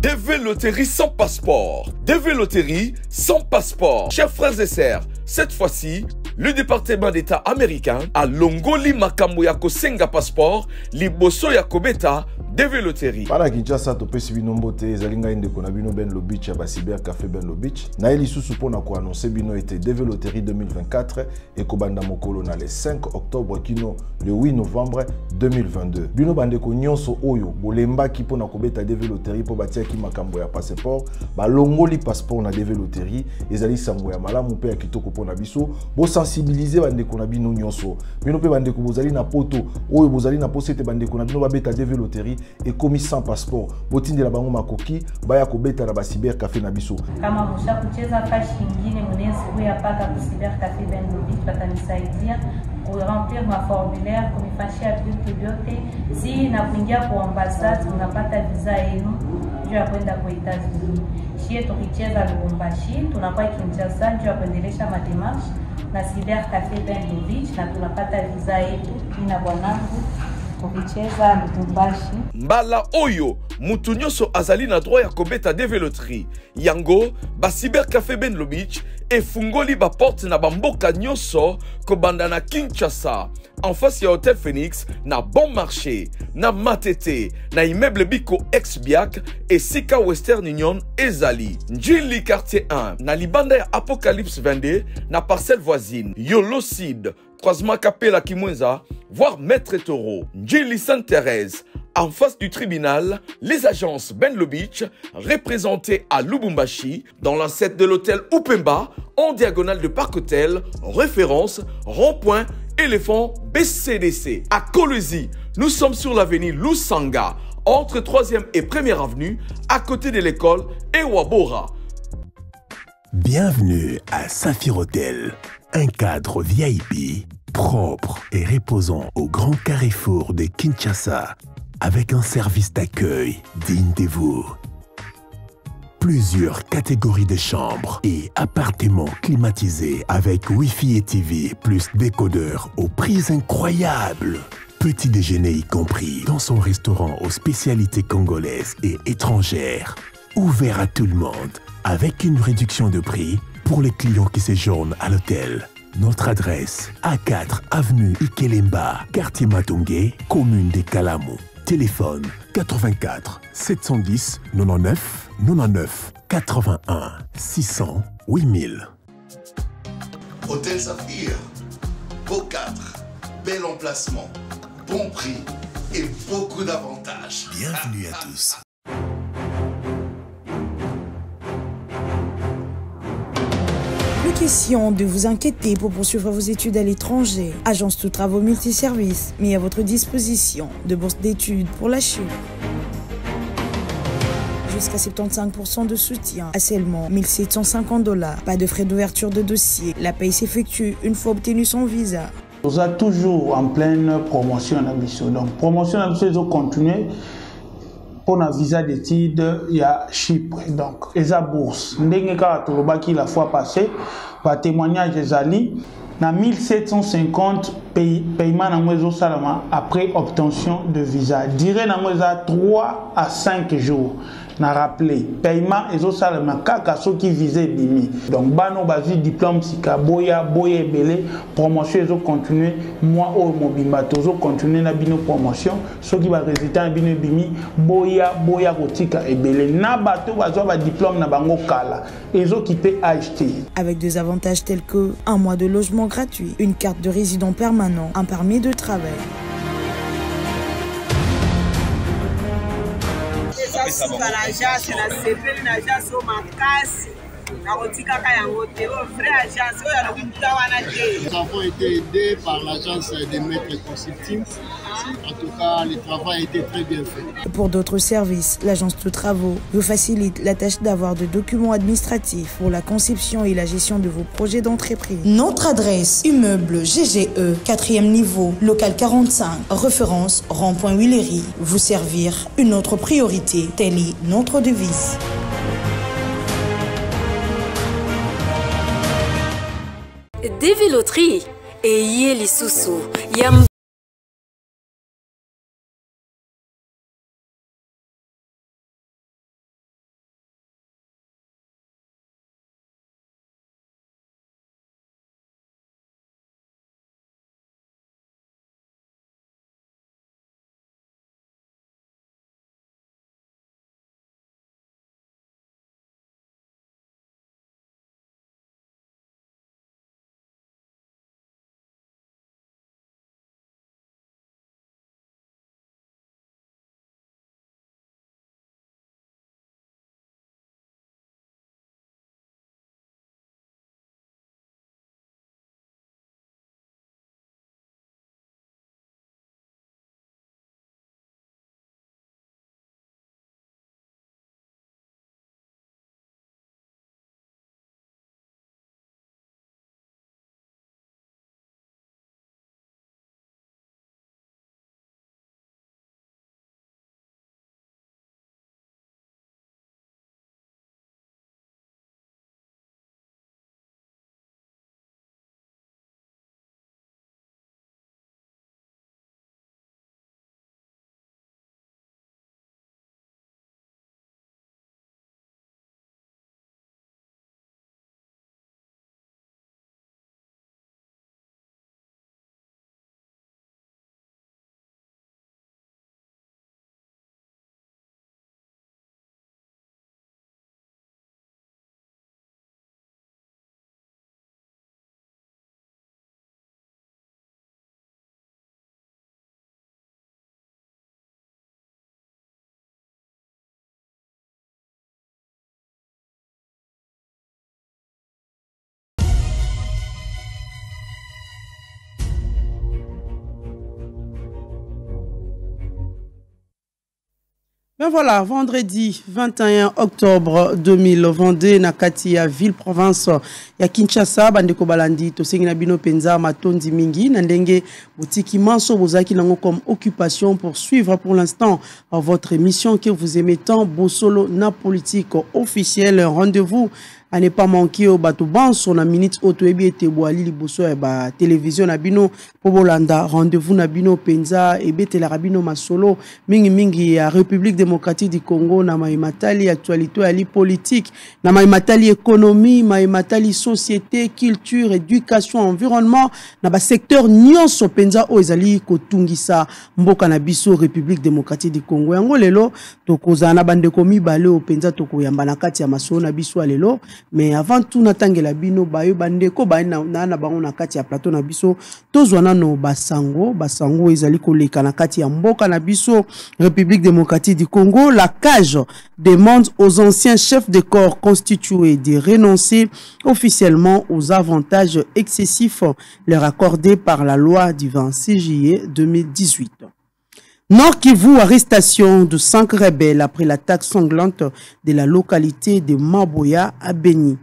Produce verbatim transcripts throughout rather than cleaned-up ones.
D V Loterie sans passeport. D V Loterie sans passeport. Chers frères et sœurs, cette fois-ci, le département d'État américain a longoli makambo ya kosenga passeport liboso ya kobeta D V Loterie. Para Kinshasa to pesi bino mbote ezalinga inde kona bino Benlo Beach ya Cyber Café Benlo Beach. Na eli susu pona ko annoncer bino était D V Loterie deux mille vingt-quatre et kobanda mokolo na le cinq octobre kino le huit novembre deux mille vingt-deux. Bino bande ko nyonso oyo bolemba ki pona kobeta D V Loterie po batia ki makambo ya passeport, ba longoli passeport na D V Loterie ezali sango ya malamu pe ya kitoko pona biso. Bo sensibiliser bande ko na bino nyonso. Bino pe bande ko bozali na poto oyo bozali na posete bande ko na bino ba beta D V Loterie et commis sans passeport. Botinde la bango makoki baya kobeta na Cyber Café na biso. Kama musha kucheza kashi nyingine mnezi kuya paka ku Cyber Café Benlo Beach batanisaidia ku remplir ma formulaire kumifashia vitu vyote. Si na kuingia kwa ambassade unapata visa yenu juu ya kwenda kwa Etats-Unis. Shie tukicheza Lubumbashi tunakuwa Kinshasa juu ya kuendelesha mademarshe na Cyber Café Benlo Beach na tunapata visa yetu ina bwanangu. Mbala oyo mutu nyonso azali na droit ya kobeta D V Loterie. Yango ba Cyber Café Benlo Beach e fungoli ba porte na bamboka nyonso kobanda na Kinshasa en face ya Hotel Phoenix na Bon Marché na Matete na immeuble Biko ex-Biak et Sika Western Union ezali Njili quartier un na libanda ya Apocalypse vingt-deux na parcelle voisine Yolo Sid croisement Capella Kimwenza, voire Maître Taureau. Njili Sainte-Thérèse, en face du tribunal, les agences Benlo Beach, représentées à Lubumbashi, dans l'ancêtre de l'hôtel Upemba, en diagonale de Parc Hôtel, référence, rond-point, éléphant B C D C. À Kolwezi, nous sommes sur l'avenue Lusanga, entre troisième et première avenue, à côté de l'école Ewabora. Bienvenue à Saphir Hotel, un cadre V I P propre et reposant au grand carrefour de Kinshasa, avec un service d'accueil digne de vous. Plusieurs catégories de chambres et appartements climatisés avec Wi-Fi et T V plus décodeur aux prix incroyables. Petit déjeuner y compris dans son restaurant aux spécialités congolaises et étrangères. Ouvert à tout le monde avec une réduction de prix pour les clients qui séjournent à l'hôtel. Notre adresse, A quatre avenue Ikelemba, quartier Matongé, commune de Kalamu. Téléphone quatre-vingt-quatre sept cent dix quatre-vingt-neuf quatre-vingt-neuf quatre-vingt-un six cents huit mille. Hôtel Saphir, beau cadre, bel emplacement, bon prix et beaucoup d'avantages. Bienvenue à tous. Question de vous inquiéter pour poursuivre vos études à l'étranger. Agence Tout Travaux Multiservices met à votre disposition de bourses d'études pour la chute. Jusqu'à soixante-quinze pour cent de soutien à seulement mille sept cent cinquante dollars. Pas de frais d'ouverture de dossier. La paye s'effectue une fois obtenu son visa. Nous sommes toujours en pleine promotion à Bissau. Donc, promotion à Bissau, ils continué. Pour un visa d'études, il y a Chypre. Donc, et la bourse. La fois passée, par témoignage des alliés, dans mille sept cent cinquante paiements après obtention de visa. Durée dans trois à cinq jours. Na rappelé paiement et autres salama kaka ceux qui visaient bimi donc bano basi diplôme sika boya boye belé promotion ils ont continué moi au mobimba tozo continuer na bino promotion ceux qui va résultat bino bimi boya boya kotika et belé na bato bazo ba diplôme na bango kala ils ont qui peut acheter avec des avantages tels que un mois de logement gratuit, une carte de résident permanent, un permis de travail. Nous avons été aidés par l'agence des maîtres consulting. En tout cas, le travail a été très bien fait. Pour d'autres services, l'agence de travaux vous facilite la tâche d'avoir des documents administratifs pour la conception et la gestion de vos projets d'entreprise. Notre adresse, immeuble G G E, quatrième niveau, local quarante-cinq, référence rond-point Willery. Vous servir une autre priorité, telle est notre devise. D V Loterie et Yeli Soussou. Yam Ben voilà, vendredi vingt et un octobre deux mille vingt-deux, nakati ya ville-province ya Kinshasa, bandeko balandi, tosengi na bino penza matondi mingi, nandenge boutique manso bozaki nango comme occupation pour suivre pour l'instant votre émission que vous aimez tant, Bosolo na politique officielle, rendez-vous à ne pas manquer au bateau banso na minute auto ebi ete boali liboso ya ba télévision na bino pobolanda rendez-vous na bino penza ebete la rabino masolo mingi mingi ya République démocratique du Congo na maimatali actualité ya li politique na maimatali économie maimatali société culture éducation environnement na ba secteur nyonso penza o ezali kotungisa mboka na biso République démocratique du Congo yango lelo tokozana bandeko mibale o penza tokoyamba na kati ya masolo na biso lelo. Mais avant tout, natangela bino bayo bandeko ba na na bango na kati ya plateau na biso tozwana no basango basango ezali koleka na kati ya mboka na biso République démocratique du Congo. La CAGE demande aux anciens chefs de corps constitués de renoncer officiellement aux avantages excessifs leur accordés par la loi du vingt-six juillet deux mille dix-huit. Nord Kivu, arrestation de cinq rebelles après l'attaque sanglante de la localité de Maboya à Beni.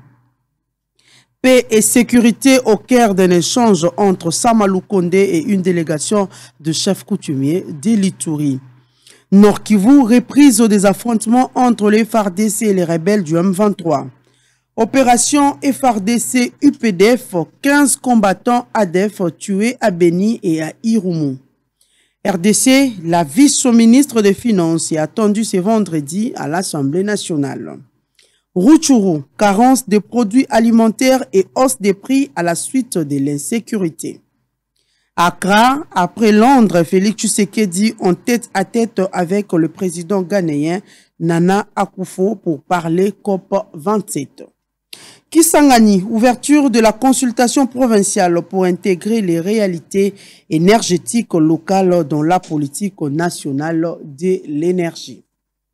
Paix et sécurité au cœur d'un échange entre Samalou Kondé et une délégation de chefs coutumiers d'Elitouri. Nord Kivu, reprise des affrontements entre les F A R D C et les rebelles du M vingt-trois. Opération F R D C U P D F, quinze combattants A D F tués à Beni et à Irumu. R D C, la vice-ministre des Finances est attendue ce vendredi à l'Assemblée nationale. Rutshuru, carence de produits alimentaires et hausse des prix à la suite de l'insécurité. Accra, après Londres, Félix Tshisekedi en tête à tête avec le président ghanéen Nana Akufo pour parler COP vingt-sept. Kisangani, ouverture de la consultation provinciale pour intégrer les réalités énergétiques locales dans la politique nationale de l'énergie.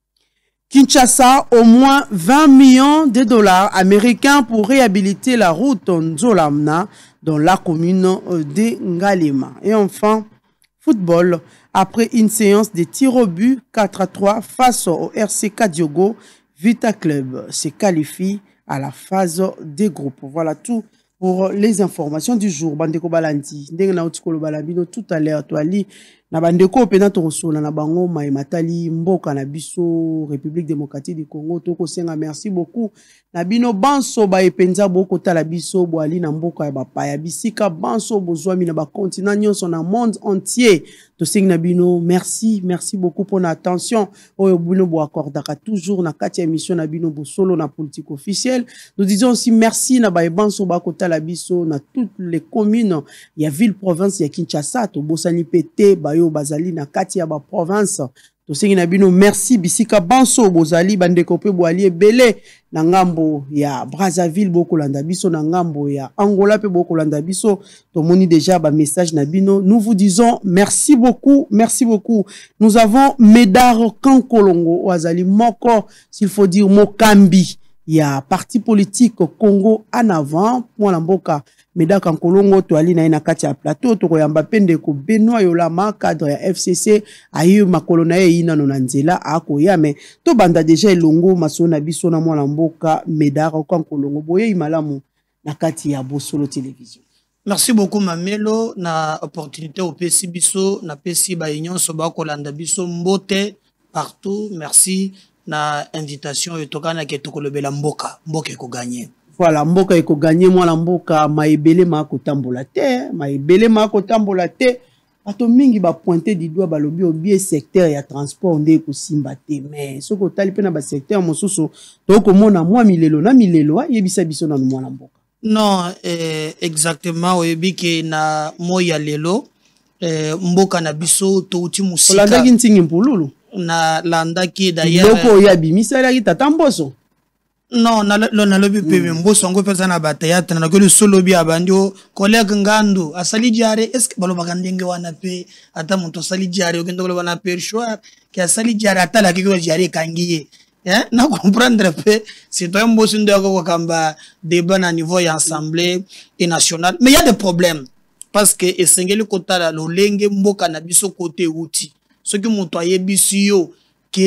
Kinshasa, au moins vingt millions de dollars américains pour réhabiliter la route Nzolamna dans la commune de Ngalema. Et enfin, football, après une séance de tir au but quatre à trois face au R C Kadiogo, Vita Club se qualifie à la phase des groupes. Voilà tout pour les informations du jour. Bandeko Balandi, ndenge na utikolo balabino tout à l'heure, toali na bandeko pena torosona na bango maimatali mboka na biso République démocratique du Congo toko senga merci beaucoup na bino banso ba epenza boko tala biso boali na mboka ya bapaya bisika banso bozwami na ba continent nyonso na monde entier to senga na bino merci merci beaucoup pour na attention oyo bino bo accordaka toujours na kati émission na bino bo solo na politique officielle. Nous disons aussi merci na ba banso ba kotala biso na toutes les communes ya ville province ya Kinshasa to bosani pété ba yo bazali na kati ya ba province to sengi na bino merci bisika banso bozali bandeko pe boali ebele na ngambo ya Brazzaville boko landa biso na ngambo ya Angola pe boko landa biso to moni déjà ba message na bino. Nous vous disons merci beaucoup merci beaucoup. Nous avons Médard Kankolongo wazali moko s'il faut dire Mokambi ya parti politique Congo en avant pour la mboka Médard Kankolongo to ali na ina kati ya plateau to koyamba pende ko Benoît Yolama cadre ya F C C ayo makolo na ye ina no nzela akoya me to banda déjà elongo masona biso na mwana mboka Médard Kankolongo boye imalamu na kati ya Bosolo télévision. Merci beaucoup Mamelo na opportunité au P C biso na P C ba union so ba kolanda biso mbote partout. Merci na invitation etokana ke tokolobela mboka mboka ko gagner. Voilà, mboka eko gagner mwana mboka maebele mako tambola te, maebele mako tambola te. Bato mingi ba pointer du doigt balobi obie secteur ya transport nde ko simba te mais soko tali pe na ba secteur mosusu to ko mona mwa milelo na milelo yebisa biso na mwana mboka. Non, eh, exactement oyebi ke na moya lelo eh, mboka na biso to uti musika. Olanda ki ntingi mpululu. Na landa ki d'ailleurs. Loko ya bimisala ki tatamboso. Non, na lo na lobi pe mboso ngo pesa na batayata na ko le solo bi abandio collègue ngando asali diare est-ce que balo bagandenge wana pe ata muntu asali diare okendo balo wana pe choix ki asali diare ata la ki ko diare kangiye hein na comprendre pe c'est toi mboso ndo ko kamba débat na niveau ya assemblée et nationale mais il y a des problèmes parce que esengeli kotala lo lenge mboka na biso côté outil ce que muntu ayebisi yo que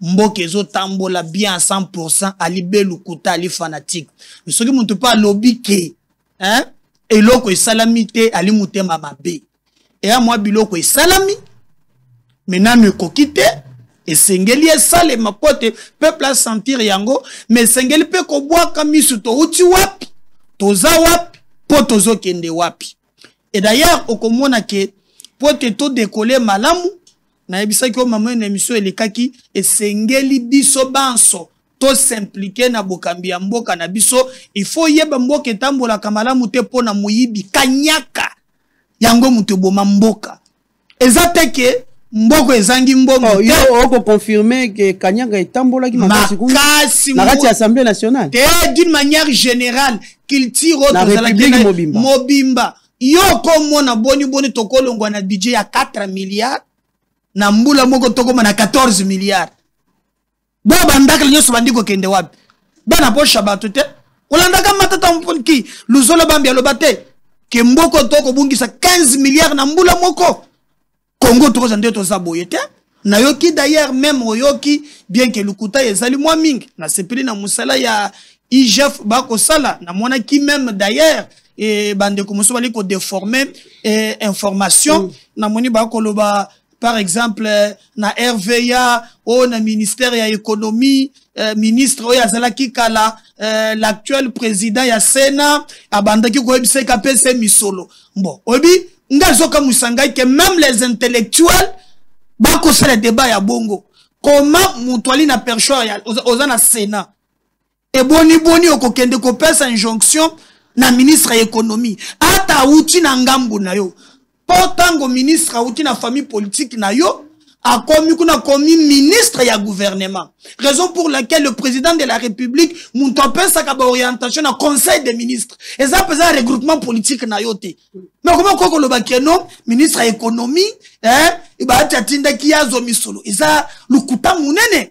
mboka ezo tambola bien à cent pour cent ali belukuta ali fanatique mais soki mutu pa lobby ke hein eloko esalami te ali mutema mabe et à moi biloko esalami maintenant me kokite et sengeli esale mapote peuple a sentir yango mais sengeli pe ko bwaka misu to uti wapi toza wapi po tozo kende wapi et d'ailleurs okomona ke pote to décoller malamu na ebisa ki o maman une émission elekaki et sengeli biso banso to s'impliquer na bokambi ya mboka na biso il faut yeba mboka etambola kamalamu te pona muyibi kanyaka yango mutu boma mboka ezateke mboko ezangi mbongo oh, yo oko confirmer que kanyanga etambola ki makasi makasi na kati assemblée nationale d'une manière générale qu'il tire autre la république mobimba mobimba yo komo na boni boni tokolongwa na budget ya quatre milliards na mbula moko tokoma na quatorze milliards bo bandaka nyoso bandiko kende wapi bana posha bato te olandaka matata mponki luzolo bambi alobate ke mboko toko bungisa quinze milliards na mbula moko Congo toza nde toza boye te na yoki d'ailleurs même oyoki bien que lukuta ezali mwa mingi na sepeli na musala ya I G F bako sala na mona ki même d'ailleurs et bande ko muso bali ko déformer eh, information mm. na moni bako loba par exemple na R V A ou na ministère ya économie euh, ministre oya zalaki kala euh, l'actuel président ya Sénat abandaki ko ebise ka P C misolo bon obi ngazoka musangai que même les intellectuels bako faire le débat ya bongo comment mutwali na percho ya oza na Sénat et boni boni okokende ko pesa injonction na ministre ya économie ata uti na ngambu na yo potango ministre uti na famille politique na yo a commis kuna commis ministre ya gouvernement raison pour laquelle le président de la République muntu pesa ka ba orientation na conseil des ministres et ça pesa regroupement politique na yo te mais comment koko lo bakeno ministre ya économie hein iba tatinda kiazo misolo isa lukuta munene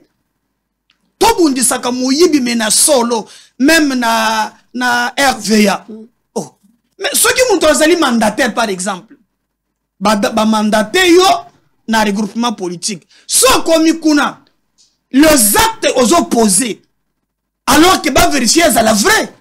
to bundisaka muyibi mena solo même na na R V A oh mais ceux qui muntu azali mandataire par exemple ba, ba mandataire yo na regroupement politique so komi kuna les actes aux opposés alors que ba vérifier à la vraie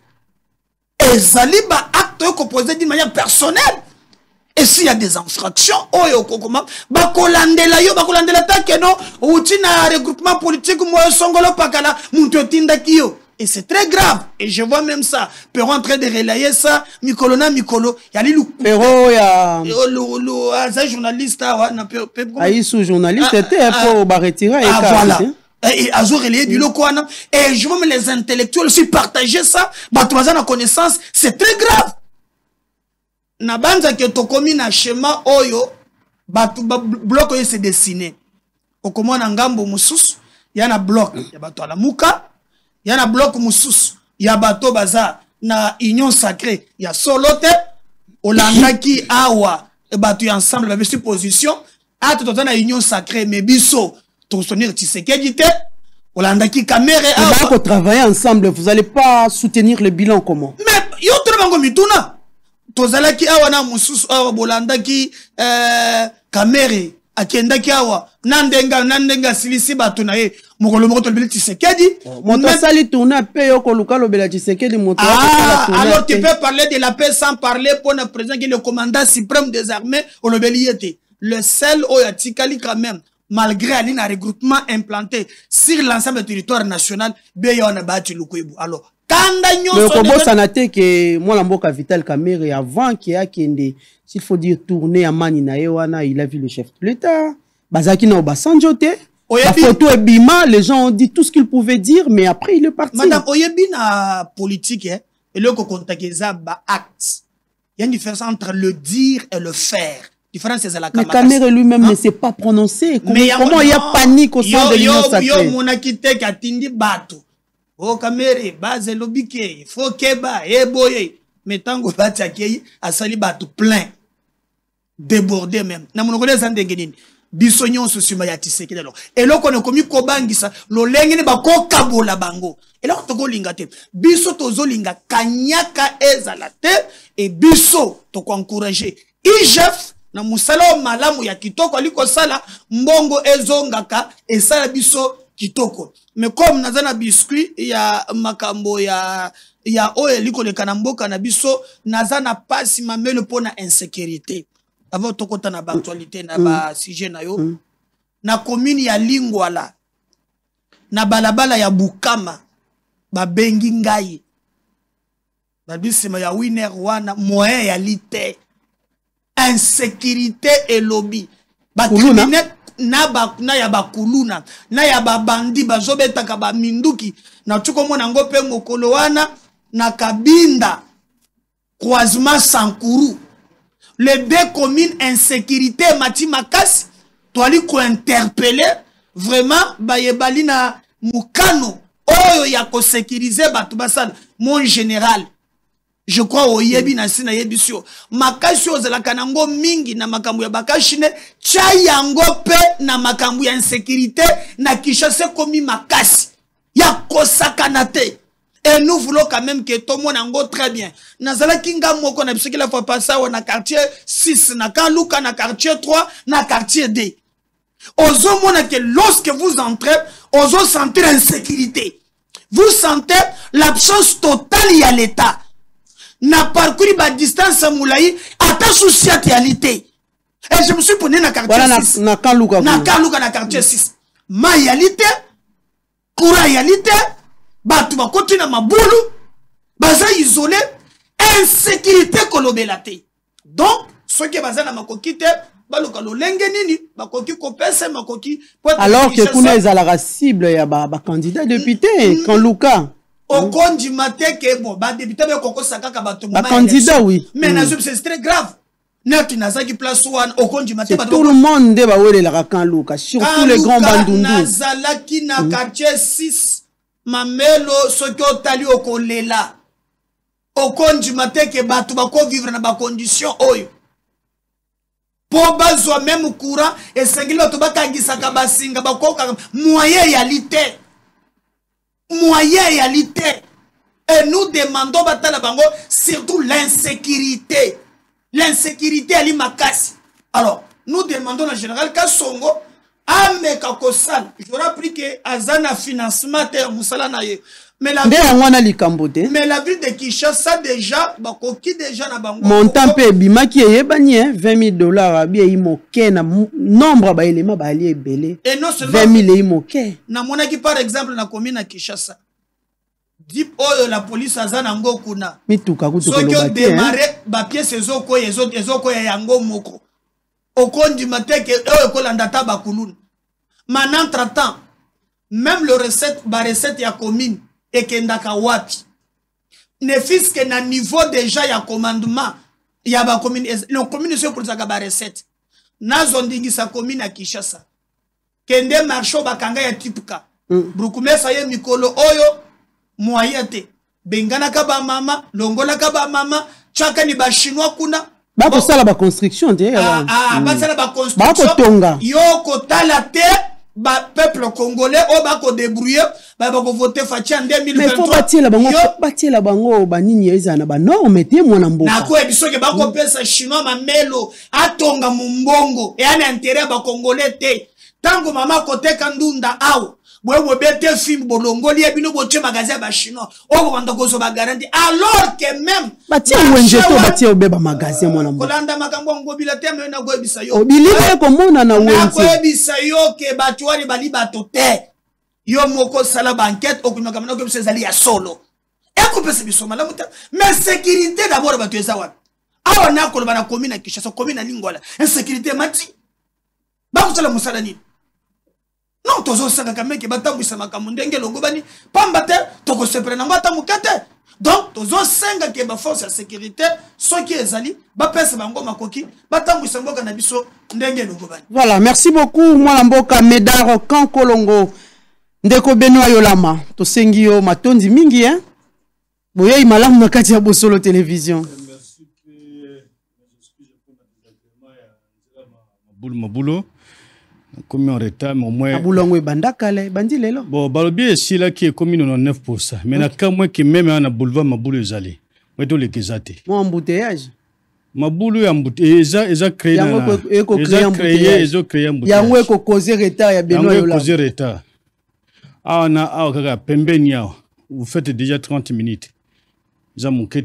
et zali ba acte opposé d'une manière personnelle et s'il y a des infractions oh yo kokoma ba kolandela yo ba kolandela ta que non outi na regroupement politique mo songolo pakala muntu tinda kiyo et c'est très grave et je vois même ça Perro en train de relayer ça Mikolo na Mikolo yali lu Perro ya le le as journaliste na ayi sous journaliste était pour ba retirer et voilà et azo relayer biloko wana et je vois même les intellectuels aussi partager ça ba trois ans de connaissance c'est très grave na banza que tokomi na schéma oyo ba bloc oyo se dessiner okomona ngambo mususu yana bloc ya bato ala muka yana bloc mususu ya bato baza na union sacrée ya solote olandaki awa e bato ensemble ba bisi position atu tota na union sacrée mais biso to soutenir Tshisekedi te olandaki caméra awa pour travailler ensemble vous allez pas soutenir le bilan comment mais yo to bango mituna tozalaki awa na mususu awa bolandaki euh caméra akendaki awa nandenga nandenga silisi bato na ye mokolo moko tolobeli Tshisekedi moto sali tourner pe yo ko luka lobela Tshisekedi moto ah alors tu peux parler de la paix sans parler pour le président qui est le commandant suprême des armées olobeli yete le seul oyatikali quand même malgré un regroupement implanté sur l'ensemble du territoire national beyo na bati lukuibu alors kanda nyoso mais kobo sanate que moi la mboka Vital Kamerhe avant qu'il y a kende s'il faut dire tourner à mani na yewana il a vu le chef de l'État bazaki na Obasanjo te la photo est bima les gens ont dit tout ce qu'ils pouvaient dire mais après il est parti madame oyebi na politique hein et le ko kontakeza ba acte il y a une différence entre le dire et le faire différence c'est la mais Kamerhe lui-même hein? ne s'est pas prononcé comment, comment il y a panique au sein de l'Union sacrée yo yo monakite katindi bato o Kamerhe base lobike faut keba eboye mais tango bati akei asali bato plein débordé même na monokole zandenge nini biso nyonso sima ya Tshisekedi alors et loko ne komi kobangisa lo lenge ne bako kabola bango et là to golinga te biso tozolinga kanyaka ezala te et biso to ko encourager I G F na musala malamu ya kitoko aliko sala mbongo ezongaka esala biso kitoko. Mais comme nazana biscuit ya makambo ya ya oye liko le kanamboka na biso nazana pasi mamelo pona insécurité. Avant tokota na ba actualité na ba sujet na yo. Mm. Na commune ya Lingwala na balabala ya Bukama ba bengi ngai. Ba bisema ya winner wana moyen ya lité. Insécurité et lobby. Ba criminel na ba na ya bakuluna na ya babandi bazobetaka ba minduki na tuko mona ngope mokolo wana na Kabinda croisement Sankuru les deux communes insécurité mati makasi toali ko interpeller vraiment bayebali na mukano oyo ya ko sécuriser batu basala mon général. Je crois au yebi na sina yebisio makasi ozela kanango mingi na makambu ya bakashine chayango pe na makambu ya insécurité na Kinshasa komi makasi ya kosakanate. Et nous voulons quand même que tout le monde en très bien. Nazala kinga moko na bisiki la fois passé na quartier six na Kaluka na quartier trois na quartier D. Ozo mona que lorsque vous entrez ozo sentir insécurité. Vous sentez l'absence totale y a l'état. Na parcouru ba distance moulaï ata socialité. Et je me suis ponné na quartier voilà, six. Na Kaluka. Na Kaluka na quartier six. Ma réalité, courant réalité, batu ba koti na mabulu, baza isolé, insécurité kolobelate. Donc, ce qui baza na makokite, baluka lo lenge nini, bakoki kopese makoki. Alors que kuna ezala cible ya ba, ba candidat député, mm. Quand Luka. Au compte du matin que bon, bah député mais koko sakaka bato. Ba candidat oui. Mais mm. c'est très grave. Net nazaki place one au compte du matin bato. Tout le monde ba wele la kan Luka, surtout les grands bandundu. Nazalaki na quartier six, mamelo soko tali okolela. Au compte du matin que bato bako vivre na ba condition oyo. Po bazwa même courant et sengili bato bakangisa ka basinga bako moyen ya lité. Moyen et réalité. Et nous demandons batala bango surtout l'insécurité. L'insécurité ali makasi. Alors, nous demandons en général Kassongo ameka kosal. J'aurais appris que azana financement ter musala na ye. Mais la ville, mais la ville de Kinshasa déjà bakoki déjà na bango. Montant pe bimaki yebani vingt mille dollars bien imoke na nombre ba élément ba ali ebele. Et non seulement vingt mille imoke. Na monaki par exemple na commune na Kinshasa. Dip oyo la police azana ngo kuna. Mituka kutu ko lobate. So que démarrer ba pièce ezoko ezoko ezoko ya yango moko. Au compte du matin que oyo ko landata ba kulun. Maintenant entre-temps même le recette ba recette ya commune et kendaka wapi ne fiske na niveau déjà ya commandement ya ba commune non commune c'est pour ça ka ba recette nazo ndingi sa commune à Kinshasa kende marcho bakanga ya tipuka mm. Brukumesa ye mikolo oyo moyete bengana ka ba mama longola ka ba mama chaka ni ba chinois kuna ba ko sala ba construction te ah ah ba sala ba construction ba ko tonga yo ko tala te ba peuple congolais o ba ko débrouiller ba ba ko voter fachi en deux mille vingt-trois. Mais faut bâtir la bango bâtir la bango ba nini eza na ba norme te mwana mboka na ko ebiso ke ba ko pesa chinois mamelo atonga mumbongo e ana intérêt ba congolais te tango mama kote kandunda awo bwe bete film bolongoli ebino boche magasin ba chinois o banda ko so ba garantie alors que même bâtir wenje to bâtir obeba magasin mwana mboka kolanda makambo ngobila te me na go ebisa yo obilibe ko mona na wenje na ko ebisa yo ke batu wali bali bato te yo moko sala banquette okunyaka mana ko ebisa zali ya solo e ko pesa biso malamu te mais sécurité d'abord batu eza wana awa na ko bana commune Kinshasa commune na Lingwala insécurité mati ba ko sala musala ni non tozo sanga kameke batambwisa makambo ndenge longo bani pamba te toko sepre na ngata mukate donc tozo sanga ke ba force de sécurité soki ezali ba pesa bango makoki batambwisa mboka na biso ndenge longo bani. Voilà, merci beaucoup mwana mboka Medaro Kankolongo ndeko Benoît Yolama to sengi yo matondi mingi hein boye imalamu na kati ya Bosolo télévision. Merci que je suis pour la mabulo mabulo comme en retard mais au moins abulongo ebandaka le bandi lelo bon balobi esila qui est comme quatre-vingt-dix pour cent mais na kamwe qui même na boulevard mabulo ezali weto le kezate mo embouteillage mabulo ya embouteillage eza eza créé na eza créé ezo créé embouteillage yango eko causer retard ya Benoît Yolama causer retard Ah, on a, ah, regarde, pembeni, vous faites déjà trente minutes. Ils ont manqué.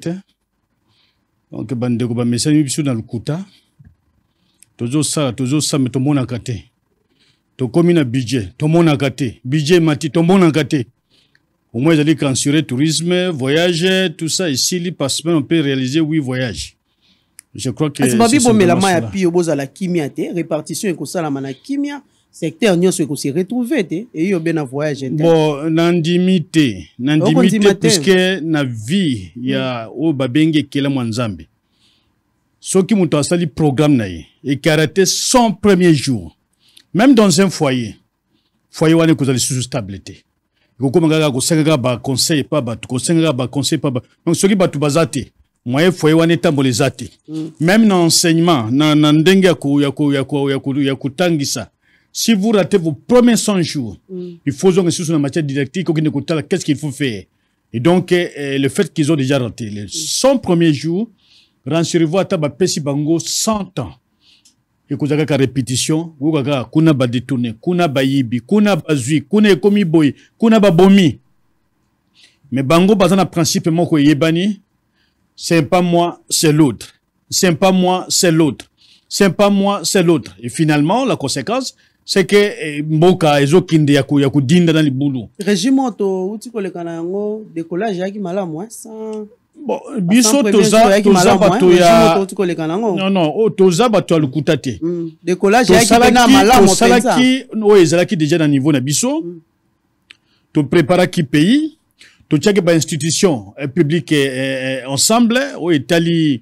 Donc, bandeko ba message biso dans le kuta. Tozo ça, tozo ça, mais tout le monde a gâté. To komi na budget, tout le monde a gâté. Budget mati, tout le monde a gâté. Au moins, ils allaient censurer tourisme, voyage, tout ça. Ici, par semaine, on peut réaliser huit voyages. Je crois que c'est pas bon, mais la main a pi au beau à la kimia, répartition et que ça la main kimia. Secteur n'y a ce que c'est retrouvé et il y a bien un voyage. Bon, nandimité, nandimité puisque na vie il y a au babenge kela mwanzambe. Ce qui m'ont installé programme naïe et qui a arrêté son premier jour, même dans un foyer, foyer où on est sous stabilité. Il faut que vous conseillez pas conseil pas ba conseil pas conseil pas donc ce qui va tout bazate. Moi foyer où on est tambolizate. Même dans l'enseignement, dans ndenge ya ku ya ku ya ku ya ku ya kutangisa. Si vous ratez vos premiers cent jours, mm. il faut donc sur la matière didactique, qu'est-ce qu'il faut faire. Et donc, euh, le fait qu'ils ont déjà raté les cent premiers jours, rassurez-vous à taba pesi bango cent ans. Et que vous avez répétition, vous avez kuna ba détourné, kuna ba yibi, kuna ba zui, kuna ekomi boy, kuna ba bomi. Mais bango bazana principe moko yebani, c'est pas moi, c'est l'autre. C'est pas moi, c'est l'autre. C'est pas moi, c'est l'autre. Et finalement, la conséquence, c'est que mboka ezo kinde ya ku ya kudinda dans les boulot. Régime auto uti ko le kanango décollage ya ki malamu hein sans bon biso toza toza bato ya non non o toza bato ya lukutate. Décollage ya ki na malamu penza. Salaki o ezalaki déjà na niveau na biso. To prépara ki pays to tchake ba institution publique ensemble o etali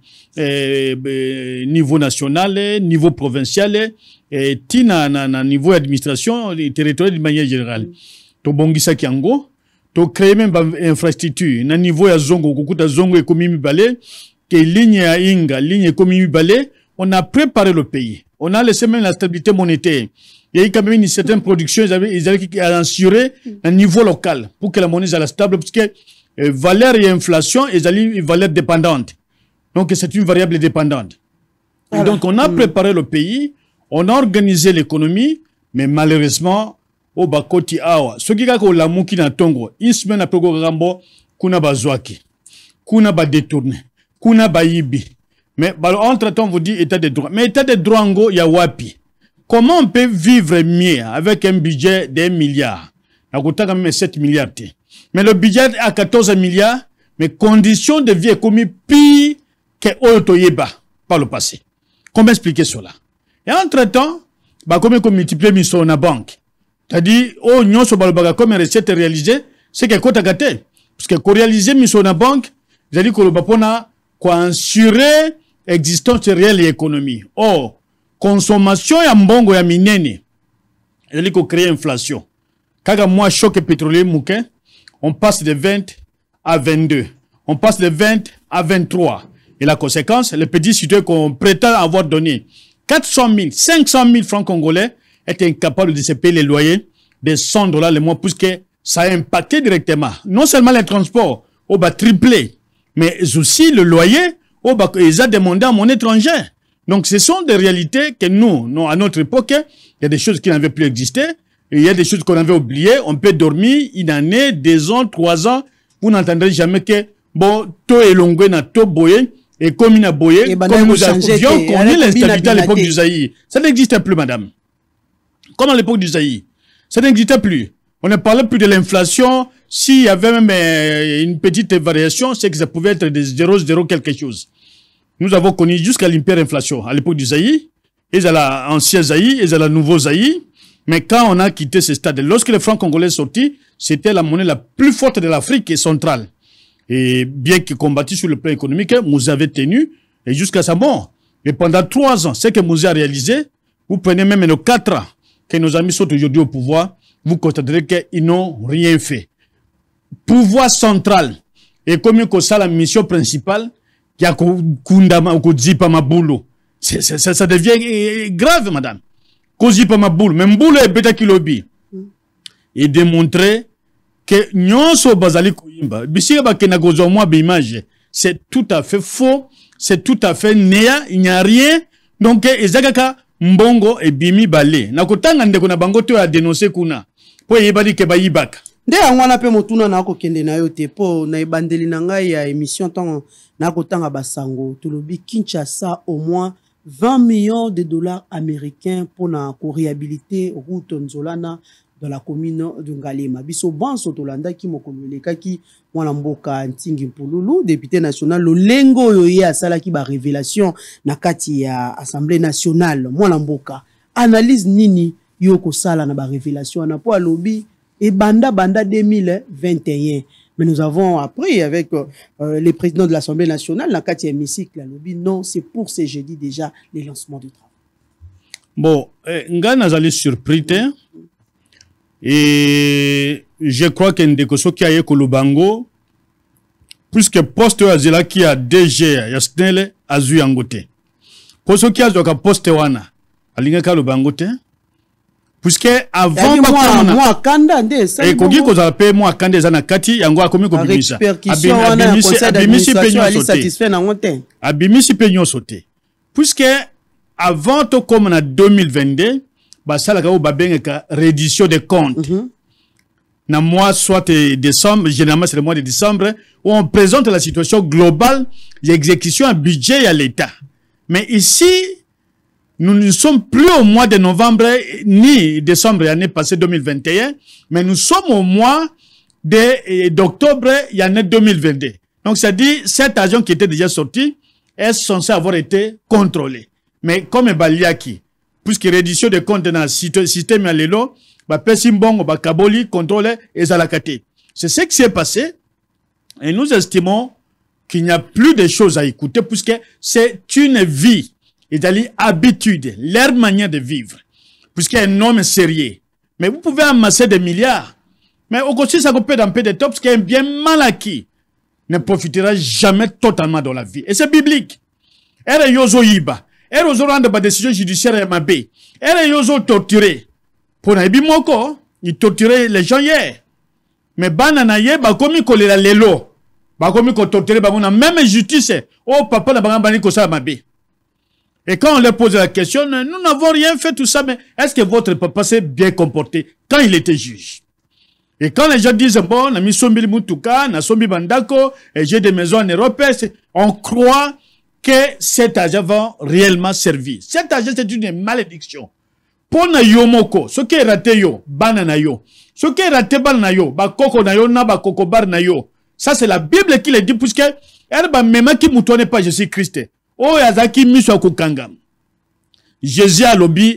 niveau national, niveau provincial et tina na, na niveau administration et territorial de manière générale. To bongisa kiango, to créer même infrastructure na niveau ya zongo kukuta zongo ekomi mibale que ligne ya inga ligne ekomi mibale, on a préparé le pays. On a laissé même la stabilité monétaire. Il y a eu quand même une certaine production, ils avaient ils avaient assuré un niveau local pour que la monnaie soit stable parce que euh, valeur et inflation ils avaient une valeur dépendante. Donc c'est une variable dépendante. Et donc on a préparé le pays. On a organisé l'économie, mais malheureusement, au bakoti awa. Ce qui est que la mouki na tongo, une semaine après go rambo, kuna bazwaki, kuna ba détourné, kuna ba yibi. Mais entre temps, on vous dit état de droit. Mais état de droit en go, ya wapi. Comment on peut vivre mieux avec un budget d'un milliard? On a quand même sept milliards. Mais le budget à quatorze milliards, mais conditions de vie est commis pire que Otoyeba par le passé. Comment expliquer cela? Et entre-temps, bah, comme on multiplie mission na banque. C'est-à-dire, oh, non, so balbaga comme recette réalisée, c'est que quoi t'as gâté. Parce que qu'on réaliser mission na banque, c'est-à-dire qu'on va pas quoi assurer existence réelle et économie. Oh, consommation ya mbongo ya minene. C'est-à-dire qu'on crée inflation. Quand moi choc pétrolier mouquin, on passe de vingt à vingt-deux. On passe de vingt à vingt-trois. Et la conséquence, le petit citoyen qu'on prétend avoir donné quatre cent mille, cinq cent mille francs congolais est incapable de se payer les loyers de cent dollars le mois puisque ça a impacté directement. Non seulement les transports, on va tripler, mais aussi le loyer, on va, ils ont demandé en monnaie étrangère. Donc ce sont des réalités que nous, nous à notre époque, il y a des choses qui n'avaient plus existé, et il y a des choses qu'on avait oubliées. On peut dormir une année, deux ans, trois ans, vous n'entendrez jamais que bon, to elongwe na to boye, et comme il a boyé, comme nous avions connu l'instabilité à l'époque du Zaïre. Ça n'existait plus, madame. Comme à l'époque du Zaïre. Ça n'existait plus. On ne parlait plus de l'inflation. S'il y avait même euh, une petite variation, c'est que ça pouvait être de zéro virgule zéro quelque chose. Nous avons connu jusqu'à l'hyperinflation à l'époque du Zaïre. Ils à l'ancien Zaïre, ils à la nouveau Zaïre. Mais quand on a quitté ce stade, lorsque les francs congolais sont sortis, c'était la monnaie la plus forte de l'Afrique centrale. Et bien que combattu sur le plan économique, Mouzé avait tenu, et jusqu'à sa mort. Et pendant trois ans, ce que Mouzé a réalisé, vous prenez même nos quatre ans que nos amis sont aujourd'hui au pouvoir, vous constaterez qu'ils n'ont rien fait. Pouvoir central, et comme il y a la mission principale, qui a Kundama ou Zipa Maboulou, ça devient grave, madame. Kozipa Maboulou, même Boulou est bêta kilobi. Et démontrer que nyonso bazali koyimba bisika bakena gozo mwa image, c'est tout à fait faux, c'est tout à fait néa, il n'y a rien. Donc ezakaka mbongo et bimi balé na kotanga ndeko na bango to a dénoncer kuna po yebali ke bayibaka nde yango wana pe motuna na kokende na yo te po na ebandeli na ngai ya émission ntango na kotanga basango tolobi Kinshasa au moins vingt millions de dollars américains pour na ko réhabiliter route Nzolana dans la commune de Ngalema. Biso banso tolanda ki mokoleka ki mwana mboka Ntingi Mpululu député national Lolengo yoye asala ki ba révélation na kati ya Assemblée nationale mwana mboka analyse nini yo ko sala na ba révélation na po alobi et banda banda deux mille vingt et un. Mais nous avons appris avec euh, les présidents de l'Assemblée nationale, la Katia Hémicycle, la lobby, non, c'est pour ce jeudi déjà les lancements du travail. Bon, nga nazali surpris et je crois que Ndekoso qui a eu Kolubango, puisque poste azela qui a D G, yasnele azu yangote. Poste qui a zoka poste wana, alinga Kolubangote. Puisque avant moi moi kanda nde ça et kogi ko za pe moi kanda za na kati yango akomi ko bimisa abimisi abimisi pe nyoso satisfait na ngote abimisi pe nyoso te puisque avant to comme na deux mille vingt-deux ba sala ka ba bengeka reddition des comptes mm -hmm. na mois soit décembre généralement c'est le mois de décembre où on présente la situation globale l'exécution à budget à l'état mais ici nous ne sommes plus au mois de novembre ni décembre l'année passée deux mille vingt et un, mais nous sommes au mois d'octobre l'année deux mille vingt-deux. Donc ça dit, cet agent qui était déjà sorti est censé avoir été contrôlé. Mais comme Baliaki, puisque reddition de comptes dans le système Alelo, bah Pesimbongo, bah Kaboli, contrôle et Zalakate. C'est ce qui s'est passé et nous estimons qu'il n'y a plus de choses à écouter puisque c'est une vie. Et d'aller habitude, leur manière de vivre. Puisqu'un homme est sérieux. Mais vous pouvez amasser des milliards. Mais au côté, ça peut être un peu de top, parce qu'un bien mal acquis ne profitera jamais totalement dans la vie. Et c'est biblique. Elle est yozo yiba. Elle est yozo rendre des décisions judiciaires et mabé. Elle est yozo torturé. Pour un bimoko, il torturait les gens hier. Mais banana ye, ba komi kolera lelo. Ba komi ko torturer, ba mona même justice. Oh papa, la bagambani ko sa mabé. Et quand on leur pose la question, nous n'avons rien fait tout ça, mais est-ce que votre papa s'est bien comporté quand il était juge? Et quand les gens disent, bon, on a mis Sombi Moutuka, on a Sombi Bandako, et j'ai des maisons en Europe, on croit que cet argent va réellement servir. Cet argent, c'est une malédiction. Pour na yomoko, ce qui est raté yo, banana yo. Ce qui est raté banana yo, ba koko na yo, na ba koko bar na yo. Ça, c'est la Bible qui le dit, puisque, elle ba même qui moutonne pas Jésus Christ. Oh, Yazaki Miswa Kukangam. Jésus a lobby.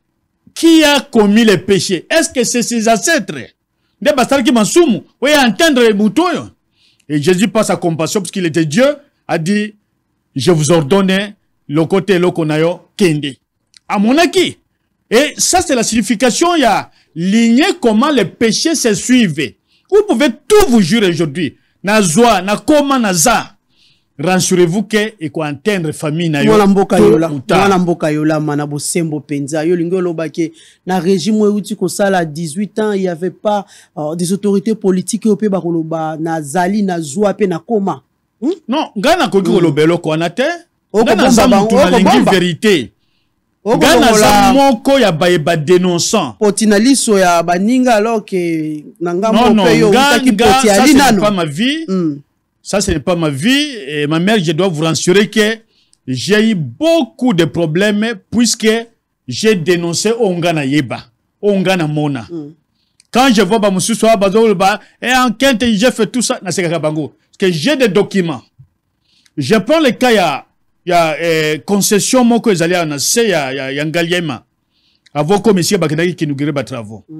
Qui a commis les péchés? Est-ce que c'est ses ancêtres? De Bastar qui m'assume. Oui, entendre les moutons. Et Jésus, par sa compassion, parce qu'il était Dieu, a dit, je vous ordonne le côté lokonayo kende. À mon acquis. Et ça, c'est la signification. Il y a ligné comment les péchés se suivent. Vous pouvez tout vous jurer aujourd'hui. Na zoa, na koma, na za. Rassurez-vous que et quoi entendre famille na yo mwana mboka yola mwana mboka yola manabo sembo penza yo lingo lobake na régime outi ko sala dix-huit ans il y avait pas euh, des autorités politiques au pe ba koloba na zali na zwa pe na koma hmm? Non ngana ko ko lobelo ko na te ngana za mutu malingi vérité ngana za moko ya ba ba dénonçant potina liso ya baninga alors que nanga mo pe yo utaki poti ali nano pas ma vie hmm. Ça, ce n'est pas ma vie. Et ma mère, je dois vous rassurer que j'ai eu beaucoup de problèmes puisque j'ai dénoncé Ongana Yeba, Ongana Mona. Mm. Quand je vois Bamousou Soa Bazolba, et en quinte, j'ai fait tout ça, parce que j'ai des documents. Je prends le cas, il y a, il y a eh, concession, moi, que j'allais en assez, il y a, il y a Ngaliema. Avant comme ici, Bakadaki qui nous guérit les travaux. Mm.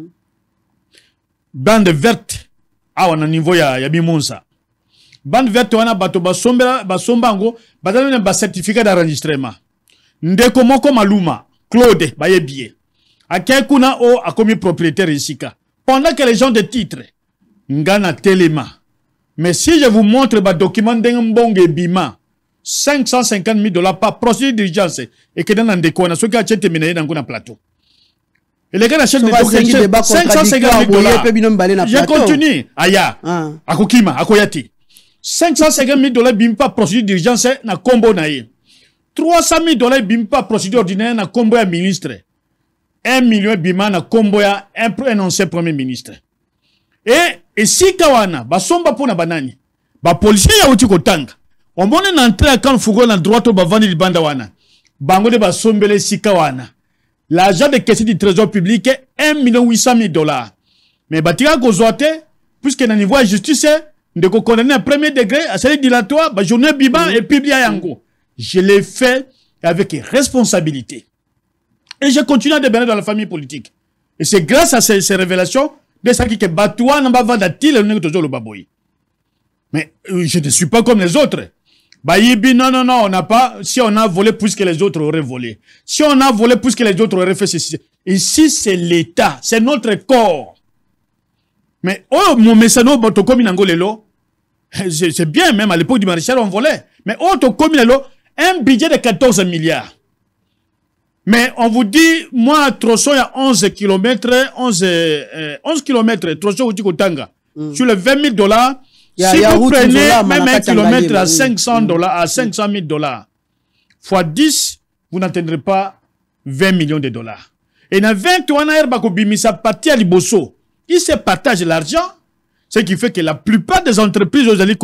Bande verte, ah, on a un niveau, il y a, il y a Bimonsa. Bande verte wana bato basomba basomba ngo bazana ba certificat d'enregistrement ndeko moko maluma Claude bayebie akekuna o akomi propriétaire isika pendant que les gens de titre ngana telema mais si je vous montre ba document d'embonge bima cinq cent cinquante mille dollars par procédure d'urgence et que dans ndeko na soki achete minaye dans na plateau et les gars achètent des documents cinq cent cinquante mille dollars je continue aya ah. Akokima akoyati cinq cent cinquante mille dollars bimpa procédure d'urgence na combo na ye. trois cent mille dollars bimpa procédure ordinaire na combo ya ministre. un million bima na kombo ya un, un ancien premier ministre. Et, et si kawana, ba somba pona banani, ba policier ya uti kotanga, on mone n'entrée à quand fugo na droite ba vandi libanda wana, bango de ba sombele si kawana. L'argent de caisse du trésor public est un million huit cent mille dollars. Mais batira gozoate, puisque na niveau de justice, de condamner à premier degré, à celui dilatoire, bah journée biban et publié à Yango. Je l'ai fait avec responsabilité. Et je continue à débattre dans la famille politique. Et c'est grâce à ces, ces révélations de ça qui est batoua n'a pas vendu le baboui. Mais euh, je ne suis pas comme les autres. Bah yibi non non non, on n'a pas. Si on a volé plus que les autres auraient volé. Si on a volé plus que les autres auraient fait ceci. Ici c'est l'État, c'est notre corps. Mais oh mon messano botokomi nangolelo. C'est bien, même à l'époque du maréchal, on volait. Mais autre comme un budget de quatorze milliards. Mais on vous dit, moi, Trosso, il y a onze kilomètres, onze, euh, onze kilomètres, Trosso, Kotanga. Mm. Sur les vingt mille dollars, si vous prenez même un kilomètre à cinq cents dollars, à cinq cent mille dollars, fois dix, vous n'atteindrez pas vingt millions de dollars. Et dans vingt, on a sa partie à Liboso. Ils se partagent l'argent. Ce qui fait que la plupart des entreprises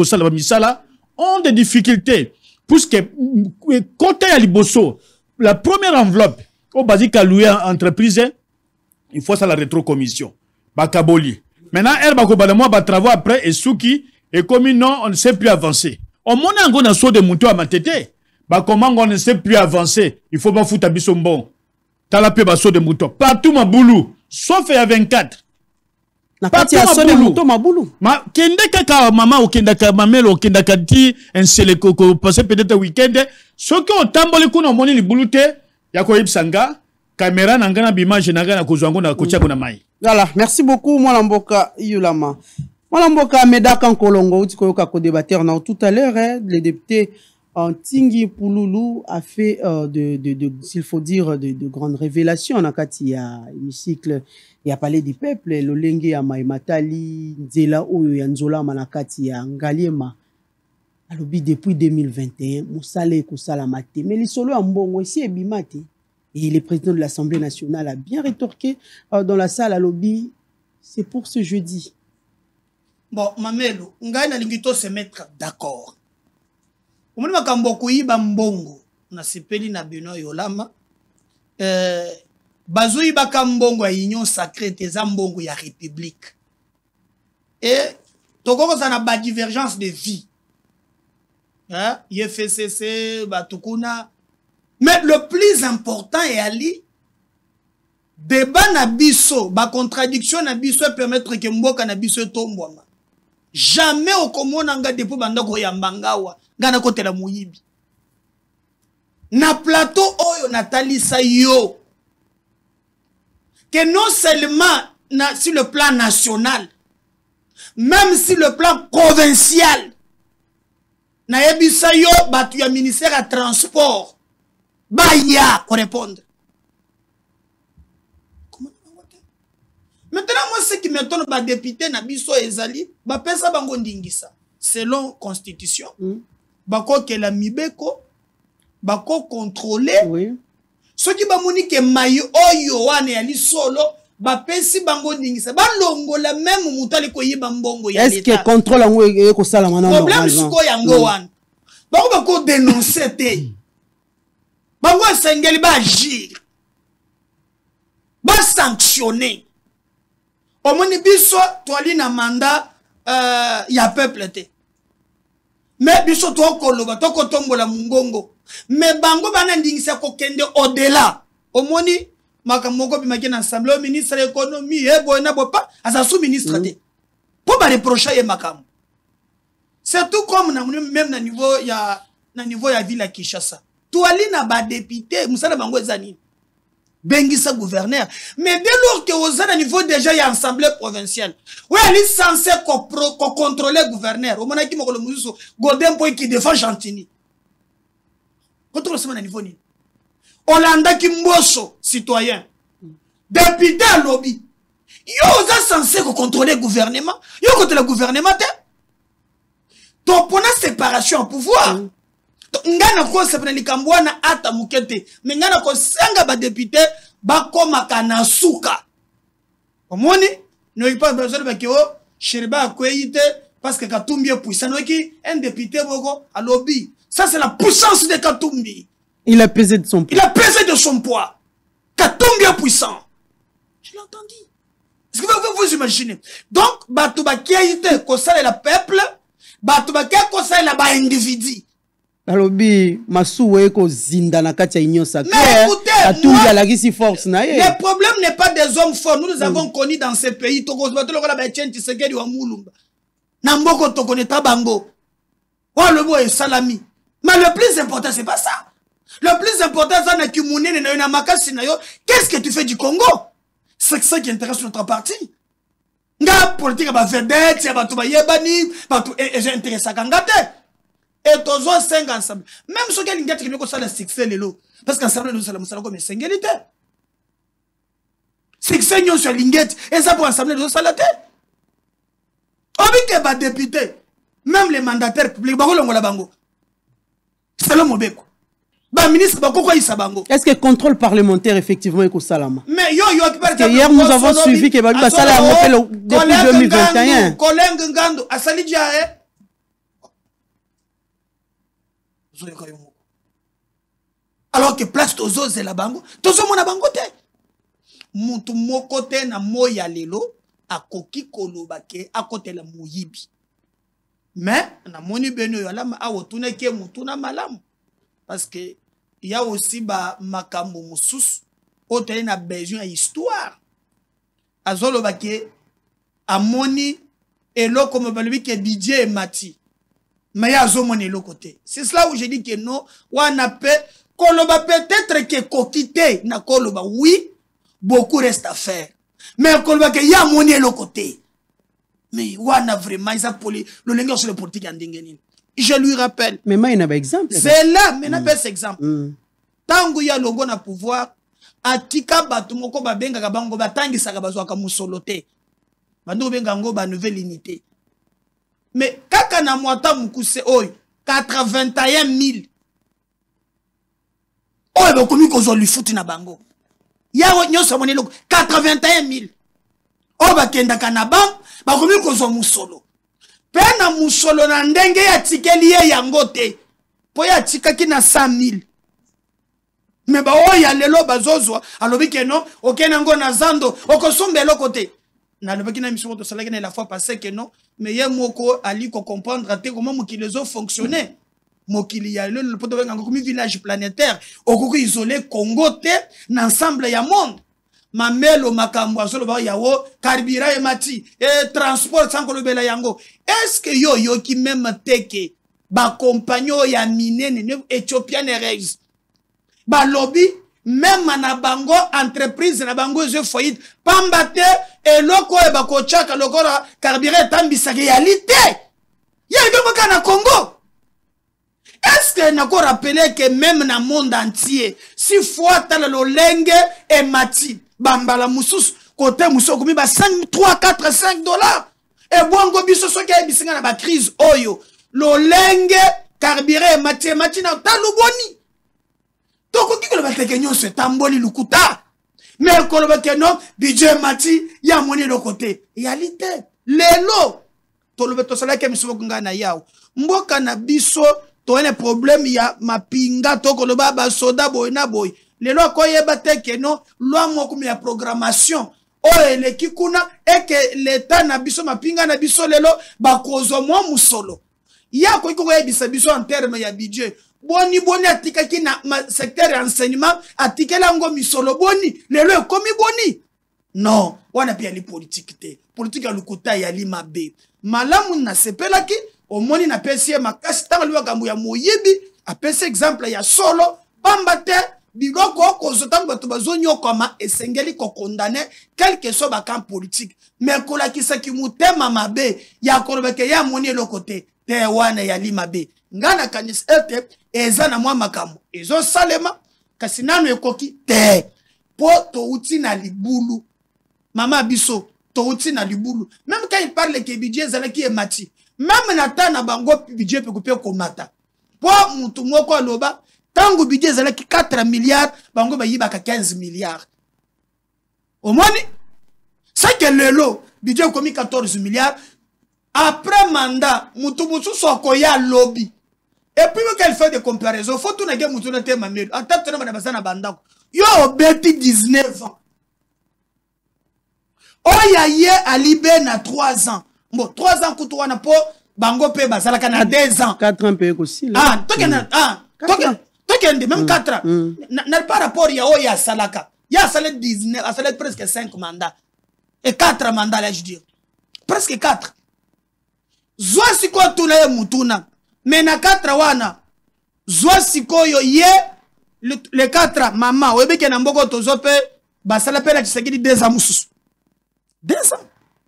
ont des difficultés. Puisque, côté à Liboso, la première enveloppe, au basique à louer entreprise, il faut ça la rétrocommission. Bakaboli. Maintenant, elle va travailler après et Souki, et comme non, on ne sait plus avancer. On monte encore dans saut de moutons à ma tête. Bah, comment on ne sait plus avancer? Il faut pas foutre à bisson. T'as la paix, saut de moutons. Partout, ma boulou. Sauf à vingt-quatre. Nakati ya sone moto mabulu. Ma kende kaka mama o kenda ka mamelo o kenda ka ti ensele koko passer peut-être week-end. Ce que on tamboli kuna moni libulute ya ko ibsanga caméra nangana bimage nangana ko zwango na ko tia kuna mai. Voilà, merci beaucoup Mwana Mboka Yulama. Mwana Mboka Medaka Nkolongo uti ko yoka ko débatteur na tout à l'heure hein, le député Tingi Pouloulou a fait euh, de, de, de, s'il faut dire, de, de grandes révélations. Il y a hémicycle, il y a parlé du peuple, Lolenge ya Maimatali, Nzela Oyo Yanzola Manakati ya Ngaliema. Alors, depuis deux mille vingt et un, Moussale Koussala Mate. Mais les solos en bon, aussi est bimate. Et le président de l'Assemblée nationale a bien rétorqué euh, dans la salle à lobby. C'est pour ce jeudi. Bon, Mamelo, Ngaï na lingito se mettre d'accord. Umuni makambo kuiba mbongo na sepeli na Benoît Yolama euh bazui baka mbongo ya union sacrée teza mbongo ya république et tokoko ça na ba divergence de vie hein I F C C batukuna mais le plus important est ali débat na biso ba contradiction na biso permettre que mboka na biso tombwama jamais au komona nga depuis bandako ya mbangawa ngana kote la muyibi na plateau oyo natalisa yo que non seulement na, sur le plan national même sur le plan provincial na yebisa yo batu ya ministère à transport baya ko répondre. Maintenant, moi, ce qui m'étonne, bah, député, na biso ezali, bah, pesa bango ndingisa. Selon constitution, mm. bah, quoi que la mibeko, bah, quoi contrôler, oui. Ce qui ba moni ke mayo oyo wane ali solo, bah, pesi bango ndingisa. Bah, longo la même moutali ko yiba mbongo ya l'État. Est-ce que contrôle en we ko sala mana normal? Problème suko yango wane. Bah, ko ba ko dénoncer te. Bango sengeli ba agir. Ba sanctionner. Au moni biso toali na mandat euh, ya peuple te. Mais biso to koloba to ko tombola mungongo. Mais bango bana ndingisa ko kende au-delà. Au moni makamoko bimaki na assemblée ministre de l'économie e boena bopa asa sous ministre te. Pour ba reprocher e makam. C'est tout comme na même na niveau ya na niveau ya ville ya Kinshasa. Toali na ba député musala bango ezani. Bengisa gouverneur. Mais dès lors que vous êtes à niveau déjà, il y a assemblée provinciale. Oui, elle est censée contrôler le gouverneur. Au moment où il y a Godin Poy qui défend Chantini. Contrôle ce niveau. Hollanda qui mbosso, citoyen. Député à lobby. Vous êtes censé contrôler le gouvernement. Vous êtes contrôler le gouvernement. Donc, pour la séparation en pouvoir. Ngana ko sepena likambwana ata mukete mais ngana ko sanga ba député bakomaka na suka. Omoni no il pas besoin de que Sheriba Kweyite parce que Katumbi est puissant. Un député boko à lobby. Ça c'est la puissance de Katumbi. Il a pesé de son poids. Il a pesé de son poids. Katumbi est puissant. Je l'ai entendu. Est-ce que vous vous imaginez? Donc, Batouba Kweyite kosala la peuple, Batouba Kweyite kosala ba individu. Alobi masuwe ko zinda na kati ya union sacrée. Mais écoutez, moi, la force na ye. Le problème n'est pas des hommes forts. Nous nous avons mm. connu dans ces pays. Toko bato lokola ba Etienne Tshisekedi wa Mulumba. Na mboko to connaîtra bango. Wa le bo e salami. Mais le plus important c'est pas ça. Le plus important c'est na kimunene na na makasi na yo. Qu'est-ce que tu fais du Congo? C'est ça qui intéresse notre parti. Nga politique ba vedette, ya bato ba yebani, bato et j'ai intéressé à kangate. Et tous les cinq ensemble. Même si vous avez un succès, parce qu'ensemble, nous sommes comme une singulité. Succès, nous sommes linguette. Et ça pour ensemble, nous sommes la tête. On dit que les députés, même les mandataires publics, c'est le mobile. Le ministre, est-ce que le contrôle parlementaire, effectivement, est au Salama? Mais yo, yo, parce que hier, nous avons suivi que le Salama a fait depuis deux mille vingt et un. Collègue Ngando, à Salidja, alors que place tozo zela bango tozo mona bango te mutu moko te na moya lelo akoki koloba ke akotela moyibi mais na moni beno yo alama awotuna ke mutu na malamu parce que il y a aussi ba makambo mususu otele na besoin ya histoire azoloba ke amoni elo comme balobi ke D J Mati. Mais il y a un côté. C'est cela où je dis que non. On a peut-être que coquité na koloba. Oui, beaucoup reste à faire. Mais koloba que il y a un côté. Mais on a vraiment ils ont poli le langage sur le politique en dingeni. Je lui rappelle. Mais moi il y a un exemple. C'est là, mais n'a pas exemple. Tango ya logo na pouvoir atika batu moko ba benga ka bango batangi saka bazwa ka musolote. Bando benga ngo ba nouvelle unité. Mais kaka na mwata mukuse oy quatre-vingt-un mille. Oy ba komi ko zo lui foutu na bango. Ya wo nyoso moni loko quatre-vingt-un mille. Oy ba kenda kana bang ba komi ko zo musolo. Pena musolo na ndenge ya tikeli ye yango te. Po ya tikaki na cent mille. Mais ba oy ya lelo bazozwa alobi ke non okena ngo na zando okosombe loko te. Na le bakina mission to salaki na la fois passée que non mais yé moko ali ko comprendre te comment mokili zo fonctionner mokili ya le poto benga comme village planétaire okoko isolé Congo te n'ensemble ya monde mamelo makambo azolo ba yawo carburant et mati et transport sans ko lobela yango est-ce que yo yo ki même teke ba compagnon ya minene ne Ethiopian Airlines ba lobby même na bango entreprise na bango je faillite pambate et loko e bako chaka lokora carburant tambisa réalité ya ndomo kana Congo. Est-ce que n'a ko rappeler que même na monde entier si fois tala lo lenge et mati bambala musus côté muso komi ba cinq trois quatre cinq dollars et bongo biso so ke bisinga na ba crise oyo lo lenge carburant et mati mati na taluboni. Donc, qui le fait que nous se tamboli lukuta? Mais qu'on le fait non, D J Mati, il y a monnaie de côté. Réalité. Lelo. To le beto sala ke misubo kunga na yao. Mboka na biso, to ene problème ya mapinga to ko le baba soda boy na boy. Lelo ko yeba te ke non, loi moko ya programmation. O ele kikuna et que l'état na biso mapinga na biso lelo ba kozo mo musolo. Ya ko ko yebisa biso en terme ya budget. Boni boni atika ki na secteur enseignement atika lango misolo boni lelo komi boni non wana pia li politique te politique ya lukuta ya li mabe malamu na sepela ki omoni na pesi makasi tanga liwa gambo ya moyibi apesi exemple ya solo pamba te bigoko ko zotango to bazonyo koma esengeli ko condamner quel que soit ba camp politique mais kola ki sa ki mutema mabe ya kolobeke ya moni le côté te wana ya li mabe ngana kanis ete eza na mwa makambo ezo salema kasi nanu ekoki te po to uti na libulu mama biso to uti na libulu même quand il parle que budget zala ki emati même na ta na bango budget pe ko ko mata po mutu moko loba tangu budget zala ki quatre milliards bango ba yiba ka quinze milliards Au moins, c'est que le lot, budget commis quatorze milliards. Après mandat, Moutoumousou soit koya lobby. Et puis, qu'elle fait des comparaisons, faut tout néger Moutou n'était ma mère. En tant que tu n'as pas bandako. Yo, Betty dix-neuf ans. Oya ye Alibé na trois ans. Bon, trois ans, koutou wana po, bango pe basala kana deux ans. quatre ans pe aussi. Ah, token, ah, token, token, même quatre ans. N'a pas rapport ya oya salaka. Ya salé dix-neuf, a salé presque cinq mandats. Et quatre mandats, là, je dis. Presque quatre. Zwa siko tuna ye mutuna. Mais na quatre wana. Zwa siko yo ye, le, le quatre, maman, webe ke na mboko tozope, basala pe la chisaki di deux ans moussus. Deux ans.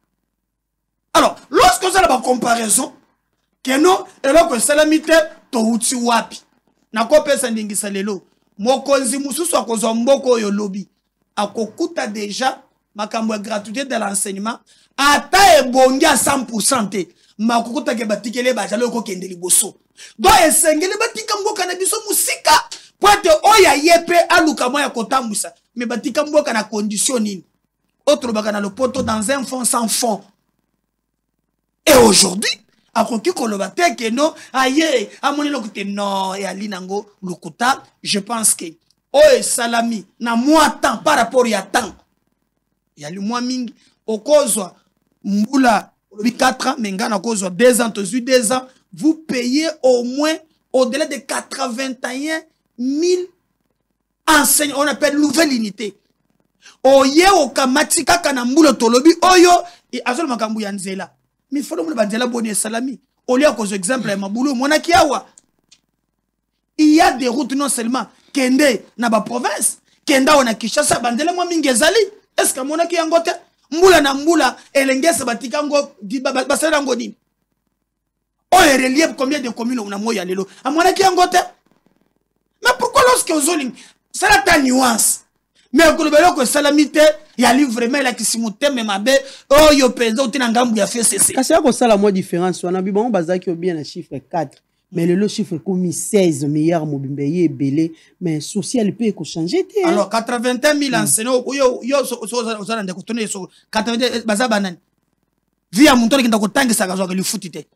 Alors, lorsque vous avez la comparaison, que non, et là que salamite, to uti wapi. Na kope sandingi salelo. Mokonzi moussus wa kozo mboko yo lobby. Akokuta déjà, makambo ya gratuité de l'enseignement. Ata e bongi à cent pour cent. Makukuta ke batikele bajalo ko kende liboso. Do esengele batika mboka na biso musika. Poate oya yepe aluka moya kotambusa. Me batika mboka na condition nini. Autre baka na le poto dans un fond sans fond. Et aujourd'hui, akoki koloba te ke no aye amoni lokute non et ali nango lukuta, je pense que oye salami na moi temps par rapport ya temps. Ya li moi mingi okozwa mbula quatre ans, mais ngana kozwa deux ans, deux ans, vous payez au moins au-delà de quatre-vingt-un mille enseignants, on appelle nouvelle unité. Oye o kamatika kana mbulo tolobi oyo et azol makambu ya nzela. Mais faut le banzela boni salami. Au lieu cause exemple ya mabulo mona kiawa. Il y a des routes non seulement kende na ba province, kenda ona Kinshasa banzela mo mingezali. Est-ce que mona ki yangote? Mbula na mbula elengese batika ngo basala ngo nini? O relief combien de communes on a moya lelo? Amona ki yangote? Mais pourquoi lorsque ozoling ça la ta nuance? Mais ko lobelo ko salamite ya li vraiment la kisimute me mabe o yo penza utina ngambu ya F C C. Kasi ko sala mo différence wana bi bon bazaki o bien na chiffre quatre. Mais le chiffre comme seize meilleurs mobimbe belé mais social peut changer. Alors quatre-vingt-un mille enseignants yo yo so so so ndeko toné so quatre-vingt baza banani. Via muntoni kinda ko tangisa kazo ke lifutite.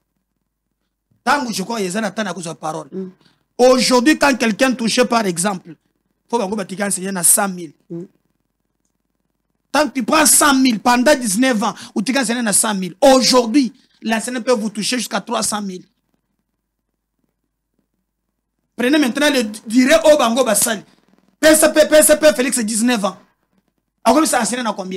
Tangu je crois yezana tana ko sa parole. Aujourd'hui quand quelqu'un touché par exemple, faut bango batika enseigner na cent mille. Tant que tu prends cent mille pendant dix-neuf ans, ou tu enseigner na cent mille. Aujourd'hui, l'enseignant peut vous toucher jusqu'à trois cent mille. Prenez maintenant le direct au bango basali. P C P, P C P, Félix, dix-neuf ans. Alors, ça enseigne à combien?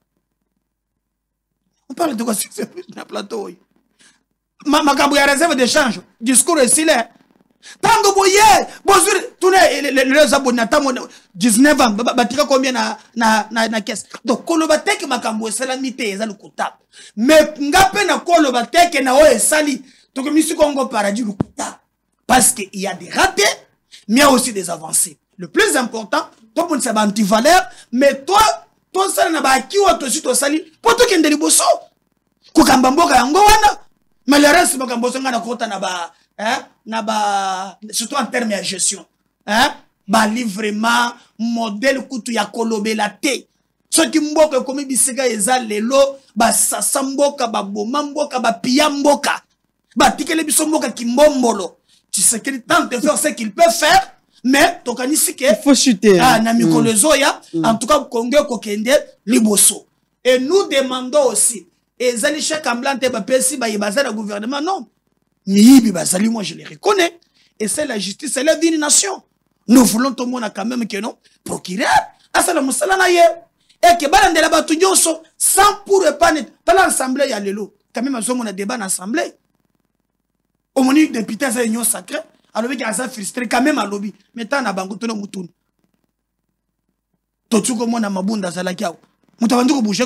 On parle de quoi sur le plateau? Ma ma réserve d'échange. Discours est là. Tango boye, bonjour, tous les les abonnés, dix-neuf ans, batika combien na na na na caisse. Donc kolobate que makambo salamité eza lukuta. Mais ngape na kolobate que na o esali, to que misi Congo paradis lukuta. Parce qu'il y a des ratés, mais il y a aussi des avancées. Le plus important, toi, tu sais, anti-valeur, mais toi, toi, ça n'a pas qui ou toi, tu sali, pour toi, qui est liboso. Kukambamboka yango wana, mais le reste, makamboso ngana kota na ba, hein, na ba, surtout en termes de gestion, hein, ba livrement, modèle kutu ya kolobe la te. Ce qui mboka comme bisega eza lelo, ba sasamboka, ba bomamboka, ba piyamboka, ba tikele bisomboka kimbombolo. Tu sais qu'il tente de faire ce qu'il peut faire, mais il faut chuter. Ah, Namiko Lezoya, en tout cas, Congo Kokende, Liboso. Et nous demandons aussi, et Zalisha Kamblante, Bapesi, Baïbaza, le gouvernement, non. Nibi Bazali, moi je les reconnais. Et c'est la justice, c'est la vie d'une nation. Nous voulons tout le monde quand même que non. Procureur, Asala Moussalana ye. Et que Balande la Batouillon, sans pour épargner, dans l'assemblée, il y a le lot. Quand même, on a débat dans l'assemblée. Au moment où les députés ont une union sacrée, alors qu'ils sont frustrés quand même à lobby. Mais tant à Bangotono Moutoun. Tout ce que moi, Mabunda Zalakiao. Moutavandu bouger.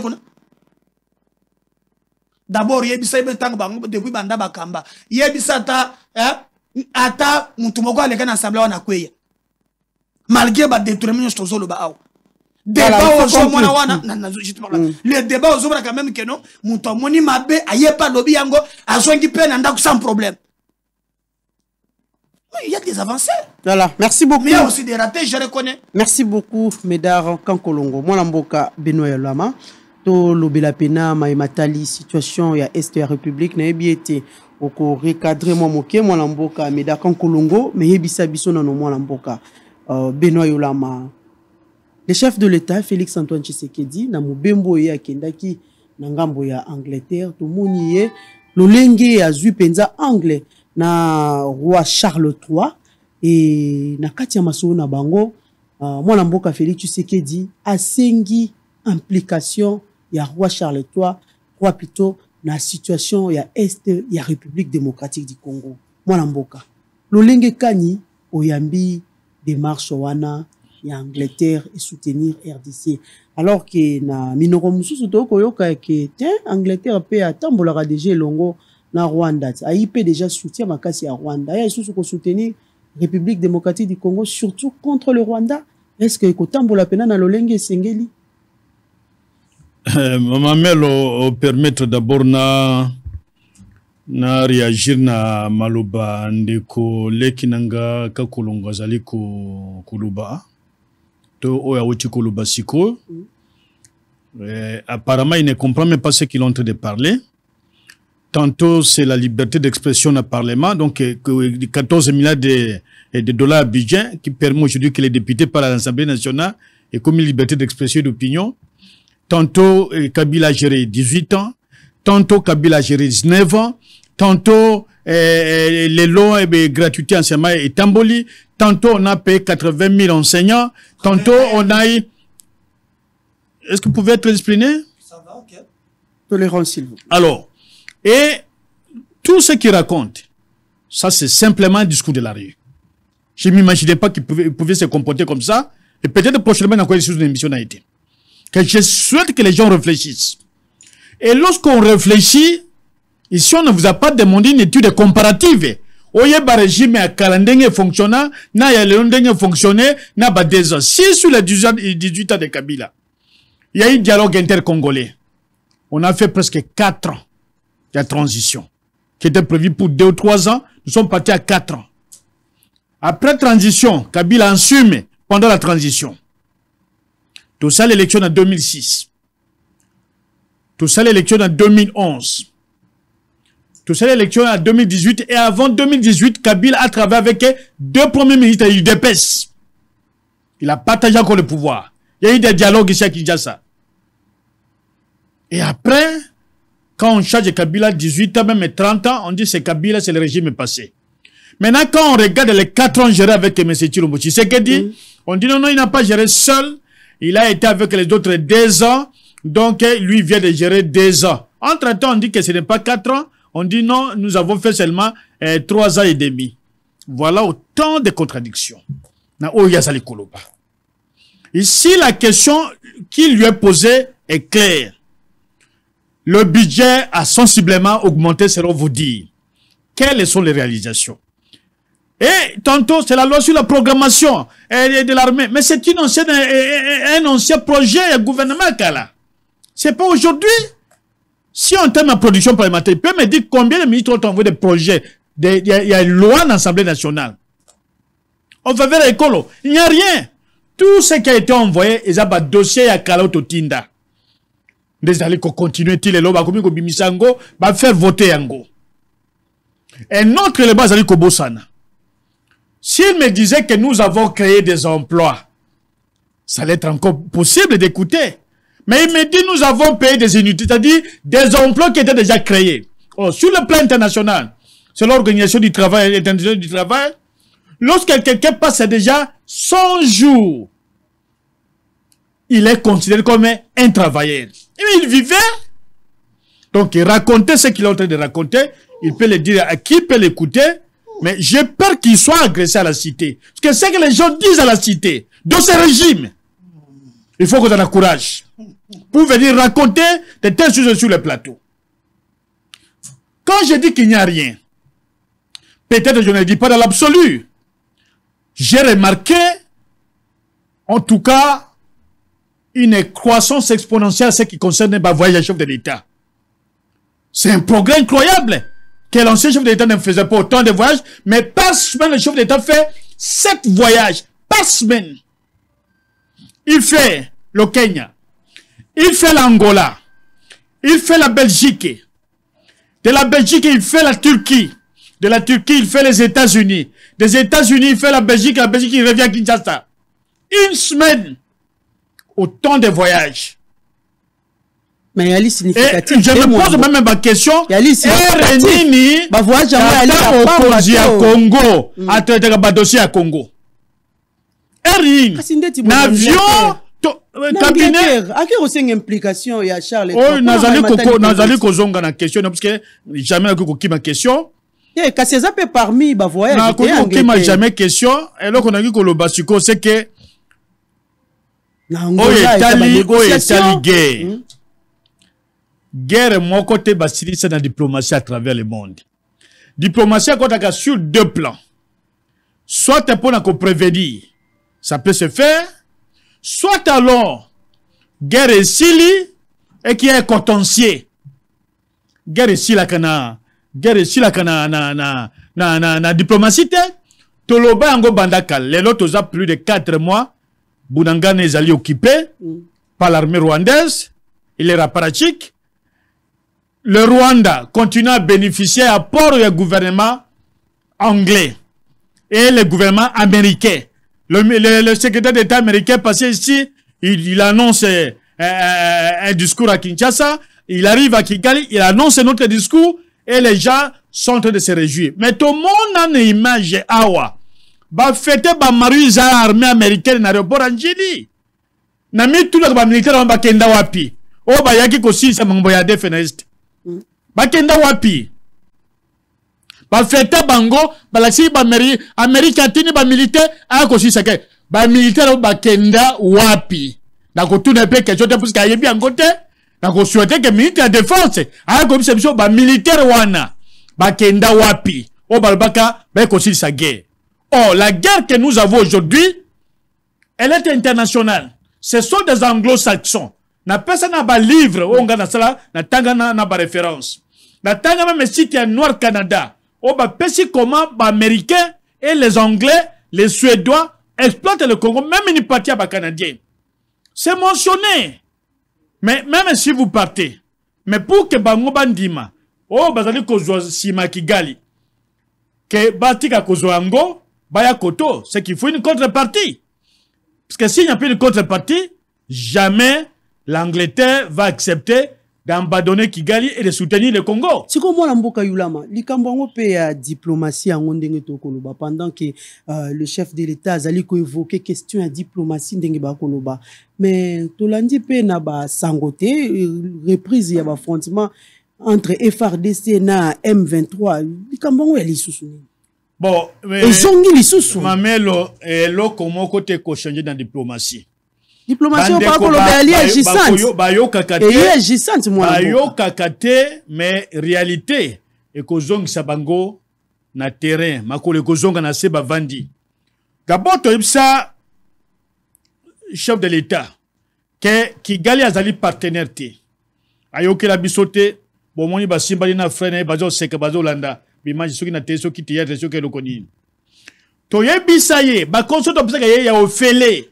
D'abord, il y a des gens depuis Banda Bakamba. Il y a des gens qui ata Moutumoko à l'école d'assemblée en Akweya. Malgré le détournement de ce Bao. Débat aux hommes, le débat aux hommes, quand même que non, Moutomoni Mabe, aïe pas lobby yango, à son qui peine sans problème. Oui, il y a des avancées. Voilà, merci beaucoup. Mais il y a aussi des ratés, je reconnais. Merci beaucoup, Médard Kankolongo. Moi, Lamboka Benoît Lama. To lobela pena ma matali situation ya est ya République na ebiete oko recadrer moi moke moi Lamboka Médard Kankolongo mais yebisa biso na no moi Lamboka euh, Benoît Lama. Le chef de l'État Félix Antoine Tshisekedi na mobembo ya kendaki na ngambo ya Angleterre to moni ye lolenge ya zui penza anglais na roi Charles trois et na kati ya masolo na bango uh, mwana mboka Félix Tshisekedi asengi implication ya roi Charles trois roi plutôt na situation ya est ya République démocratique du Congo mwana mboka lolenge kani oyambi démarche wana ya Angleterre et soutenir R D C alors que na minoko mususu to koyoka ke te Angleterre pe atambola déjà longo na Rwanda a I P déjà soutien makasi à Rwanda ya isusu ko soutenir République démocratique du Congo surtout contre le Rwanda est-ce que ko tambola pena na lolenge sengeli euh, maman melo permettre d'abord na na réagir na maloba ndeko lekinanga kakolonga zali ko kuluba to oya wuti kuluba siko euh, apparemment il ne comprend même pas ce qu'il est en train de parler. Tantôt, c'est la liberté d'expression dans le Parlement, donc quatorze milliards de, de dollars à budget qui permet aujourd'hui que les députés parlent à l'Assemblée nationale et comme une liberté d'expression et d'opinion. Tantôt, Kabila a géré dix-huit ans, tantôt Kabila a géré dix-neuf ans, tantôt eh, les lots et eh, gratuité enseignement est tamboli, tantôt on a payé quatre-vingt mille enseignants, tantôt on a eu... Est-ce que vous pouvez être expliqué? Ça va, ok. Tolérance, s'il vous plaît. Alors, et tout ce qu'il raconte, ça c'est simplement un discours de la rue. Je ne m'imaginais pas qu'il pouvait, pouvait se comporter comme ça. Et peut-être prochainement, dans quoi une émission a été. Que je souhaite que les gens réfléchissent. Et lorsqu'on réfléchit, ici on ne vous a pas demandé une étude comparative. Oye ba régime à calendrier fonctionnant, na ya le fonctionné, na ba deux ans. Si sur les dix-huit ans de Kabila, il y a eu un dialogue intercongolais. On a fait presque quatre ans. La transition, qui était prévue pour deux ou trois ans, nous sommes partis à quatre ans. Après transition, Kabila assume pendant la transition. Tout ça, l'élection en deux mille six. Tout ça, l'élection en deux mille onze. Tout ça, l'élection en deux mille dix-huit. Et avant deux mille dix-huit, Kabila a travaillé avec deux premiers ministres de l'U D P S. Il a partagé encore le pouvoir. Il y a eu des dialogues ici à Kinshasa. Et après... Quand on charge Kabila dix-huit ans, même trente ans, on dit c'est Kabila, c'est le régime passé. Maintenant, quand on regarde les quatre ans gérés avec M. Tshilombo Tshisekedi, mm. on dit non, non, il n'a pas géré seul. Il a été avec les autres deux ans. Donc, lui vient de gérer deux ans. Entre-temps, on dit que ce n'est pas quatre ans. On dit non, nous avons fait seulement euh, trois ans et demi. Voilà autant de contradictions. Ici, la question qui lui est posée est claire. Le budget a sensiblement augmenté, selon vous dire. Quelles sont les réalisations? Et tantôt, c'est la loi sur la programmation de l'armée. Mais c'est une ancienne, un ancien projet du gouvernement. C'est pas aujourd'hui. Si on termine la production parlementaire, il peut me dire combien de ministres ont envoyé des projets. Il y, y a une loi dans l'Assemblée nationale. On va vers l'école. Il n'y a rien. Tout ce qui a été envoyé, ils ont un dossier à Kalao Totinda. Des allez continuer les lois comme Bimisango va faire voter Yango. Et notre élément Zali Kobosana. S'il me disait que nous avons créé des emplois, ça allait être encore possible d'écouter. Mais il me dit nous avons payé des unités, c'est-à-dire des emplois qui étaient déjà créés. Oh, sur le plan international, c'est l'organisation du travail, l'international du travail. Lorsque quelqu'un passe déjà cent jours, il est considéré comme un travailleur. Il vivait. Donc, il racontait ce qu'il est en train de raconter. Il peut le dire à qui peut l'écouter. Mais j'ai peur qu'il soit agressé à la cité. Parce que c'est que les gens disent à la cité, dans ce régime, il faut qu'on ait le courage pour venir raconter des telles choses sur le plateau. Quand je dis qu'il n'y a rien, peut-être je ne le dis pas dans l'absolu. J'ai remarqué, en tout cas, une croissance exponentielle en ce qui concerne le voyage chef de l'État. C'est un progrès incroyable. que l'ancien chef d'État ne faisait pas autant de voyages, mais par semaine, le chef d'État fait sept voyages par semaine. Il fait le Kenya, il fait l'Angola, il fait la Belgique, de la Belgique, il fait la Turquie, de la Turquie, il fait les États-Unis, des États-Unis, il fait la Belgique, la Belgique, il revient à Kinshasa. Une semaine, autant de voyages. Mais il y a significatif. Et je me pose même ma question. Il y a significatif. Bah voyage à Congo, à traiter le dossier à Congo. Erin, l'avion, cabinet. À quelle aussi une implication il y a Charles? Oh, Nazali Koko, Nazali Kozonga na question, parce que jamais eu ma question. Eh, quand c'est peu parmi bah voyage. Na Koko m'a jamais question. Et là qu'on a dit que le basico c'est que. Oh, Italie, oh, Italie gay. Guerre, mon côté, Bastille, c'est la diplomatie à travers le monde. Diplomatie, à sur deux plans. Soit pour prévenir, ça peut se faire. Soit alors, guerre ici, et qui est contentieux. Guerre ici, la cana. Guerre ici, la cana, na, na, na, na, na, diplomatie, Toloba, Ango Bandakal. Les autres, ont plus de quatre mois. Bounangane est allé occupé par l'armée rwandaise. Il est raparachique. Le Rwanda continue à bénéficier à port du gouvernement anglais et le gouvernement américain. Le, le, le secrétaire d'État américain passé ici, il, il annonce euh, euh, un discours à Kinshasa, il arrive à Kigali, il annonce notre discours et les gens sont en train de se réjouir. Mais tout le monde a une image awa. Ba fête ba marie za armée américaine na aéroport Anjili. Na mi tout le militaire ba kenda wapi. O ba yaki ko si sa mambo ya defense. Bakenda wapi ba fete bango balasi ba meri Amerika tini ba militaire a ko si sake ba militaire ba kenda wapi na ko tuna pe quelque chose parce qu'il y a bien côté na ko souhaiter que militaire défense a ko bi ba militaire wana ba kenda wapi o balbaka ba ko si sake. Oh, la guerre que nous avons aujourd'hui elle est internationale. Ce sont des anglo-saxons. Na pesa na ba livre o nga na sala na tanga na na ba référence na tanga même site ya Noir Canada o ba pesi comment ba américains et les anglais les suédois exploitent le Congo même une partie à ba canadien. C'est mentionné. Mais même si vous partez mais pour que bango bandima o bazali kozwa sima Kigali que batika kozwa ngo baya koto, c'est qu'il faut une contrepartie. Parce que s'il n'y a plus de contrepartie, jamais l'Angleterre va accepter d'abandonner Kigali et de soutenir le Congo. C'est comme moi l'amboka yulama. Likambongo pe ya diplomatie en ondenge to koloba pendant que euh, le chef de l'État azali ko évoquer question à diplomatie ndenge ba koloba. Mais tolandi pe na ba sangote reprise ya ba affrontement entre F R D C na M vingt-trois. Likambongo ya lisusu. Bon, mais ezongi lisusu. Mamelo et lo comment côté ko changer dans diplomatie. Diplomatie pas ko loba ali agissante. Ba yo kakate. Et agissante moi. Ba yo kakate mais réalité et ko zong sabango na terrain, makole ko zonga na seba vandi. D'abord to ibsa chef de l'État que Kigali azali partenaire te. Ayo ke la bisote bon moni ba simbali na frère ba zo seka ba zo landa. Bimaji soki na te soki te ya te soki lokoni. To yebisa ye ba konso to bisa ye ya ofele.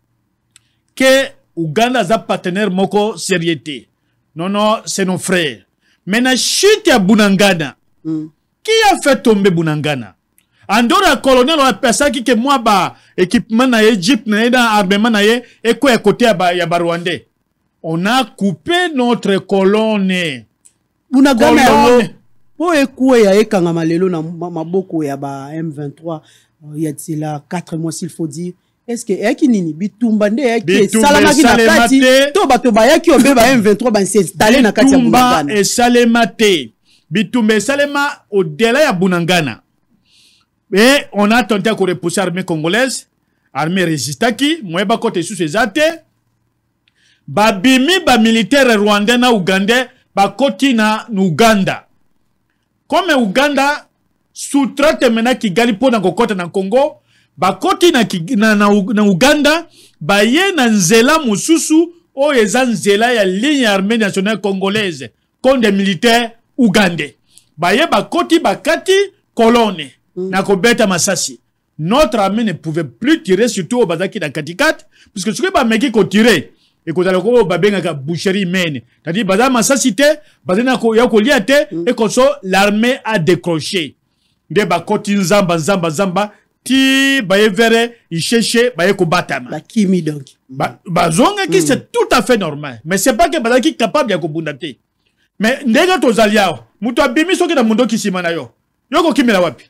Que Ouganda a partenaire moko sérieuxté. Non, non, c'est nos frères. Maintenant, chute à Bunangana. Mm. Qui a fait tomber Bunangana? En dehors de la colonel, on a personne qui que moi, bah, équipement na Egypte, na armement na et quoi à côté à Rwandais. On a coupé notre colonne. Bunangana, pour écouer ya ekanga malelo na maboko ya ba M vingt-trois, il y a de là quatre mois s'il faut dire. Est-ce que yaki nini bitumba nde yaki salamaki na kati to bato ba yaki obe ba M vingt-trois ba s'installer na kati ya Bunangana et salemate bitumba salema au-delà ya Bunangana et on a tenté de repousser l'armée congolaise armée résistaki moyeba côté sous ces athées ba bimi ba militaire rwandais na ougandais ba koti na Uganda comme Uganda sous-traite maintenant Kigali pour na kokota na Congo bakoti na, na, na, na Uganda baye na nzela mususu o eza nzela ya ligne armée nationale congolaise contre des militaires ougandais baye bakoti bakati kolone mm. na kobeta masasi. Notre armée ne pouvait plus tirer surtout au bazaki dans Katikat puisque ce que ba meki ko tirer et ko zala ko babenga ka boucherie humaine. C'est-à-dire bazama masasi te, bazana ko ya ko liate mm. et ko so l'armée a décroché. De bakoti nzamba nzamba nzamba ti baye vere icheche baye ko batama. Ba kimi donc. Ba bazonga qui mm. c'est tout à fait normal. Mais c'est pas que bazaki capable ya ko bundate. Mais ndenge to zaliao, muto abimi soki na mundo kisimana yo. Yoko kimela wapi?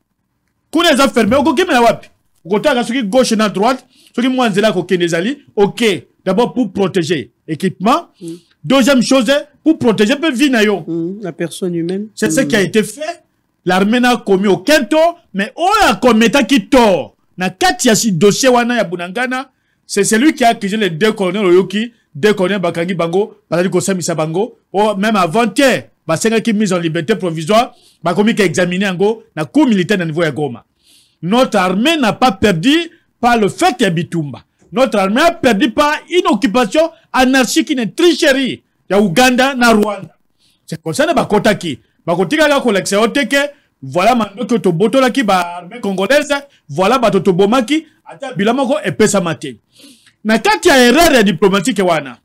Kuna eza fermé, oko kimela wapi? Okotaka soki gauche na droite, soki mwanzela ko kenezali, OK. D'abord pour protéger équipement. Mm. Deuxième chose, pour protéger peu vie na yo. Mm. La personne humaine. C'est mm. ce qui a été fait. L'armée n'a commis aucun tort, mais on a commis qui tort. Na kati ya si dossier wana ya Bunangana, c'est celui qui a accusé les deux colonels Oyoki, deux colonels Bakangi Bango, Baladi Kosamisa Bango, ou même avant-hier, Basenga qui mise en liberté provisoire, Bakomi qui a examiné Ango, na coup militaire na niveau ya Goma. Notre armée n'a pas perdu par le fait qu'il y a Bitumba. Notre armée a perdu par une occupation anarchique, une tricherie. Ya Uganda na Rwanda. C'est comme ça, na Bakotaki. Bakotika la collection oteke, voilà mando que to botola ki ba armée congolaise, voilà ba to bomaki, ata bilamako et pesa matin. Na kati ya erreur diplomatique wana.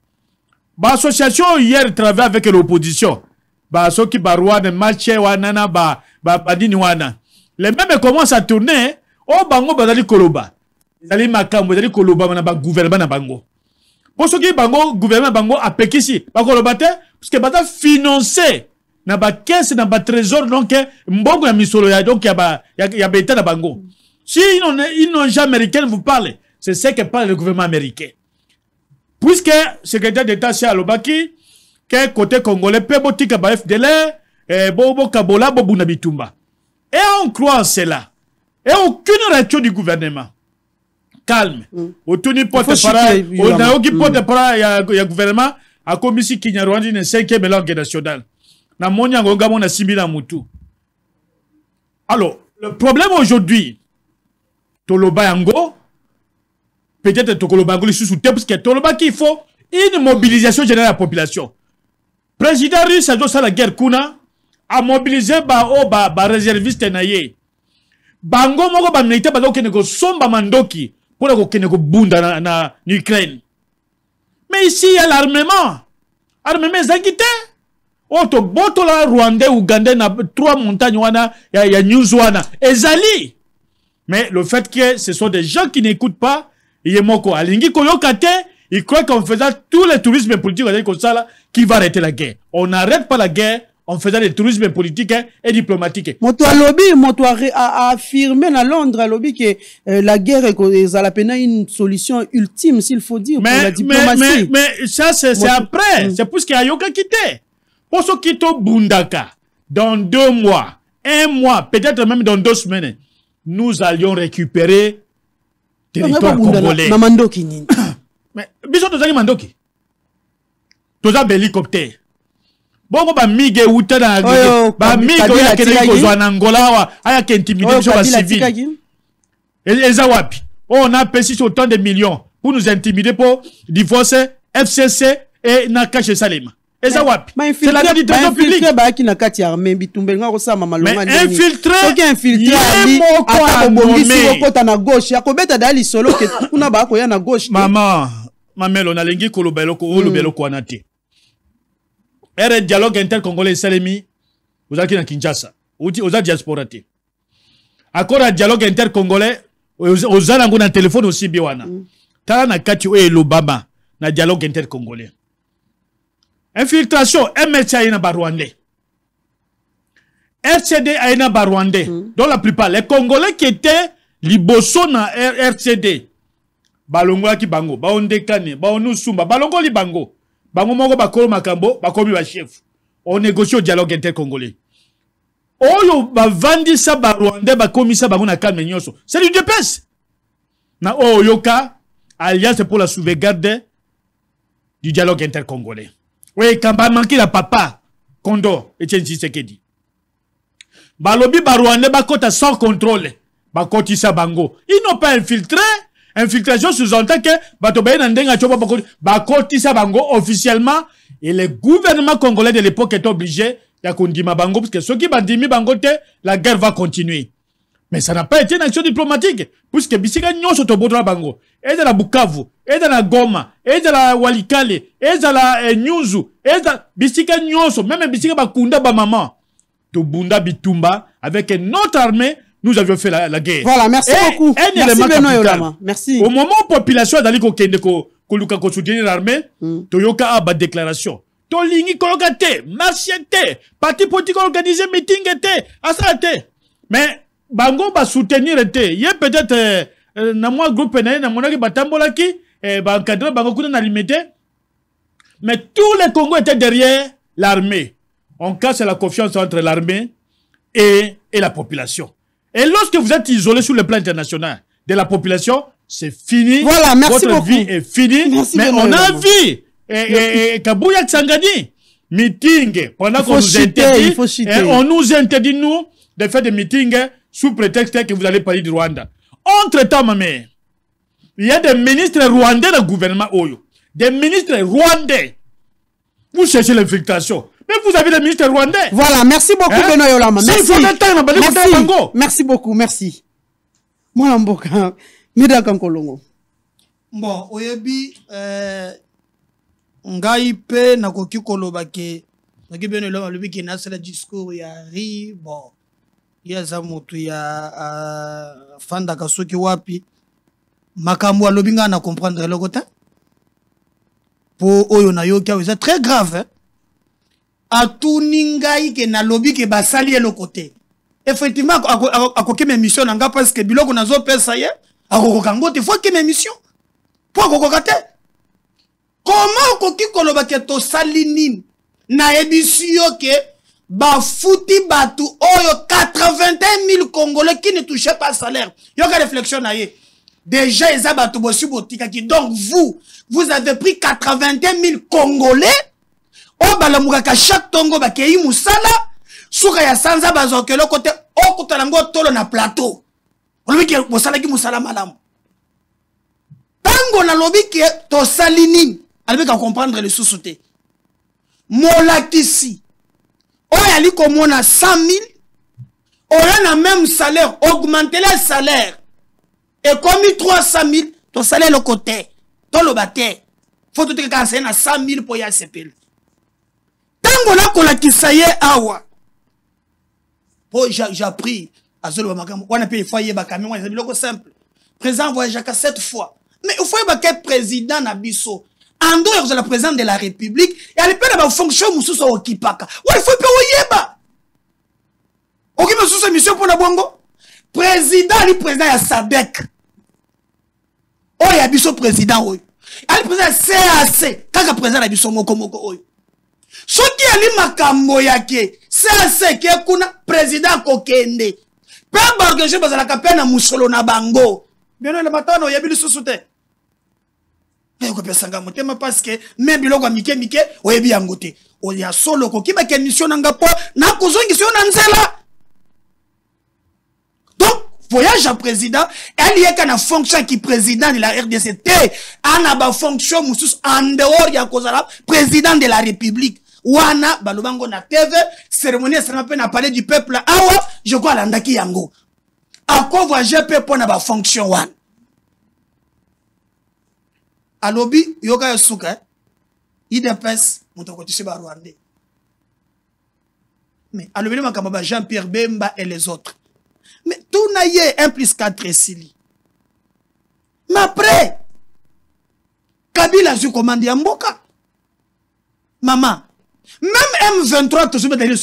Ba association hier travaille avec l'opposition. Ba soki ba Rwanda matché wana na ba ba badini wana. Les mêmes commencent à tourner, oh bango bazali koloba. Bazali makambo bazali koloba na ba gouvernement na bango. Pour ce qui bango gouvernement bango a pekisi, ba koloba te parce que ba financer na ba caisse na ba trésor donc mbongo ya misolo ya donc ya ba ya, ya beta na bango. Si une O N G américaine vous parle, c'est ce que parle le gouvernement américain. Puisque secrétaire d'État c'est Alobaki que côté congolais pe botika ba F D L R eh, bobo kabola bobu na bitumba. Et on croit en cela. Et aucune réaction du gouvernement. Calme. Au tourni porte-parole, au naoki porte-parole ya ya gouvernement a commis Kinyarwanda une cinquième langue nationale. Na monya ngonga mona simbila mutu. Alors, le problème aujourd'hui, Toloba yango, peut-être Toloba yango sous parce que Toloba qu'il faut une mobilisation générale de la population. Président russe a dit ça la guerre kuna a mobilisé ba o ba ba réserviste naye. Bango moko ba militaire ba ko nego somba mandoki pour ko kenego bunda na, na Ukraine. Mais ici il y a l'armement. Armement zangité. Oto boto la Rwanda Ouganda na trois montagnes wana ya, ya news wana ezali. Mais le fait que ce sont des gens qui n'écoutent pas, yemoko alingi koyokate, ils croient qu'en faisant tous les tourismes politiques comme ça là, qui va arrêter la guerre. On n'arrête pas la guerre en faisant des tourismes politiques et diplomatiques. Moto lobby, moto a affirmé à Londres lobby que euh, la guerre est à la peine une solution ultime s'il faut dire mais, pour la diplomatie. Mais, mais, mais ça c'est après, mm. c'est pour ce qu'il y a yoka quitté. Pour ce qui est Bundaka, dans deux mois, un mois, peut-être même dans deux semaines, nous allions récupérer territoire congolais. Mais, bisous, tu as mandoki. Tu as hélicoptère. Bon, bah, mige ou t'as na, bah, mige ou y'a kene ko zwa Angola wa, aya ke intimider sur la civile. Et zawapi. On a payé autant de millions pour nous intimider pour divorcer F C C et Nakache Salema. C'est la dédication publique. Mais infiltré, il y a maman, maman, on a l'engi kolobelo ko olobelo ko anate. Ere dialogue inter-congolais Salemi, vous avez na Kinshasa, vous avez diaspora te. Encore un dialogue inter-congolais, vous avez un téléphone aussi biwana. Tala na kati o elobama na dialogue inter-congolais. Infiltration, M L C a une Rwandais. R C D a une Rwandais. Mm. Dans la plupart, les Congolais qui étaient liboso na R C D. Balongo ki bango, ba ondekane, ba onusumba, balongo li bango. Bango moko bakolo makambo, bakomi ba chef. On négocie au dialogue inter-congolais. Oyo ba vandi sa ba Rwandais bakomi sa bango na kalme nyoso. C'est du D P S. Na Oyoka, alliance pour la sauvegarde du dialogue inter-congolais. Oui, quand ba manqué la papa, Kondo, Etienne Tshisekedi. Balobi Barwande bakota sans contrôle. Bakoti sa bango. Ils n'ont pas infiltré. Infiltration sous-entend que Batobaye Nandenga Choba bakoti sa bango officiellement. Et le gouvernement congolais de l'époque est obligé ya kondima bango parce que ceux qui bandimi bango te la guerre va continuer. Mais ça n'a pas été une action diplomatique puisque bisika nyonso to botola bango. Eza la Bukavu, eza la Goma, eza la Walikale, eza la eh, Nyuzu, eza bisika nyonso même bisika bakunda ba maman. To bunda bitumba avec notre armée, nous avions fait la, la guerre. Voilà, merci et, beaucoup. Un merci élément capital. Merci. Au moment où la population a dit qu'on luka ko soutenir l'armée, mm. Toyoka a ba déclaration. To lingi kolokate, marché te, parti politique organisé meeting te, asa te. Mais bango ba soutenir te. Yé peut-être euh, na moi groupe na na monaki batambola ki eh, ba encadrer bango kuna na limité. Mais tous les Congos étaient derrière l'armée. On casse la confiance entre l'armée et, et la population. Et lorsque vous êtes isolé sur le plan international de la population, c'est fini. Voilà, merci Votre beaucoup. vie est finie. Merci mais beaucoup, on a vraiment. vu et Kabouya Tsangani, meeting, pendant qu'on nous chuter, interdit, il faut chuter. et on nous interdit, nous, de faire des meetings sous prétexte que vous allez parler du Rwanda. Entre-temps, ma mère, il y a des ministres rwandais dans le gouvernement Oyo. Des ministres rwandais. Vous cherchez l'infiltration. Mais vous avez des ministres rwandais. Voilà, merci beaucoup, hein? Benoît Yolama. Merci. Merci. Merci beaucoup, merci. Moi, Mboka, Mida Kankolongo. Bon, oyebi, euh, ngai pe nakoki koloba ke, naki Benoît Yolama lobi ke nasala discours ya ri, bon, ya za motu ya uh, fanda kasoki wapi, makambo alobi nga na comprendre le côté. Pour oyo na yoki, c'est très grave, hein. Atuni ngai ke na lobi ke basali le côté. Effectivement, akoki mes missions nanga parce que biloko nazo pesa ye, akoko kango te faut que mes missions. Pour akoko kate. Comment akoki koloba ke to salini na ebisio ke ba futi batu oyo quatre-vingt-un mille Congolais qui ne touchaient pas salaire. Yoka réflexion na ye. Déjà eza batu bosu botika ki donc vous vous avez pris quatre-vingt-un mille Congolais. O balamukaka chaque tongo bakei musala suka ya sanza bazokelo kote okutalango tolo na plateau olobiki bosala ki musala malamu tango na lobiki to salini alibika comprendre le sous-souté molakisi oya ali komona cent mille oya na même salaire augmenter le salaire et comme trois cent mille to salaire le côté to lo bate faut tout que ça na cent mille pour ya sepel. Tango na kolakisa ye awa. Po j'ai appris à Zolo Makam, on a payé foyer ba camion, c'est biloko simple. Président voyage à sept fois. Mais il faut ba que président na biso. En dehors de la présidente de la République, et elle peut avoir fonction mususu au kipaka. Ouais, il faut pas oyeba. OK mususu mission pour na bongo. Président li président ya Sadek. Oh ya biso président oyo. Ali président C A C, kaka président na biso moko moko oyo. Soki ali makambo yake sese ke kuna président kokende pe bargage bazala kapena musolo na bango bino le matano yebili susute e ko pesanga motema parce que même biloko mike mike oyebi yango te o ya solo ko kiba ke mission nanga po na kozongi sio na nzela. Donc voyage à président elle y est kana fonction qui président de la R D C T ana ba fonction musus en dehors ya kozala président de la République. Wana balobango na T V cérémonie ça n'a parlé du peuple awa je crois landaki yango ako voyager pe pona ba fonction wan alobi yoka yosuka I D P S mutoko tisi ba Rwandais mais alobi makamba ba Jean-Pierre Bemba et les autres mais tout na yé un plus quatre sili mais après Kabila zu commande ya mboka maman. Même M vingt-trois, tout ce que tu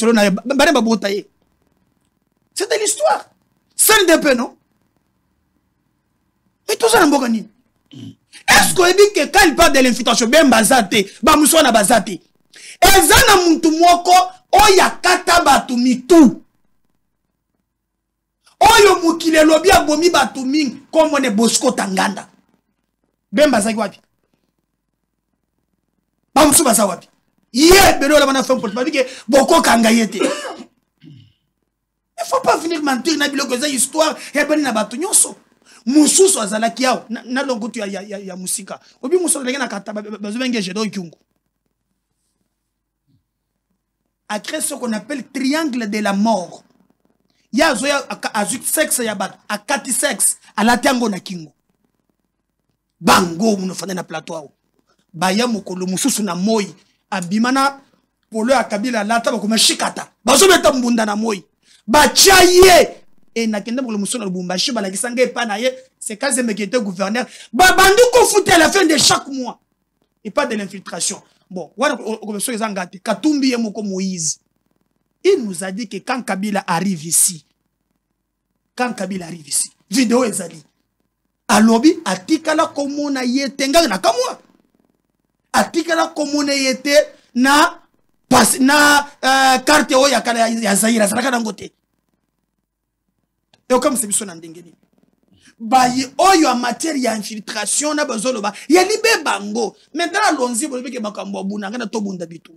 c'est de l'histoire. C'est le D P, non? Et tout ça, est-ce qu'on dit que quand il parle de l'infiltration, ben bazate, bamuswa na bazate, ezana muntu mwoko, oya kata batu mitu. Oyo mukile lobi abomi batu ming, comme on est Bosco Tanganda. Ben bazaki wapi? Bamusu baza wapi? Hier, Benoît Yolama fait un porte-parole que beaucoup kangayete. Il faut pas venir mentir na biloko za histoire et ben na batu nyonso. Mususu azala kiao na longo tu ya ya ya musika. Obi mususu lengena kata bazubenge jedo kyungu. a créé ce qu'on appelle triangle de la mort. Il y a un sexe, il y a un kati sexe, à la tiango na kingo. Bango, on fait un plateau. Baya mokolo mususu na moi. Abimana, polo akabila lata bakoma shikata. Bazo beta mbunda na moi. Bachaye. Et na kende mokolo mususu na lubumbashi balakisanga epa na ye. C'est quand c'est qui était gouverneur. Babandu ko foutait à la fin de chaque mois. Et pas de l'infiltration. Bon, Katumbi Moko Moïse. Il nous a dit que quand Kabila arrive ici, quand Kabila arrive ici, vidéo est allée. À lobby, atikala komona yete nga na kamwa. Atikala komona yete na pas na carte o ya kala ya Zaïra saraka nangote. Et comme c'est biso na ndengeni. Bayi oyo en matière ya infiltration na bazolo ba ya libe bango maintenant lonzi bo beke makambo abuna ngana to bunda bitu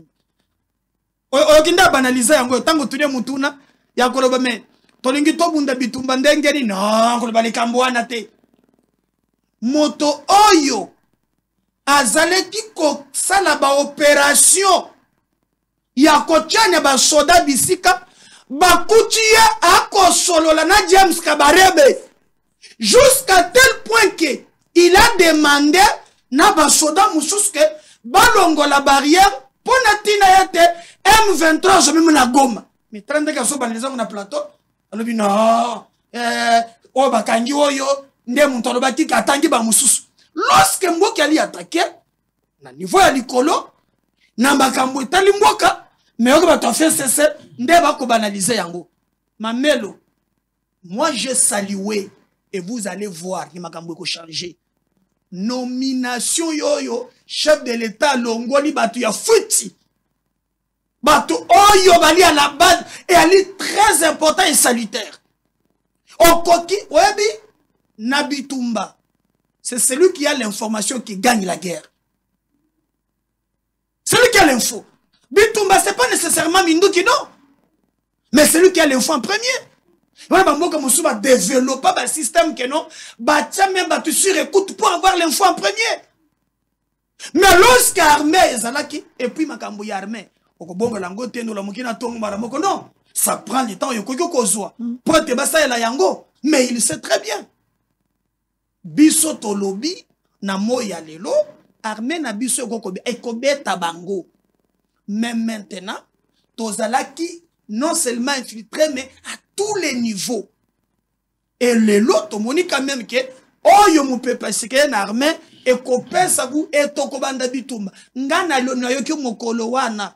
oyo kinda banaliser yango tango tunie mutuna ya koloba me tolingi to bunda bitumba ndengeri no koloba likambo wana te moto oyo azaleki ko sala ba opération ya kochanya ba soda bisika bakutie ako solola na James Kabarebe jusqu'à tel point que il a demandé na basoda mususke balongo la barrière pour natina yate M vingt-trois je même na Goma mais trente ka so banaliza na plateau alobi non euh o bakangi oyo nde muntolo batika atangi ba mususu lorsque mboki ali attaquer na niveau ya likolo na makambo etali mboka mais oko bato fait cesse nde bako banaliser yango mamelo moi je salué. Et vous allez voir, il m'a changé. Nomination yoyo, chef de l'État, Longoli, Batu ya Fouti. Batu oyo, bali à la base, et elle est très important et salutaire. Okoki, webi, Nabitumba. C'est celui qui a l'information qui gagne la guerre. Celui qui a l'info. Bitumba, c'est pas nécessairement Mindouki, non. Mais celui qui a l'info en premier. On va développer un système que non, même battu sur écoute pour avoir l'info en premier. Mais lorsque l'armée est là, et puis ma cambouille armée, non, ça prend le temps, pour te basa la yango, mais il sait très bien. Biso to lobby, na moya lelo, armée na biso gokobe, ekobe tabango. Mais maintenant, tozalaki non seulement infiltré, mais à tous les niveaux. Et le lot, on dit quand même que oh yo mu peut passer qu'une armée et copain ça vous et tokobanda bitumba. Ngana lo na yo ki mokolo wana.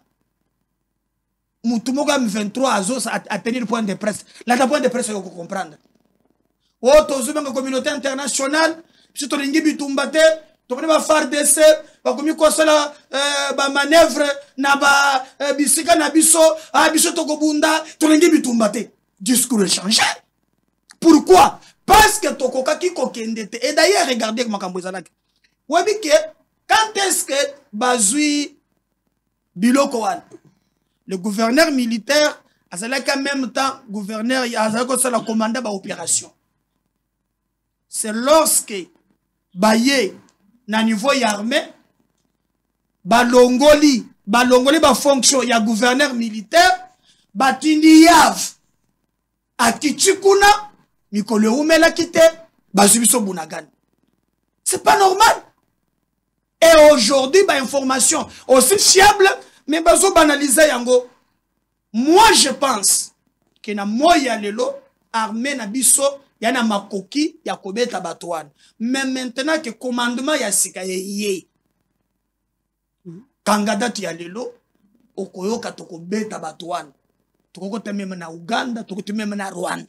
Mutumoga M vingt-trois azos à tenir le point de presse. Là le point de presse vous comprendre. Oh tozuma la communauté internationale, si to lingi bitumba te, to ba faire des ba komi ko sala ba manœuvre na ba bisika na biso, ah biso tokobunda, to lingi bitumba te. Discours échangé. Pourquoi? Parce que Tokoka qui kokendete. Et d'ailleurs, regardez comment Kambozalak. Wabike, quand est-ce que Bazoui Bilokoan, le gouverneur militaire, a en même temps, gouverneur, a la commandé par opération. C'est lorsque Baye, na niveau armé, Balongoli, Balongoli, ba fonction, il y a gouverneur militaire, Batindi Yav. A Kichikuna, Mikole Oumela Kite, Bazubiso Bunagan. C'est pas normal. Et aujourd'hui, bah, information aussi fiable, mais bazo banaliser yango. Moi, je pense que na moya lelo, armée na biso, yana makoki, ya kobeta batouane. Mais maintenant que commandement ya sika ye, kangadatu ya lelo, okoyoka toko beta batouane. Même na Uganda, même na Rwanda.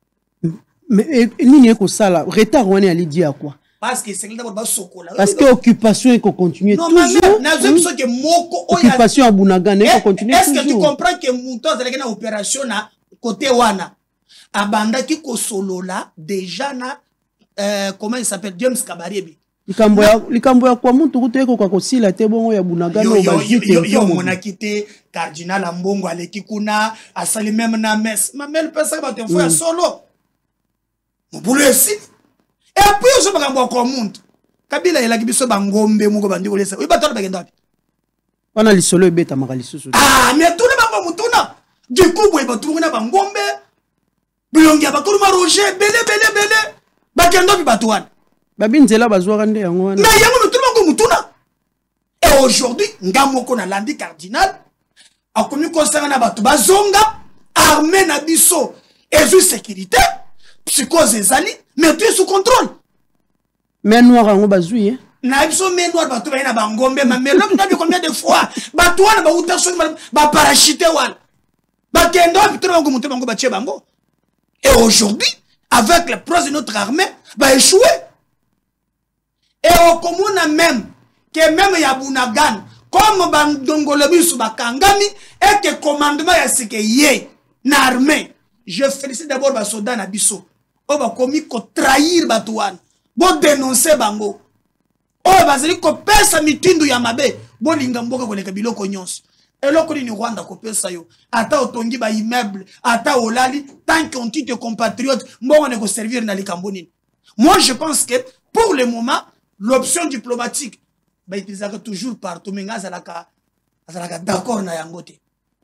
Mais nini eko sala retard wani ali dit à quoi? Parce que c'est d'abord ba sokola. Parce que occupation eko continuer toujours. Na zo biso ke moko occupation à Bunagana eko continuer toujours. Est-ce que tu comprends que Mouto azalaki na opération na côté wana abanda ki ko solola déjà na euh, comment il s'appelle James Kabarebe. Likambo ya likambo ya kwa muntu kuteko kwa kosila te bongo ya Bunagana obazite yo yo mona kité cardinal Ambongo aleki kuna asali même na messe mamel pesa ba te ya solo mobulu esi et puis je me rambo kwa muntu Kabila elaki biso bangombe moko bandi kolesa oui batalo bagenda wapi wana lisolo ebeta makalisusu ah mais tout le ba mutuna du coup boy batungu na bangombe bilongi ya bakuluma roger bele bele bele bakendo bi batwana babi nzela bazwaka nde yango wana na yango mutuna ngo mutuna et aujourd'hui ngamoko na landi cardinal akomi kosanga na batu bazonga armée na biso et vu sécurité psychose ezali mais tu es sous contrôle mais noir yango bazui hein na biso mais noir batu ba na bangombe ma mais l'homme n'a combien de fois batu wana ba uta so ba parachute wana ba kendo bitona ngo mutu bango ba tie bango et aujourd'hui avec les pros de notre armée ba échouer et au commun même que même ya bunagan comme bandongolo biso ba kangami et que commandement ya sike yé na armée je félicite d'abord ba soldats na biso o ba komi ko trahir batu wana bo dénoncer bango o bazali ko pesa mitindu ya mabe bo linga mboka koleka biloko nyonso eloko ni Rwanda ko pesa yo ata otongi ba immeuble ata olali tant qu'on dit compatriotes mbongo ne ko servir na likambo nini. Moi je pense que pour le moment l'option diplomatique ba utilisaka toujours partout mais ngazalaka azalaka d'accord na yangote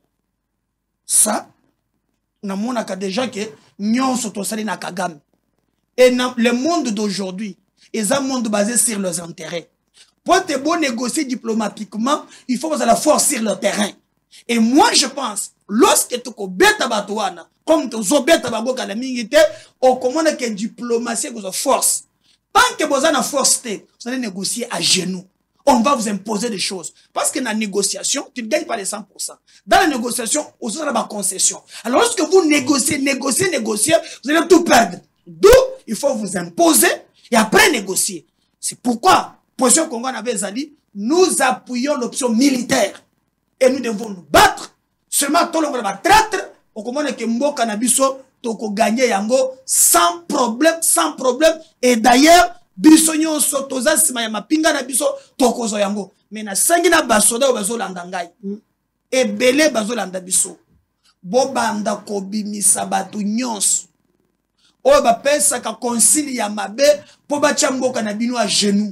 ça na monaka déjà que nyonso to sali na Kagame et na, le monde d'aujourd'hui est un monde basé sur leurs intérêts. Pour te bon négocier diplomatiquement, il faut que la force sur le terrain. Et moi, je pense, lorsque tu as bêta batouana, comme tu as bêta baboka la mingité, on commande que diplomatie que force. Tant que vous avez une force, vous allez négocier à genoux. On va vous imposer des choses. Parce que dans la négociation, tu ne gagnes pas les cent pour cent. Dans la négociation, vous avez la concession. Alors lorsque vous négociez, négociez, négociez, vous allez tout perdre. D'où il faut vous imposer et après négocier. C'est pourquoi, position Congo avait Zali, nous appuyons l'option militaire. Et nous devons nous battre. Seulement, tout le monde va traître. On commande que Mboka Nabiso, toko gagner yango sans problème, sans problème. Et d'ailleurs, bisonyo sotoza sima ya mapinga na biso toko zo yango. Mais na sangi na basoda bazo landangai. Et belé bazo landa biso. Bobanda kobimisa batu nyonso. O ba pesa ka concile ya mabe po ba chamboka na bino à genoux.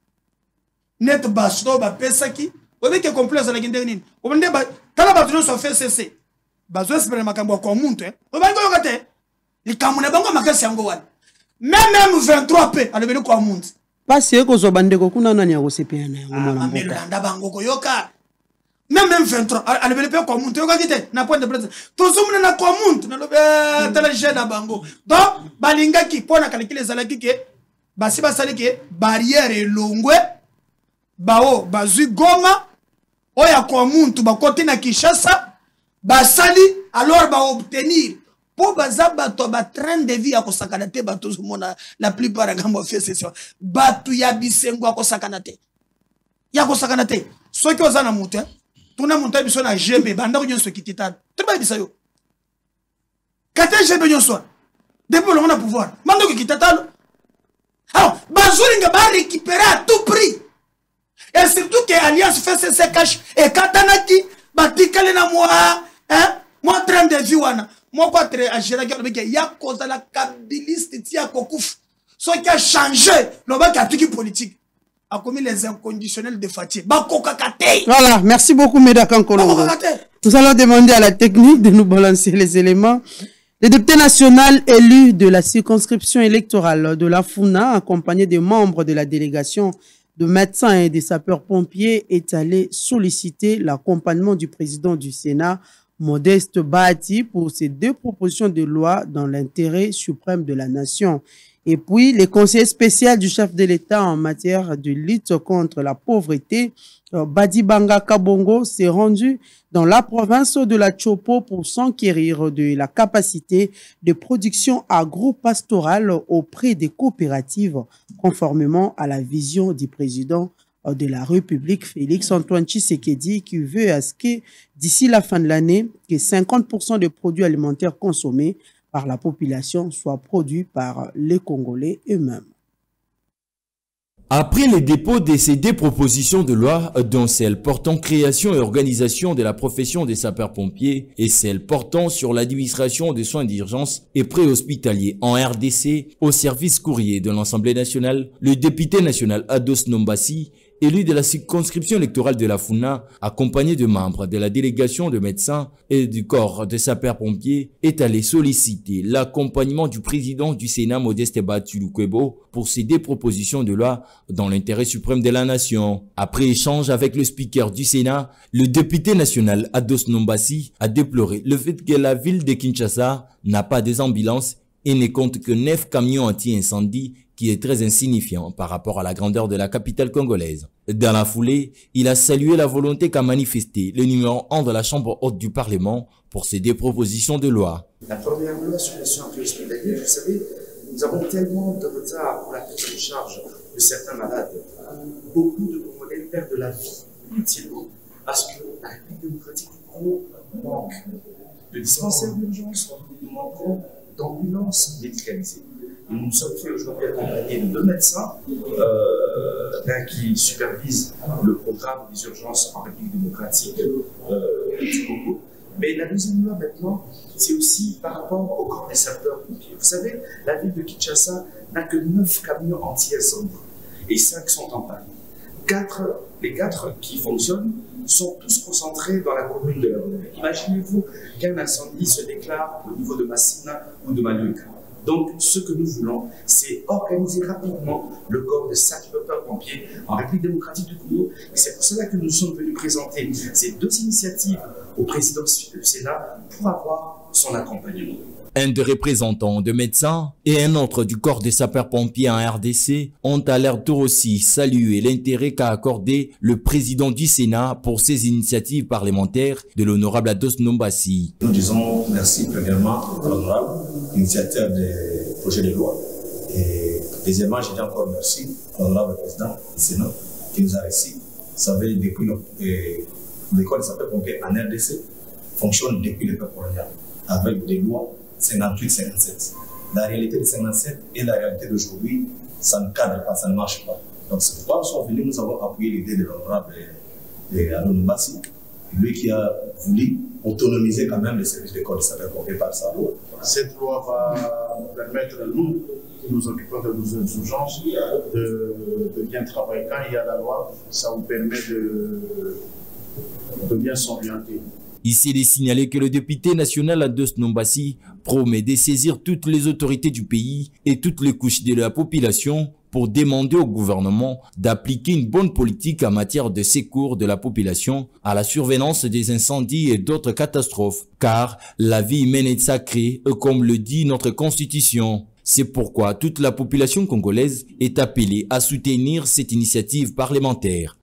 Net basoda ba pesa ki obe ke complexe la ginde nini. O ndé ba tala batu nyonso fait cesser. Bazo espérer makambo ko muntu hein. O ba ngo yokote. Likamuna bango makasi yango wana. Même même vingt-trois P alobeli ko muntu. Pasi ko zo bandeko kuna nani ya kosepeana yango mwana mboka. Amelanda bango ko yoka. Même même vingt-trois alobeli pe ko muntu yoka kite na point de presse. Tozomuna na ko muntu na lobe tala jeune bango. Donc balinga ki pona calculer zalaki ke basi basali ke barrière elongwe bao bazui Goma oya ko muntu bakoti na Kinshasa basali alors ba obtenir pour bazaba to ba train de vie akosakana te bato mona la plupart ya gambo fait session batu ya bisengo akosakana te ya kosakana te soki ozana mutu tuna muntu biso na G B banda ko nyonso kititana tuba bisayo kate G B nyonso depuis le monde pouvoir mando ko kititana alors bazulinga ba récupérer à tout prix et surtout que alliance fait ses cash et katanaki batikale na moi hein moi train de vie wana moi quoi très agir que ya cause la kabiliste tia kokuf ce qui a changé le bac appliqué politique a commis les inconditionnels de fatigue bakoka kate. Voilà, merci beaucoup Médakan Kolongo. Nous allons demander à la technique de nous balancer les éléments. Le député national élu de la circonscription électorale de la Funa, accompagné des membres de la délégation de médecins et des sapeurs-pompiers, est allé solliciter l'accompagnement du président du Sénat, Modeste Bahati, pour ces deux propositions de loi dans l'intérêt suprême de la nation. Et puis, le conseiller spécial du chef de l'État en matière de lutte contre la pauvreté, Badibanga Kabongo, s'est rendu dans la province de la Chopo pour s'enquérir de la capacité de production agro-pastorale auprès des coopératives, conformément à la vision du président de la République, Félix Antoine Tshisekedi, qui veut à ce que d'ici la fin de l'année, que cinquante pour cent des produits alimentaires consommés par la population soient produits par les Congolais eux-mêmes. Après le dépôt de ces deux propositions de loi, dont celle portant création et organisation de la profession des sapeurs-pompiers et celle portant sur l'administration des soins d'urgence et préhospitaliers en R D C au service courrier de l'Assemblée nationale, le député national Ados Nombassi élu de la circonscription électorale de la Funa, accompagné de membres de la délégation de médecins et du corps de sapeurs-pompiers, est allé solliciter l'accompagnement du président du Sénat, Modeste Batulukwebo, pour ces deux propositions de loi dans l'intérêt suprême de la nation. Après échange avec le speaker du Sénat, le député national Ados Nombasi a déploré le fait que la ville de Kinshasa n'a pas des ambulances et ne compte que neuf camions anti-incendie, qui est très insignifiant par rapport à la grandeur de la capitale congolaise. Dans la foulée, il a salué la volonté qu'a manifesté le numéro un de la Chambre haute du Parlement pour ces deux propositions de loi. La première loi sur les soins hospitaliers, vous savez, nous avons tellement de retard pour la prise en charge de certains malades. Beaucoup de Congolais perdent la vie inutilement parce que la République démocratique du Congo manque de dispensaires d'urgence, nous manquons d'ambulances médicalisées. Et nous nous sommes fait aujourd'hui accompagner de deux médecins euh, l'un qui supervise le programme des urgences en République démocratique euh, du Congo. Mais la deuxième loi maintenant, c'est aussi par rapport au corps des sapeurs-pompiers. Vous savez, la ville de Kinshasa n'a que neuf camions anti-incendie et cinq sont en panne. Quatre, les quatre qui fonctionnent sont tous concentrés dans la commune de la Rue. Imaginez-vous qu'un incendie se déclare au niveau de Massina ou de Maluka. Donc, ce que nous voulons, c'est organiser rapidement le corps de sapeurs-pompiers en République démocratique du Congo. Et c'est pour cela que nous sommes venus présenter ces deux initiatives au président du Sénat pour avoir son accompagnement. Un des représentants de médecins et un autre du corps des sapeurs-pompiers en R D C ont à leur tour aussi salué l'intérêt qu'a accordé le président du Sénat pour ces initiatives parlementaires de l'honorable Ados Nombasi. Nous disons merci premièrement à l'honorable, initiateur des projets de loi. Et deuxièmement, je dis encore merci à l'honorable président du Sénat qui nous a réussi. Vous savez, depuis l'école des sapeurs-pompiers en R D C fonctionne depuis l'époque coloniale avec des lois cinquante-huit cinquante-sept. La réalité de cinquante-sept et la réalité d'aujourd'hui, ça ne cadre pas, ça ne marche pas. Donc c'est pourquoi nous sommes venus, nous avons appuyé l'idée de l'honorable Ados Nombasi, lui qui a voulu autonomiser quand même les services d'école de sapeurs-pompiers par sa loi. Cette loi va nous permettre, nous, qui nous occupons de nos urgences, de, de bien travailler. Quand il y a la loi, ça vous permet de, de bien s'orienter. Ici, il est signalé que le député national Ados Nombasi promet de saisir toutes les autorités du pays et toutes les couches de la population pour demander au gouvernement d'appliquer une bonne politique en matière de secours de la population à la surveillance des incendies et d'autres catastrophes, car la vie humaine est sacrée, comme le dit notre constitution. C'est pourquoi toute la population congolaise est appelée à soutenir cette initiative parlementaire.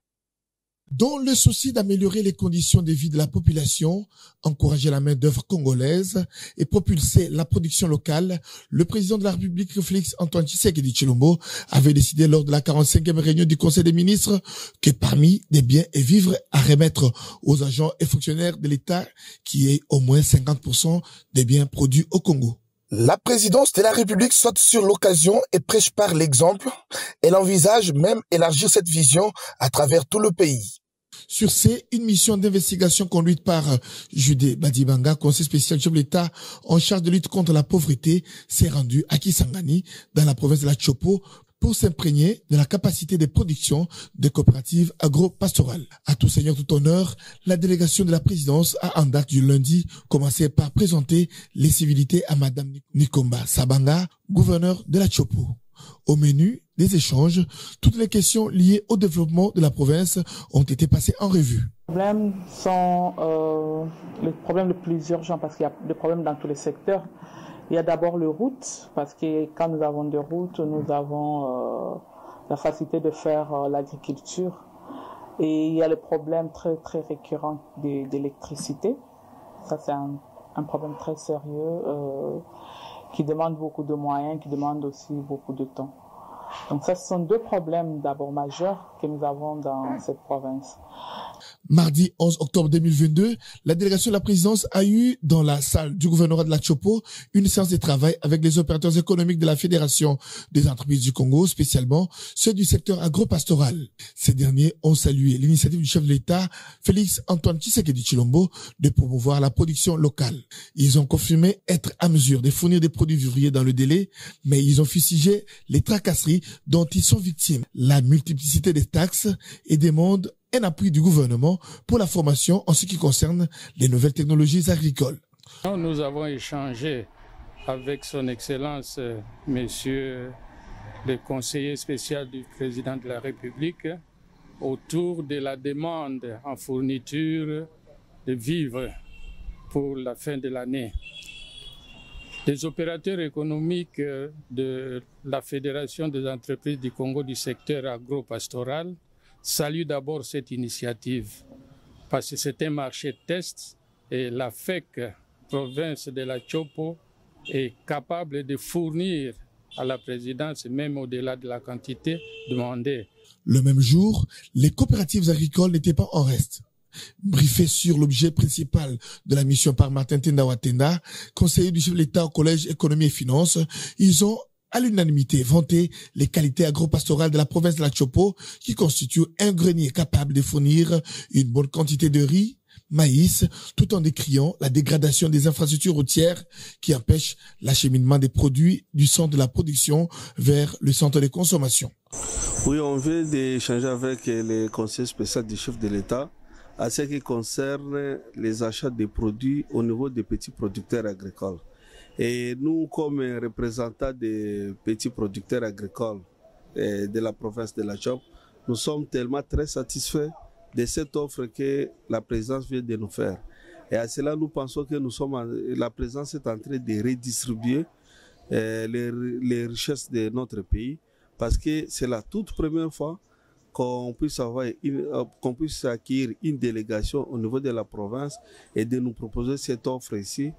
Dans le souci d'améliorer les conditions de vie de la population, encourager la main-d'œuvre congolaise et propulser la production locale, le président de la République, Félix Antoine Tshisekedi Tshilombo, avait décidé lors de la quarante-cinquième réunion du Conseil des ministres que parmi des biens et vivres à remettre aux agents et fonctionnaires de l'État, qui est au moins cinquante pour cent des biens produits au Congo. La présidence de la République saute sur l'occasion et prêche par l'exemple. Elle envisage même élargir cette vision à travers tout le pays. Sur ce, une mission d'investigation conduite par Judé Badibanga, conseiller spécial chef de l'État en charge de lutte contre la pauvreté, s'est rendue à Kisangani, dans la province de la Chopo, pour s'imprégner de la capacité de production des coopératives agro-pastorales. À tout seigneur, tout honneur, la délégation de la présidence a en date du lundi commencé par présenter les civilités à Madame Nikomba Sabanga, gouverneur de la Chopo. Au menu des échanges, toutes les questions liées au développement de la province ont été passées en revue. Les problèmes sont euh, les problèmes les plus urgents parce qu'il y a des problèmes dans tous les secteurs. Il y a d'abord les routes, parce que quand nous avons des routes, nous avons euh, la facilité de faire euh, l'agriculture. Et il y a le problème très très récurrent d'électricité. Ça c'est un, un problème très sérieux euh, qui demande beaucoup de moyens, qui demande aussi beaucoup de temps. Donc ça, ce sont deux problèmes d'abord majeurs que nous avons dans cette province. Mardi onze octobre deux mille vingt-deux, la délégation de la présidence a eu dans la salle du gouvernorat de la Chopo une séance de travail avec les opérateurs économiques de la Fédération des entreprises du Congo, spécialement ceux du secteur agro-pastoral. Ces derniers ont salué l'initiative du chef de l'État, Félix Antoine Tshisekedi Tshilombo, de promouvoir la production locale. Ils ont confirmé être à mesure de fournir des produits vivriers dans le délai, mais ils ont fustigé les tracasseries dont ils sont victimes. La multiplicité des taxes et demande un appui du gouvernement pour la formation en ce qui concerne les nouvelles technologies agricoles. Nous avons échangé avec son Excellence, Monsieur le conseiller spécial du président de la République, autour de la demande en fourniture de vivres pour la fin de l'année. Les opérateurs économiques de la Fédération des entreprises du Congo du secteur agro-pastoral saluent d'abord cette initiative parce que c'est un marché test et la F E C, province de la Chopo, est capable de fournir à la présidence, même au-delà de la quantité demandée. Le même jour, les coopératives agricoles n'étaient pas en reste. Briefé sur l'objet principal de la mission par Martin Tenda-Watenda, conseiller du chef de l'État au Collège Économie et Finances, ils ont à l'unanimité vanté les qualités agro-pastorales de la province de la Chopo, qui constitue un grenier capable de fournir une bonne quantité de riz, maïs, tout en décriant la dégradation des infrastructures routières qui empêchent l'acheminement des produits du centre de la production vers le centre de consommation. Oui, on veut échanger avec les conseillers spéciaux du chef de l'État à ce qui concerne les achats des produits au niveau des petits producteurs agricoles. Et nous, comme représentants des petits producteurs agricoles de la province de la Chopo, nous sommes tellement très satisfaits de cette offre que la présidence vient de nous faire. Et à cela, nous pensons que nous sommes en, la présidence est en train de redistribuer euh, les, les richesses de notre pays, parce que c'est la toute première fois qu'on puisse avoir une, qu'on puisse acquérir une délégation au niveau de la province et de nous proposer cette offre ici.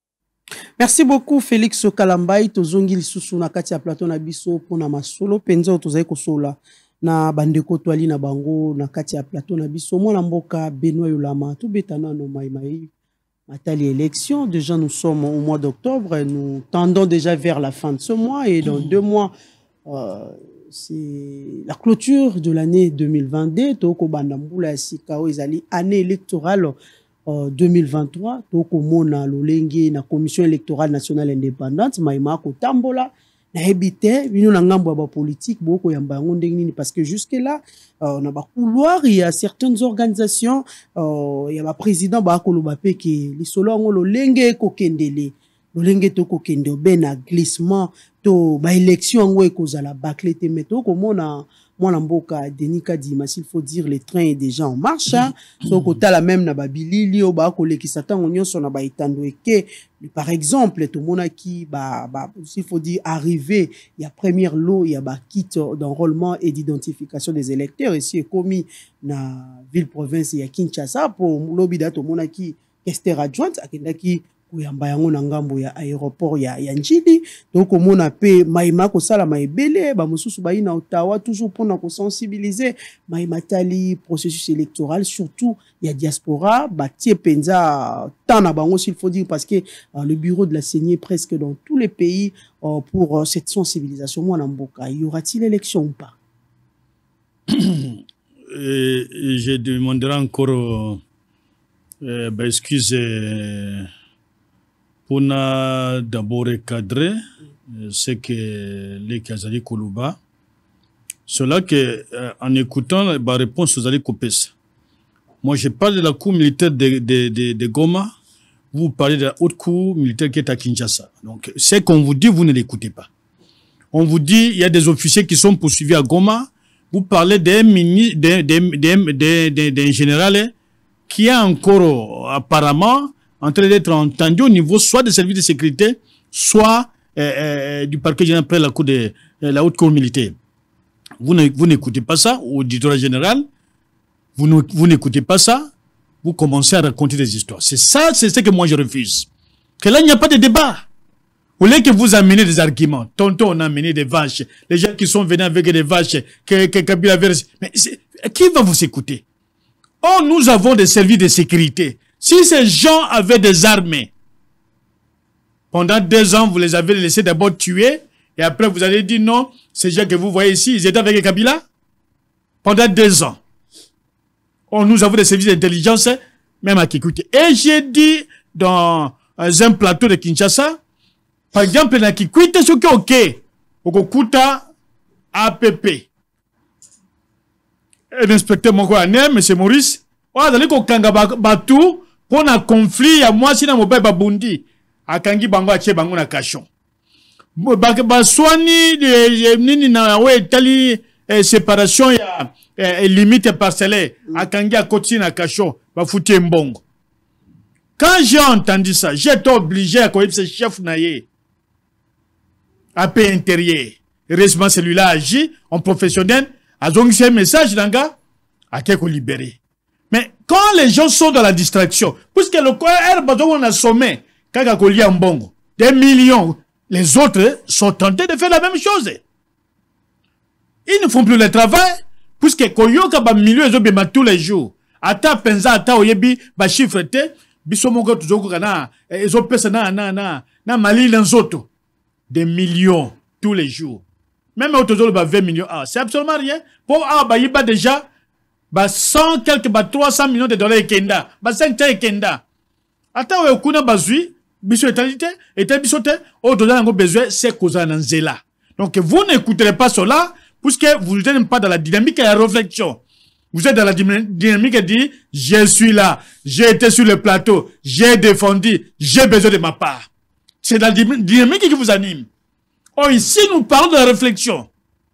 Merci beaucoup Félix Kalambay, tozongi lisusu na kati ya plateau na biso pona masolo penza tozai kosola na bandeko toali na bango na kati ya plateau na biso mwana mboka Benoît Yolama to betana no mai mai matali élection. Déjà nous sommes au mois d'octobre, nous tendons déjà vers la fin de ce mois et dans deux mois euh, c'est la clôture de l'année deux mille vingt-deux. Toko bandambula sikao ezali année électorale euh, deux mille vingt-trois. Toko mona lolenge na commission électorale nationale indépendante maima ko tambola na hebite bino na ngambo ba politique boko yamba yango ndenge nini, parce que jusque là euh, on a ba couloir, il y a certaines organisations euh, il y a ba président ba koloba pe ke lisolo ngo lolenge ko kendele lolenge to ko kende bena glissement to ba élection ngo ekozala bâclé te meto ko mona mwana mboka Denis Kadima, s'il faut dire le train est déjà en marche hein. So ko tala même na ba bilili o ba ko lekisa tango nyonso na ba itando eke par exemple to mona ki ba ba s'il faut dire arrivé il y a première lot il y a ba kit d'enrôlement et d'identification des électeurs ici est commis na ville province ya Kinshasa pour lobida to mona ki questeur adjointe akenda ki kuyamba yango na ngambo ya aéroport ya, ya Njili. Donc omona pe maima ko sala maebele ba mususu ba ina Ottawa toujours pour na sensibiliser maima tali processus électoral, surtout il y a diaspora ba tie penza tant na bango s'il faut dire, parce que euh, le bureau de la C E N I est presque dans tous les pays euh, pour euh, cette sensibilisation. Moi Mboka, y aura-t-il élection ou pas? Et, et je demanderai encore euh, bah, excuse euh, pour d'abord recadrer ce que les Kazali Koluba. Cela que, euh, en écoutant la réponse aux Ali Kopes, moi je parle de la cour militaire de, de, de, de Goma, vous parlez de la haute cour militaire qui est à Kinshasa. Donc, ce qu'on vous dit, vous ne l'écoutez pas. On vous dit, il y a des officiers qui sont poursuivis à Goma, vous parlez d'un général qui est encore apparemment en train d'être entendu au niveau soit des services de sécurité, soit euh, euh, du parquet général après la, cour de, euh, la haute cour militaire. Vous n'écoutez pas ça, au directeur général, vous, vous n'écoutez pas ça, vous commencez à raconter des histoires. C'est ça, c'est ce que moi je refuse. Que là, il n'y a pas de débat. Au lieu que vous amenez des arguments, tantôt on a amené des vaches, les gens qui sont venus avec des vaches, que, que Kabila avait... Mais qui va vous écouter? Oh, nous avons des services de sécurité. Si ces gens avaient des armes, pendant deux ans, vous les avez laissés d'abord tuer, et après vous allez dire non, ces gens que vous voyez ici, ils étaient avec Kabila pendant deux ans. Oh, nous avons des services d'intelligence, même à Kikuti. Et j'ai dit dans un plateau de Kinshasa, par exemple, dans Kikuti, ce qui est OK, Okukuta A P P. un inspecteur moko ané monsieur Maurice oyo azali kokanga bato pour un conflit ya mwasi na mobali babundi akangi bango atie bango na cachon baswani nini na oyo etali séparation ya limite parcellaire akangi akoti na cachon bafuti mbongo. Quand j'ai entendu ça, j'étais obligé à connaître ce chef naïe à paix intérieur. Heureusement, celui-là agit en professionnel, a donc un message d'un gars à quelque libérer. Mais quand les gens sont dans la distraction, puisque le corps on a sommé, quand il a mbongo, des millions, les autres sont tentés de faire la même chose. Ils ne font plus le travail, puisque koyoka ba milieu ezobema tous les jours. Ata penza ata oyebi ba chiffre te, biso moko tuzoko kana ezopesa na na na na mali nzoto des millions tous les jours. Même autour de vingt millions, ah, c'est absolument rien. Pour ah bah il bat déjà bah cent quelques bah trois cents millions de dollars kenda, bah cinq kenda. Ata we kuna bazui biso etalité et bisote au dollar ngo besoin c'est causa nanzela. Donc vous n'écouterez pas cela puisque vous n'êtes pas dans la dynamique et la réflexion. Vous êtes dans la dynamique et dit je suis là, j'ai été sur le plateau, j'ai défendu, j'ai besoin de ma part. C'est la dynamique qui vous anime. Oh, ici nous parlons de la réflexion.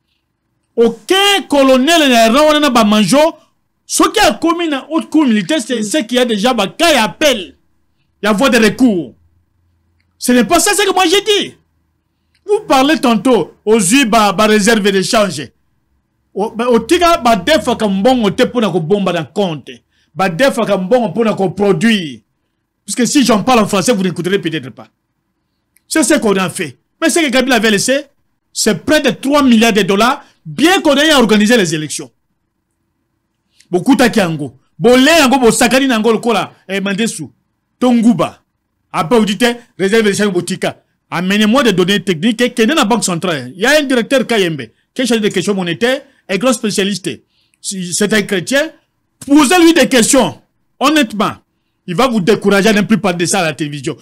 Aucun colonel n'a pas mangé. Ce qui a commis dans haute cour militaire, c'est ce qui a déjà quand il appelle. Il y a voie de recours. Ce n'est pas ça ce que moi j'ai dit. Vous parlez tantôt aux yeux ba réserve d'échange. Au tika ba defa kambongo te pour na ko bomba dans compte. Ba defa kambongo pour na ko produire. Parce que si j'en parle en français, vous n'écouterez peut-être pas. C'est ce qu'on a fait. Mais ce que Kabila avait laissé, c'est près de trois milliards de dollars, bien qu'on ait organisé les élections. Beaucoup de Kiango. Bolé Ango, Bo Sakari Nango, le Kola, et Mandesu. Tonguba. Après, vous dites, réserve d'échange Botika. Amenez-moi des données techniques et qu'il y a la Banque centrale. Il y a un directeur Kayembe, qui est chargé des questions monétaires, un grand spécialiste. C'est un chrétien. Posez-lui des questions. Honnêtement. Il va vous décourager à ne plus parler de ça à la télévision.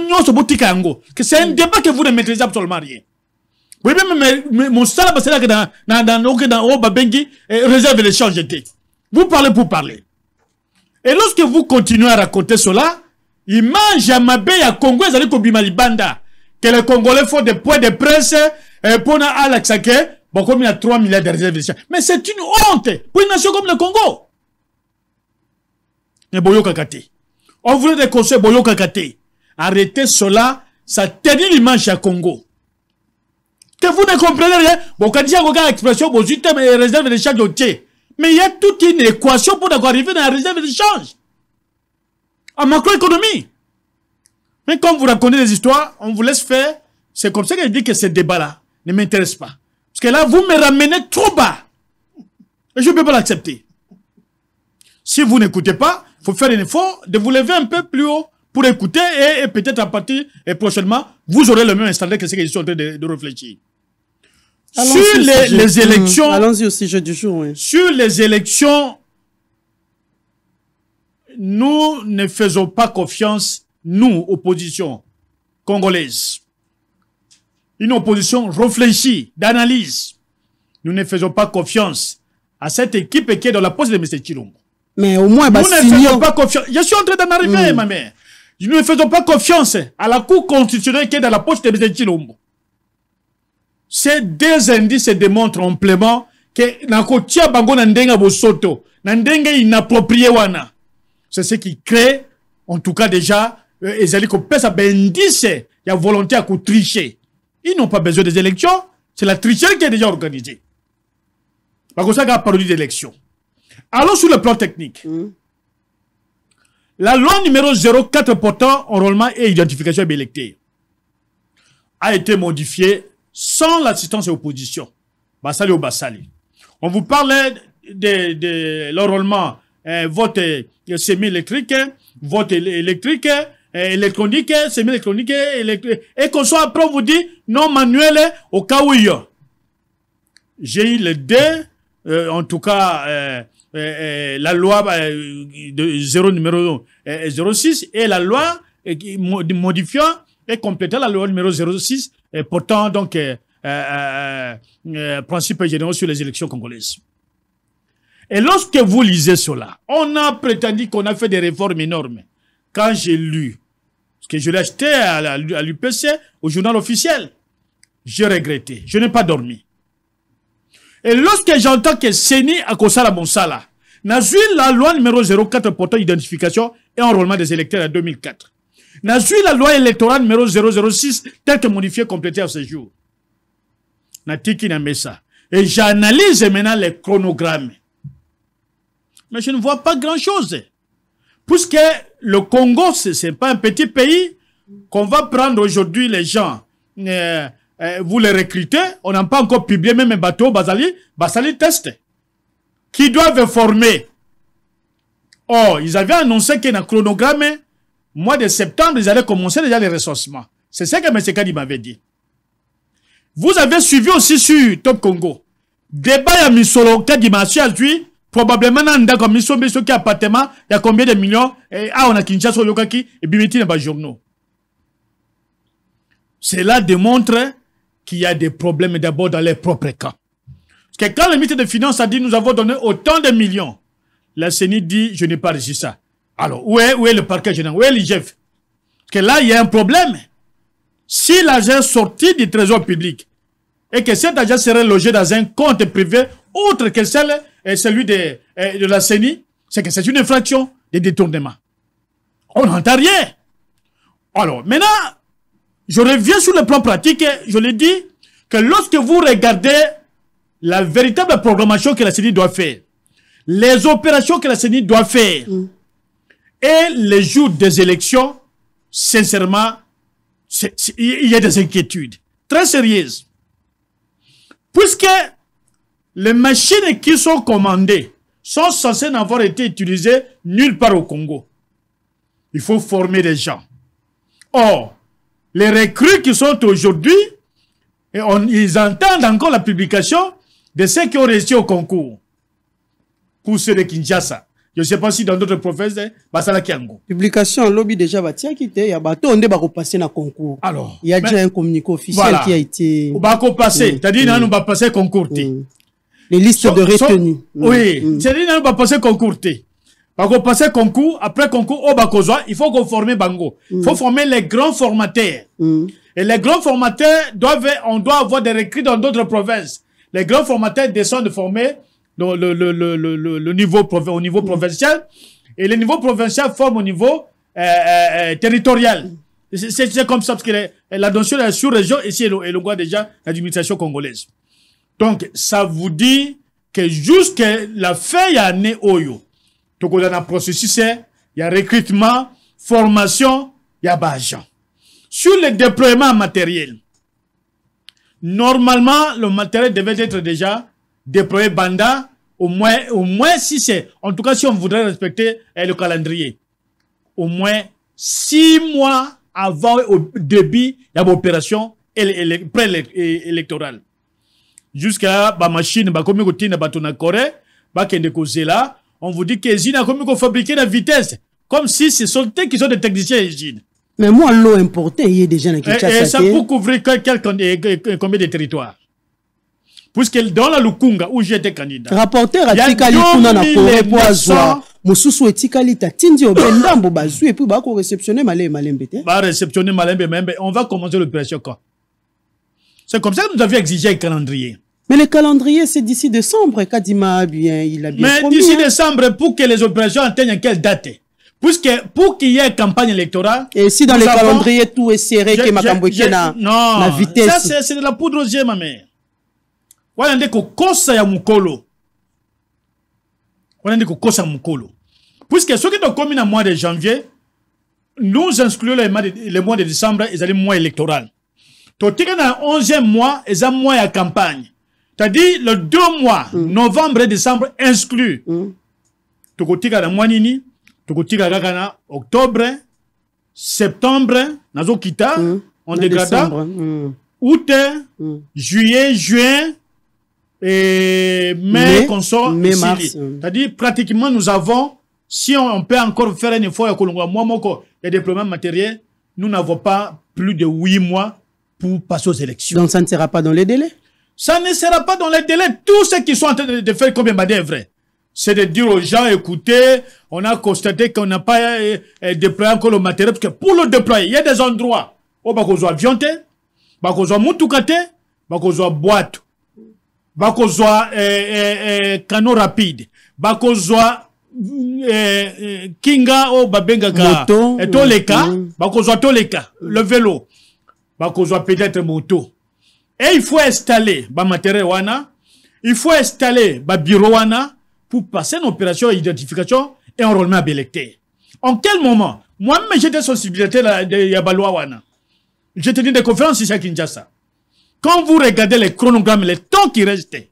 Que c'est un débat que vous ne maîtrisez absolument rien. Oui, mais mon salaire, c'est là que dans, dans, dans, dans, dans, Babengi, réserve l'échange était. Vous parlez pour parler. Et lorsque vous continuez à raconter cela, il mange à Mabé à Congo, ils allaient Kobima Libanda. Que les Congolais font des points de presse, pour na Alaksake, bon, comme il y a trois milliards de réserves d'échange. Mais c'est une honte pour une nation comme le Congo. Mais Boyo Kakate. On voulait des conseils Boyo Kakate. Arrêtez cela, ça ternit l'image à Congo. Que vous ne comprenez rien. Bon, quand il y a une expression, bon, zut, mais réserve d'échange au thé. Mais il y a toute une équation pour arriver dans la réserve d'échange. En macroéconomie. Mais comme vous racontez des histoires, on vous laisse faire. C'est comme ça que je dis que ce débat-là ne m'intéresse pas. Parce que là, vous me ramenez trop bas. Et je ne peux pas l'accepter. Si vous n'écoutez pas, il faut faire un effort de vous lever un peu plus haut pour écouter et, et peut-être à partir et prochainement, vous aurez le même standard que ce que je suis en train de, de réfléchir. Sur les, les élections... Mmh. Allons-y au sujet du jour, oui. Sur les élections, nous ne faisons pas confiance, nous, opposition congolaise. Une opposition réfléchie, d'analyse. Nous ne faisons pas confiance à cette équipe qui est dans la poste de M. Chilombo. Mais au moins, bah, nous ne faisons pas confiance. Je suis en train d'en arriver, mmh. ma mère. Nous ne faisons pas confiance à la Cour constitutionnelle qui est dans la poche de M. Chilombo. Ces deux indices démontrent amplement que Nakotia Bango Nandenga Bosoto, Nandenga inapproprié wana. C'est ce qui crée, en tout cas déjà, les alliés qu'on pèse à indice, il y a volonté à tricher. Ils n'ont pas besoin des élections, c'est la tricherie qui est déjà organisée. Par contre, ça a parlé d'élections. Allons sur le plan technique. Mmh. La loi numéro zéro quatre portant enrôlement et identification des électeurs a été modifiée sans l'assistance et l'opposition. Bassali ou Bassali. On vous parlait de, de l'enrôlement, euh, vote euh, semi-électrique, vote électrique, euh, électronique, semi-électronique, électrique, et qu'on soit après on vous dit non manuel au cas où il y a. J'ai eu les deux, euh, en tout cas, euh, euh, euh, la loi euh, de zéro numéro euh, zéro six et la loi euh, modifiant et complétant la loi numéro zéro six et portant donc euh, euh, euh, principes généraux sur les élections congolaises. Et lorsque vous lisez cela, on a prétendu qu'on a fait des réformes énormes. Quand j'ai lu, parce que je l'ai acheté à l'U P C, au journal officiel, j'ai regretté. Je n'ai pas dormi. Et lorsque j'entends que Seni a Kosala Monsala, n'a vu la loi numéro zéro quatre portant identification et enrôlement des électeurs en deux mille quatre. N'a vu la loi électorale numéro zéro zéro six telle que modifiée, complétée à ce jour. N'a tiki n'a mis ça. Et j'analyse maintenant les chronogrammes. Mais je ne vois pas grand-chose. Puisque le Congo, ce n'est pas un petit pays qu'on va prendre aujourd'hui les gens. Euh, euh, vous les recrutez, on n'a pas encore publié même un bateau, Basali, Basali test, qui doivent former. Oh, ils avaient annoncé qu'il y a un chronogramme, mois de septembre, ils allaient commencer déjà les ressourcements. C'est ce que M. Kadi m'avait dit. Vous avez suivi aussi sur Top Congo. Débat à Misolo, Kadi Massi a vu, probablement dans un commission, mais qui appartement, il y a combien de millions, et ah, on a Kinshasa, Yokaki, et Bimiti dans les journaux. Cela démontre qu'il y a des problèmes d'abord dans les propres camps. Parce que quand le ministre des Finances a dit nous avons donné autant de millions, la C E N I dit je n'ai pas reçu ça. Alors, où est, où est le parquet général? Où est l'I G F? Parce que là, il y a un problème. Si l'argent est sorti du trésor public et que cet argent serait logé dans un compte privé autre que celle, celui de, de la C E N I, c'est que c'est une infraction de détournement. On n'entend rien. Alors, maintenant, je reviens sur le plan pratique. Je l'ai dit que lorsque vous regardez la véritable programmation que la C E N I doit faire, les opérations que la C E N I doit faire, mm. et les jours des élections, sincèrement, il y a des inquiétudes très sérieuses. Puisque les machines qui sont commandées sont censées n'avoir été utilisées nulle part au Congo. Il faut former des gens. Or, les recrues qui sont aujourd'hui, et on, ils entendent encore la publication de ceux qui ont réussi au concours. Pour ceux de Kinshasa. Je ne sais pas si dans d'autres provinces, Basala Kiango. Publication, lobby déjà, batia qui était, il y a bateau, on est passer dans le concours. Alors. Il y a déjà un communiqué officiel voilà. qui a été. On va passer. C'est-à-dire, on va passer concours. Mm. Les listes so, de retenue. So, mm. Oui. Mm. C'est-à-dire, on va passer concours. On va passer concours, après concours, au Bakozoa, il faut qu'on forme Bango. Il mm. faut former les grands formateurs. Mm. Et les grands formateurs doivent, on doit avoir des recrues dans d'autres provinces. Les grands formateurs descendent former le, le, le, le, le, le niveau, au niveau provincial, et le niveau provincial forme au niveau euh, euh, territorial. C'est comme ça, parce que la notion de la sous-région, ici, elle le voit déjà l'administration congolaise. Donc, ça vous dit que jusqu'à la fin, il y a un Oyo. Donc, on a un processus, il y a recrutement, formation, il y a argent. Sur le déploiement matériel, normalement, le matériel devait être déjà déployé Banda, au moins, au moins si c'est, en tout cas si on voudrait respecter eh, le calendrier, au moins six mois avant au début de l'opération pré-électorale. Jusqu'à la machine, bah, comme on a Corée, bah, on vous dit que les a comme fabriquer la vitesse, comme si ce sont eux qui sont des techniciens usines. Mais moi, l'eau importée, il y a des gens qui ont et, et ça peut couvrir quel, quel, quel, combien de territoires? Puisque dans la Lukunga, où j'étais candidat, rapporteur a Tikali Kuna na Corée Poazoa, Mosusu et Tikali Tatindi au Bendambo Bazou, et puis bah, qu'on réceptionner Malé Malembe. Bah, réceptionner Malembe, on va commencer l'opération quand? C'est comme ça que nous avions exigé un calendrier. Mais le calendrier, c'est d'ici décembre, Kadima bien, il a bien Mais d'ici hein. décembre, pour que les opérations atteignent quelle date? Puisque pour qu'il y ait une campagne électorale. Et si dans le avons... calendrier tout est serré, que ma camboyé na la vitesse. Ça, c'est de la poudre aux yeux, ma mère. On a dit que kosa ya mukolo. On a dit que kosa mukolo. Puisque ceux qui ont commis dans le mois de janvier, nous incluons le mois de, le mois de décembre, ils ont le mois électoral. Donc, dans le onzième mois, ils ont le mois de campagne. C'est-à-dire, le deux mois, mm. novembre et décembre, inclus. Tu as le mois nini, tu as octobre, septembre, nazo kita, mm. on dégrada, mm. août, mm. juillet, juin, et mai, qu'on sort, mai, mars. C'est-à-dire, pratiquement, nous avons, si on, on peut encore faire un effort, il y a des problèmes matériels, nous n'avons pas plus de huit mois pour passer aux élections. Donc, ça ne sera pas dans les délais? Ça ne sera pas dans les délais. Tous ceux qui sont en train de faire combien de vrai. c'est de dire aux gens, écoutez, on a constaté qu'on n'a pas euh, euh, déployé encore le matériel, parce que pour le déployer, il y a des endroits où bah, qu'on soit avion, bah, qu'on soit moutoukate, bah, qu'on soit boîte, bah, qu'on soit euh, euh, euh, canot rapide, bah, qu'on soit euh, euh, kinga ou babengaka, et toleka, bah, qu'on soit toleka, le vélo, bah, qu'on soit peut-être moto. Et il faut installer bah, matériel wana, il faut installer bah, bureau wana pour passer une opération d'identification et enrôlement à l'électeur. En quel moment? Moi-même, j'étais sensibilisé de Yabaloa wana. J'ai tenu des conférences ici à Kinshasa. Quand vous regardez les chronogrammes, les temps qui restaient,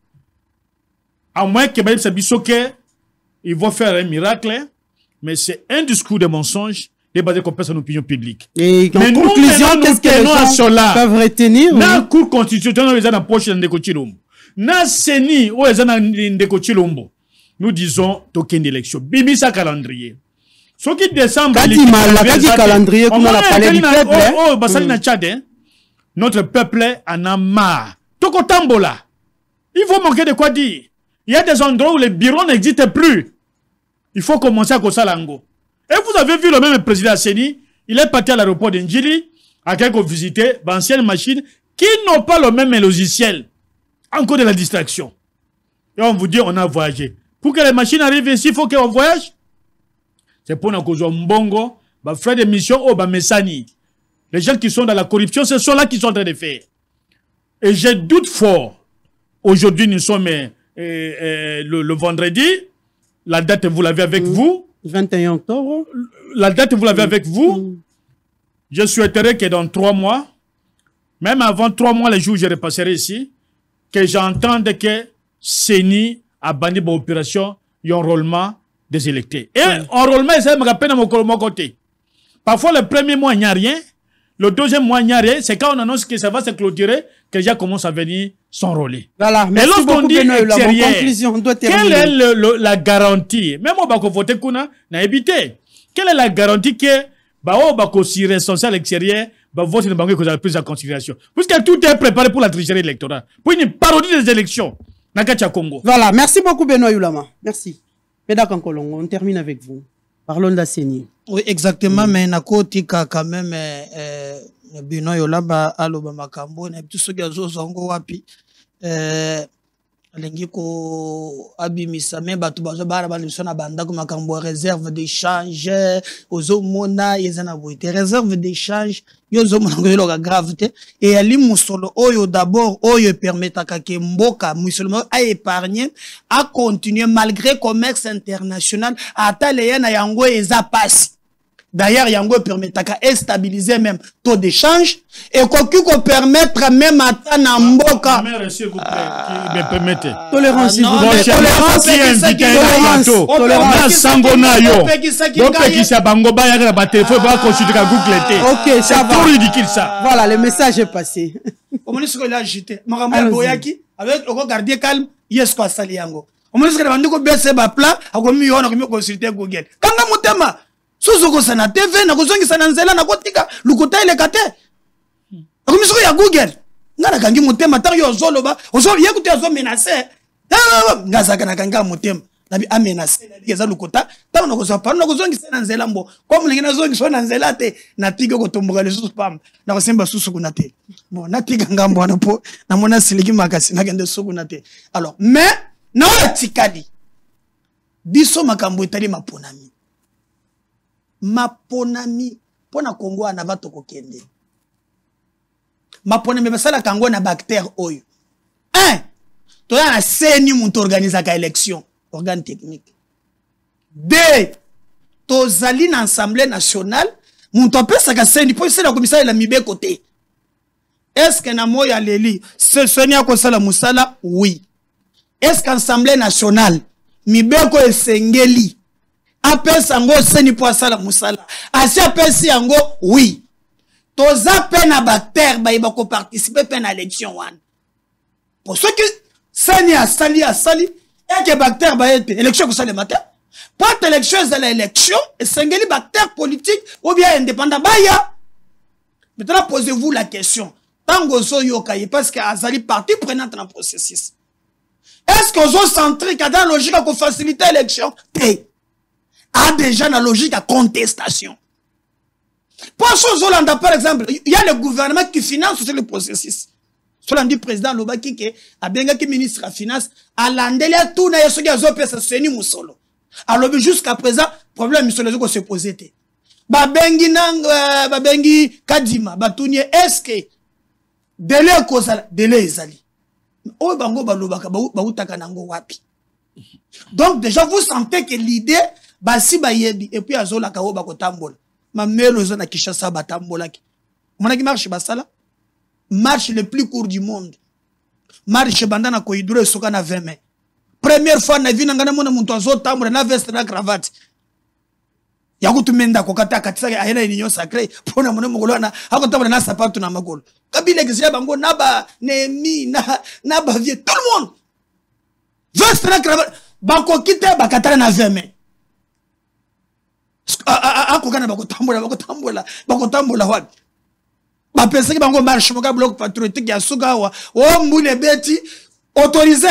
à moins que Baïb Sabisoke, ils vont faire un miracle, mais c'est un discours de mensonge basé qu'on passe en opinion publique. Et en mais conclusion, qu'est-ce que les gens peuvent retenir? Na cour constitutionnelle, ils ont approché dans le Kochilombo. Na Seni, où ils ont dans le Kochilombo. Nous disons, token d'élection. Bibi sa calendrier. Ce qui descend, le calendrier, comme on a parlé du peuple. Oh, Bassali na Tchad, notre peuple en a marre. Toko Tambola. Il faut manquer de quoi dire. Il y a des endroits où les bureaux n'existent plus. Il faut commencer à Kosalango. Et vous avez vu le même président Seni, il est parti à l'aéroport d'Indjili, à quelques visiter d'anciennes machines qui n'ont pas le même logiciel. Encore de la distraction. Et on vous dit, on a voyagé. Pour que les machines arrivent ici, il faut qu'on voyage. C'est pour nous cause mbongo, bah frère de mission, oh bah messani. Les gens qui sont dans la corruption, ce sont là qui sont en train de faire. Et j'ai doute fort. Aujourd'hui, nous sommes euh, euh, le, le vendredi. La date, vous l'avez avec mmh. vous. vingt et un octobre. La date, vous l'avez mmh. avec vous. Mmh. Je souhaiterais que dans trois mois, même avant trois mois, les jours où je repasserai ici, que j'entende que Seni a banni mon opération d'enrôlement des électeurs. Et mmh. enrôlement, ça me rappelle à mon côté. Parfois, le premier mois, il n'y a rien. Le deuxième mois, il n'y a rien. C'est quand on annonce que ça va se clôturer que les gens commencent à venir s'enrôler. Voilà. Mais lorsqu'on dit extérieur, quelle est le, le, la garantie? Même on va voter qu'on a évité. Quelle est la garantie que, bah, on va aussi responsable à l'extérieur, bah, vote ne banque que vous avez pris en considération. Puisque tout est préparé pour la tricherie électorale. Pour une parodie des élections. Nakacha Congo. Voilà. Merci beaucoup, Benoît Yulama. Merci. Pédak en Colongo, on termine avec vous. Parlons de la C E N I. Oui, exactement, mmh. mais nakoti quand même euh bino yolaba aloba makambo na tout ce qui azo zongo wapi euh lengi ko abimisa me batu bazo bara bali sona banda ko makambo réserve d'échange ozo mona yezana boite réserve d'échange yozo mona ko loka gravité et ali musolo oyo d'abord oyo permetaka ke mboka musulman a épargner à continuer malgré commerce international ata leyana yango eza passe. D'ailleurs, Yango permet de stabiliser même taux d'échange et qu'on permettre même à Tanamboka. S'il vous plaît, me permettez. Tolérance, s'il vous plaît. Tolérance, tolérance. Tolérance, Sangona yo. Donc, qui s'est bangoba, il y a un téléphone, il va consulter à Google. Ok, ça va. C'est trop ridicule ça. Voilà, le message est passé. Au moins, ce qu'il a agité. Marambo Boyaki, avec le gardien calme, yes, quoi, Saliango. Au moins, ce qu'il a vendu comme baisser ma plat, a commis, on a commis consulter Google. Quand on a mutema. Sozoko sana T V na kozongi sana nzela na kotika lukuta ile kate akomisoko ya Google ngana kangi mutema tari yo zoloba ozo yekuti azo menacer ngazaka na kanga mutema nabi amenacer na keza lukuta tano na kozo pa na kozongi sana nzela mbo kwa mlingi na zongi so na nzela te na tiga ko tomboka le susu pam na kosemba susu kuna te bon na tiga ngambo na po na mona siliki makasi na kende suku na te alors mais na tikadi biso makambo etali maponami maponami pona Congo anava tokokende maponami basala kango na bactère oyo un toya na C E N I muntu organisa ka élection organe technique deux tozali na assemblée nationale muntu apesa ka C E N I po sala komisa la mibe côté est-ce que na moya leli ce sonia ko sala musala oui est-ce qu'assemblée nationale mibe ko esengeli apesi yango seni po asala musala asi apesi yango oui toza pe na bactère bayeba ko participer pe na élection wana pour ceux qui seni asali asali et que bactère bayete élection ko sala matin pour élection za la élection esengeli bactère politique ou bien indépendant baya. Maintenant posez-vous la question tango so yoka parce que azali partie prenante dans le processus est-ce que vous centrez dans la logique à faciliter l'élection? A déjà la logique à contestation. Pour ce Zolanda, par exemple, il y a le gouvernement qui finance le processus. Zolanda dit président Lobaki qui a bien qui ministre de finance à l'andelia tout na yeso gazo pesa seni musolo. Alors jusqu'à présent problème musolo ko se poser té. Ba bengi nang ba bengi kadima batunye est-ce que délai ko sala délai ezali. O bango ba lobaka ba utaka nango wapi. Donc déjà vous sentez que l'idée basi ba yebi et puis azola ka o ba ko tambola. Ma melo zona Kinshasa ba tambola ki. Mona ki marche basala marche le plus court du monde. Marche bandana ko idure soka na vingt mai. Première fois na vie ngana mona muntu azo tambola na veste na cravate. Ya kutumenda ko kata katisa ayena inyo sacré pona mona mugolo na akotambola na sapato na magolo. Kabila kisia bango na ba nemi na na ba vie tout le monde. Veste na cravate banko kite bakatana na vingt mai. Ako kana bakotambola bakotambola bakotambola wapi ba penser que bango marche moka bloc patriotique ya sugawa o mbule beti autorisé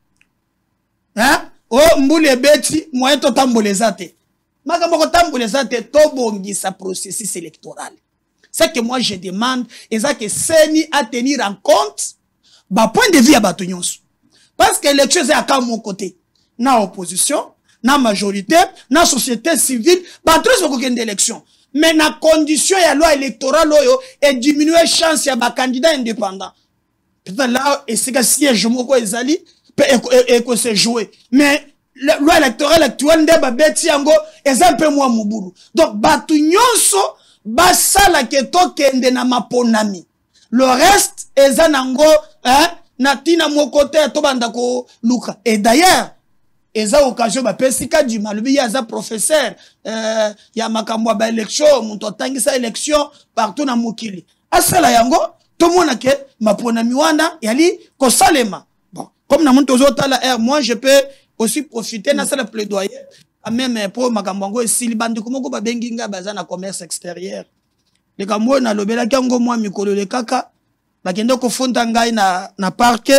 hein o mbule beti moyen to tamboleza te maka moko tamboleza te to bongisa processus électoral. C'est que moi je demande et ça que seni à tenir en compte ba point de vue à batonyonso parce que l'élection c'est à mon côté na opposition na majorité, na société civile, bah tous vont gagner d'élection. Mais na condition ya loi électorale oyo et diminuer chance ya ba candidat indépendant. Peut-être là et c'est que siège moko ezali et que c'est joué. Mais la loi électorale actuelle nde ba beti yango est un peu moins mubulu. Donc batu nyonso ba sala ke tokende na maponami. Le reste ezanango hein na tina moko te to banda ko luka. Et d'ailleurs eza occasion ba pesika du malubi ya za professeur euh ya makambo ba élection muntu tangisa élection partout na mokili asala yango to mona ke mapona miwana yali ko salema bon comme na muntu ozotala er moi je peux aussi profiter na sala plaidoyer même pour makambo ngo esili bandi komoko ba benginga baza na commerce extérieur le kambo na lobela kango moi mikolo le kaka bakende ko funda ngai na na parc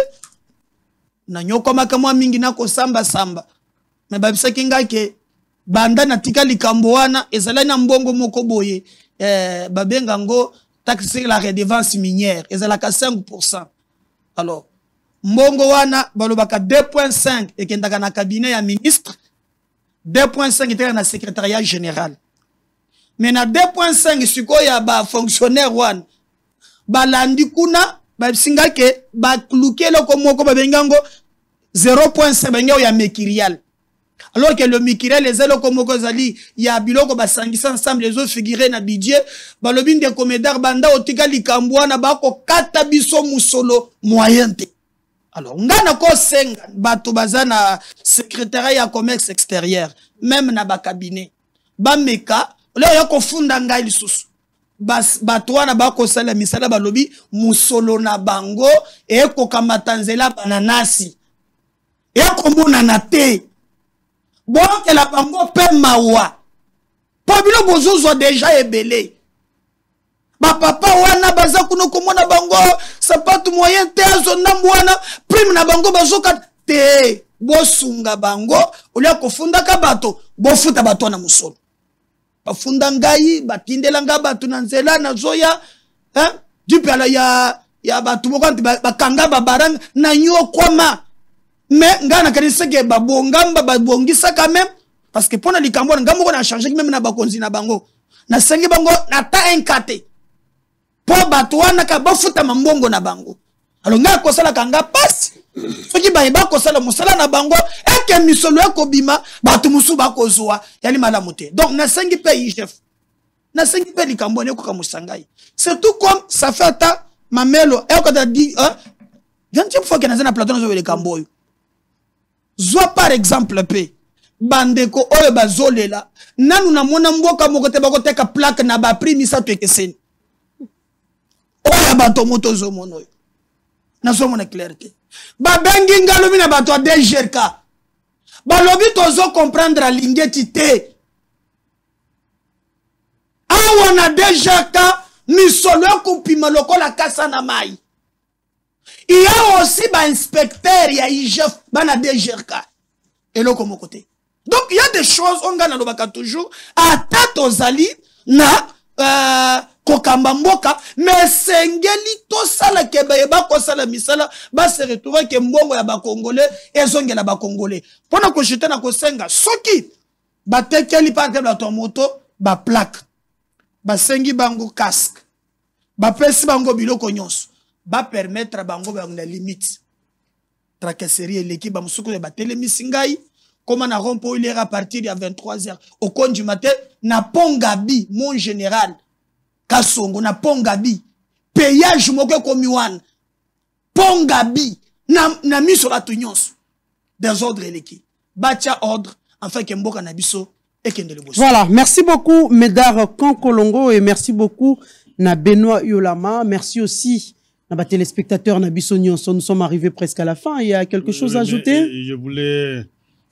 na nyoko makamwa mingi na ko samba samba mais babisa kinga ke banda na tika likambo wana ezala na mbongo moko boye eh babenga ngo taxe la redevance minière ezala ka cinq pour cent. Alors mbongo wana balobaka deux virgule cinq et kendaka na cabinet ya ministre deux virgule cinq était na secrétariat général mais na deux virgule cinq siko ya ba fonctionnaire wana balandi kuna babisinga ke ba klukelo ko moko babengango zéro virgule cinq benga ya mekirial alors que le mekirial les elo ko moko zali ya biloko basangisa ensemble les autres figurer na budget balobi de comédar banda otika likambo na bako kata biso musolo moyente. Alors ngana ko senga bato bazana secrétariat ya commerce extérieur même na ba cabinet ba meka le ya ko funda ngai lisusu bas batwana bako sala misala balobi musolo na bango e ko kamatanzela bananasi e ko mona na te bon que la bango pe mawa pabilo bozozo déjà ebelé ba papa wana baza kuno ko mona bango sapatu moyen te azona mwana prime na bango bazoka te bosunga bango olia ko funda ka bato bofuta bato na musolo bafunda ngai batindela nga batu na nzela na zoya hein du pala ya ya batu mokanti bakanga babaranga na nyo kwama mais ngana kanisa ke babongamba babongisa quand même parce que pona likambo ngambo na changer même na bakonzi na bango na sengi bango na ta enkate po batu wana ka bafuta mambongo na bango alors nga ko sala kanga passe soki ba ba ko sala musala na bango eke misolo ko bima batu musu ba ko zuwa yani malamu te donc na sengi pays chef na sengi pe likambo ne ko ka musangai surtout comme ça fait ta mamelo e ko ta dit hein vingtième fois que na na plateau zo likambo yo zwa par exemple pe bandeko oyo bazolela nanu na mona mboka moko te bako teka plaque na ba prix misato ekeseni oya bato moto zo mono na zo mona clarté ba bengi ngalo mina bato D G K balobi tozo comprendre lingeti te awa na D G K misolo kupima lokola kasa na mai Il y a aussi des inspecteurs, il y a I G F, il y a D G R K. Et là, comme côté. Donc, il y a des choses, on gagne le toujours, à tête aux alliés, na, euh, kokamba mboka, mais sengeli to sala keba yeba ko sala misala, ba se retrouver ke mbongo ya ba Congolais, et zonge la ba Congolais. Pendant que j'étais na ko senga, soki, ba tekeli par exemple la moto, ba plaque, ba sengi bango casque, ba pesi bango biloko nyonso, ba permettre bango ba na limite. Tracasserie l'équipe ba musuko ba telemisingai, comment na rompo il est à partir de vingt-trois heures au compte du matin, na pongabi, mon général. Kasongo na pongabi payage moko komi wana pongabi na na miso la tunyonso des ordres eleki batia ordre enfin que mboka na biso ekende le boss. Voilà, merci beaucoup Médard Kankolongo et merci beaucoup na Benoît Yolama, merci aussi na ba téléspectateurs na biso nyonso. Nous sommes arrivés presque à la fin, il y a quelque chose à ajouter? Je voulais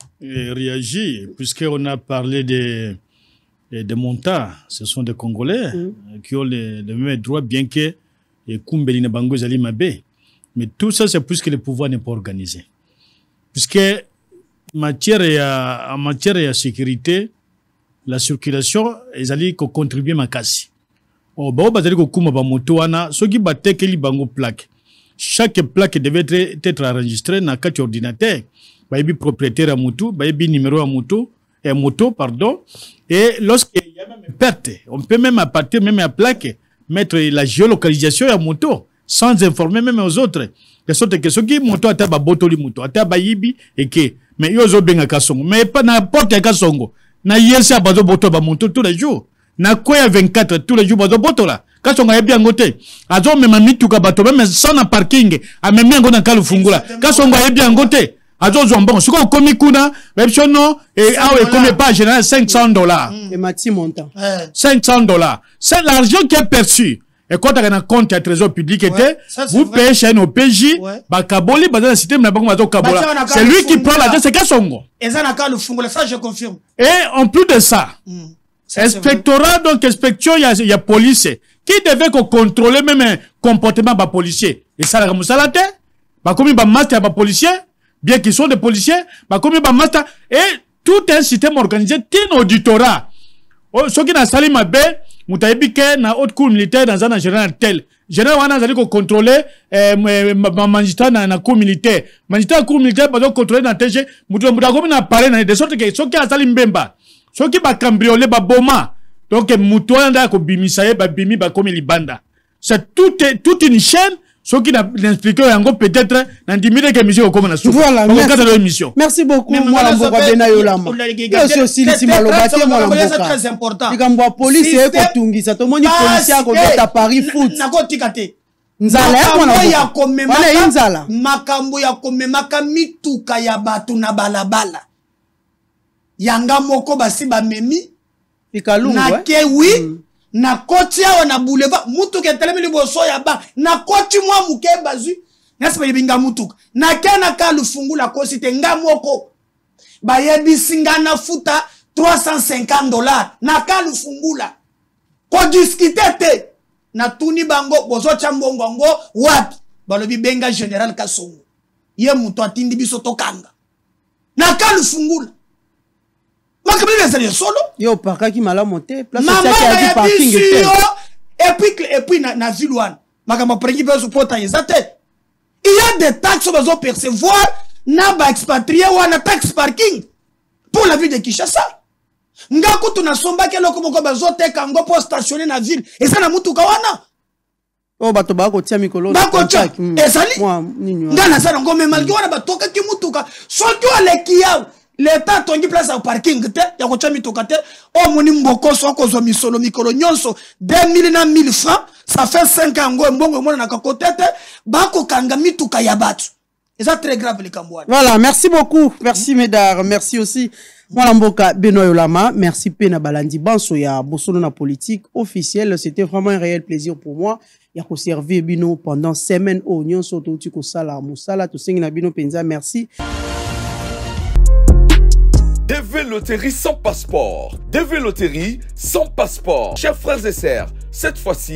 réagir puisqu'on a parlé de et des montants, ce sont des Congolais mmh. qui ont les, les mêmes droits, bien que Kumbeli ne Bango Zali Mabé. Mais tout ça, c'est plus que le pouvoir n'est pas organisé. Puisque matière et à, en matière de sécurité, la circulation, ils allaient contribuer à casser. Oh, bah, bah, zali ko kuma ba moto wana, so qui battait que li bango plaque. Chaque plaque devait être, être enregistrée dans quatre ordinateurs. Bah, il y a propriétaire à moto, bah, il y a numéro à moto, et moto, pardon. Et lorsqu'il y a même une perte, on peut même à partir même à plaque, mettre la géolocalisation à moto, sans informer même aux autres. De sorte que ceux qui moto à taba boto li moto, à taba yibi, et que, mais yozo benga kasongo. Mais pas n'importe quel kasongo. Na yesi à bazo boto ba moto tous les jours. Na quoi vingt-quatre tous les jours bazo boto là. Kasongo a bien goté. Azo même mituka bato, même sans na parking, a même bien gona kalu fungula. Kasongo a bien goté. Azo zombon, ce qu'on commis kuna, même si non, et ah ouais, comme pas général cinq cents dollars. Et Mathieu montant. cinq cents dollars. C'est l'argent qui est perçu. Et quand on a un compte à trésor public, était, vous payez chez nos P J, bah, Kaboli, bah, dans le système, c'est lui qui prend l'argent, c'est Kassongo. Et ça, ça, je confirme. Et en plus de ça, inspectorat, donc, inspection, il y a, il y a police, qui devait contrôler même un comportement, bah, policier. Et ça, la Moussalate, bah, comme il va master, bah, policier, bien qu'ils soient des policiers, bah, comme il va master, et tout un système organisé, un auditorat. Oh, ce qui n'a sali ma baie, Moutaïbi ke na haute cour militaire dans un général tel. Général wana zali ko contrôler eh magistrat na na cour militaire. Magistrat cour militaire ba contrôler na T G. Moutou mouta ko na parler na de sorte que ce qui a sali mbemba. Ce qui ba cambrioler ba boma. Donc moutou anda ko bimisaye ba bimi ba comme libanda. C'est tout toute une chaîne. Ce qui n'a expliqué encore peut-être dans dix minutes que monsieur comme na souffre. Voilà, merci. Merci beaucoup. Moi la mboka bena yolama. C'est aussi ici malobati moi la mboka. C'est très important. Dikambo police e ko tungisa to moni policier ko beta Paris foot. Nako tikate. Nzala ya mwana ya komema. Wala nzala. Makambo ya komema kamituka ya batu na balabala. Yanga moko basi ba memi. Ikalungu. Na ke oui. Na koti awa na boulevard mutuka etelemi liboso ya ba na koti mwa muke bazui nasipa libinga mutuka na kena ka lufungula kosi te nga moko ba yebisi nga na futa trois cent cinquante dollars na ka lufungula ko discuter te na tuni bango bozo chambongo ngo wapi balobi benga général Kasongo ye muto atindi biso tokanga na ka lufungula. Solo yo parka ki mala monter place ça qui a dit parking et puis et puis na na vilouane makamba prengi beso pota ezate il y a des taxes que vous percevoir na ba expatrié ou na taxe parking pour la ville de Kinshasa ngako tuna somba ke loko moko bazo teka ngo pour stationner na ville et ça na mutuka wana oh bato ba ko tia mikolo ba ko tia ezali ngana ça ngo me malki wana batoka ki mutuka soki wale kiao l'État tongi place au parking te ya ko chami tokate o moni mboko so ko zo misolo mikolo nyonso deux mille na mille francs ça fait cinq ans ngo mbongo mona na kakotete ba ko kanga mituka ya batu et ça très grave les Kambouane. Voilà, merci beaucoup, merci Médard, merci aussi Mwana Mboka Benoît Yolama, merci Pena Balandi Banso ya bosono na politique officielle, c'était vraiment un réel plaisir pour moi. Ya ko servir bino pendant semaine au nyonso to ti ko sala musala to sengi na bino penza, merci. D V Loterie sans passeport. D V Loterie sans passeport. Chers frères et sœurs, cette fois-ci,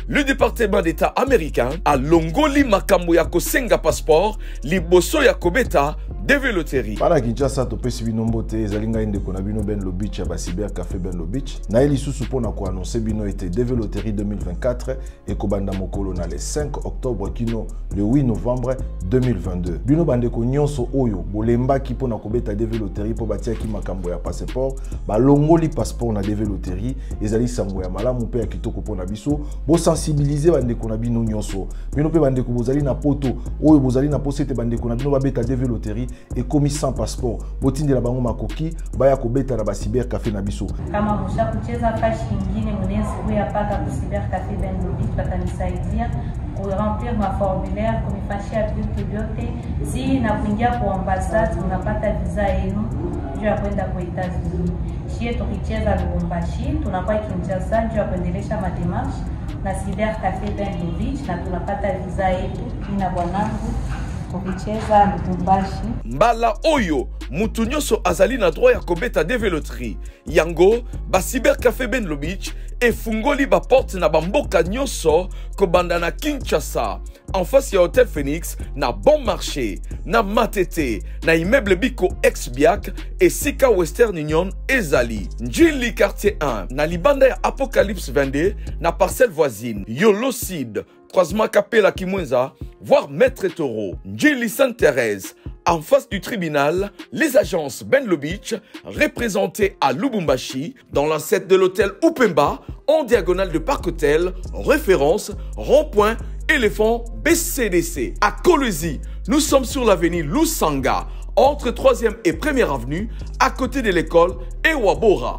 le département d'État américain a longoli makambo ya kosenga passeport liboso ya kobeta developeri. Para Kinshasa topesi bino mbote ezali ngai ndeko na bino Ben Lobich ya ba Cyber Café Ben Lobich. Na elisusu pona ko annoncer bino ete developeri deux mille vingt-quatre et kobanda mokolo na le cinq octobre kino le huit novembre deux mille vingt-deux. Bino bandeko nyonso oyo bolemba ki pona kobeta developeri po batia ki makambo ya passeport ba longoli passeport na developeri ezali sango ya malamu pe ya kitoko pona biso bo sensibiliser bandeko na bino nyonso. Bino pe bandeko bozali na poto oyo bozali na posete bandeko na bino ba beta developeri et commis sans passeport botindi la bango makoki baya kobeta na ba Cyber Café na biso. Kama musha kucheza fashi nyingine mnezi kuya paka ku Cyber Café Ben Lobich watanisaidia ku remplir ma formulaire kunifashia vitu vyote. Si na kuingia kwa ambassade unapata visa yenu juu ya kwenda kwa Etats-Unis. Shie tukicheza Lubumbashi tunakuwa Kinshasa juu ya kuendelesha mademarshe na Cyber Café Ben Lobich na tunapata visa yetu ina bwanangu kucheza Lubumbashi. Mbala oyo mutu nyonso azali na droit ya kobeta developeri yango ba Cyber Café Ben Lobich efungoli ba porte na bamboka nyonso kobanda na Kinshasa en face ya Hotel Phoenix na Bon Marché na Matete na immeuble Biko ex-Biak et Sika Western Union ezali Njili quartier un na libanda ya Apocalypse vingt-deux na parcelle voisine Yolocide croisement Kapela Kimwenza voire Maître Taureau Njili Sainte-Thérèse en face du tribunal, les agences Ben Lobich, représentées à Lubumbashi, dans l'ancêtre de l'hôtel Upemba, en diagonale de Parc Hôtel, référence, rond-point, éléphant B C D C. À Kolwezi, nous sommes sur l'avenue Lusanga, entre troisième et première avenue, à côté de l'école Ewabora.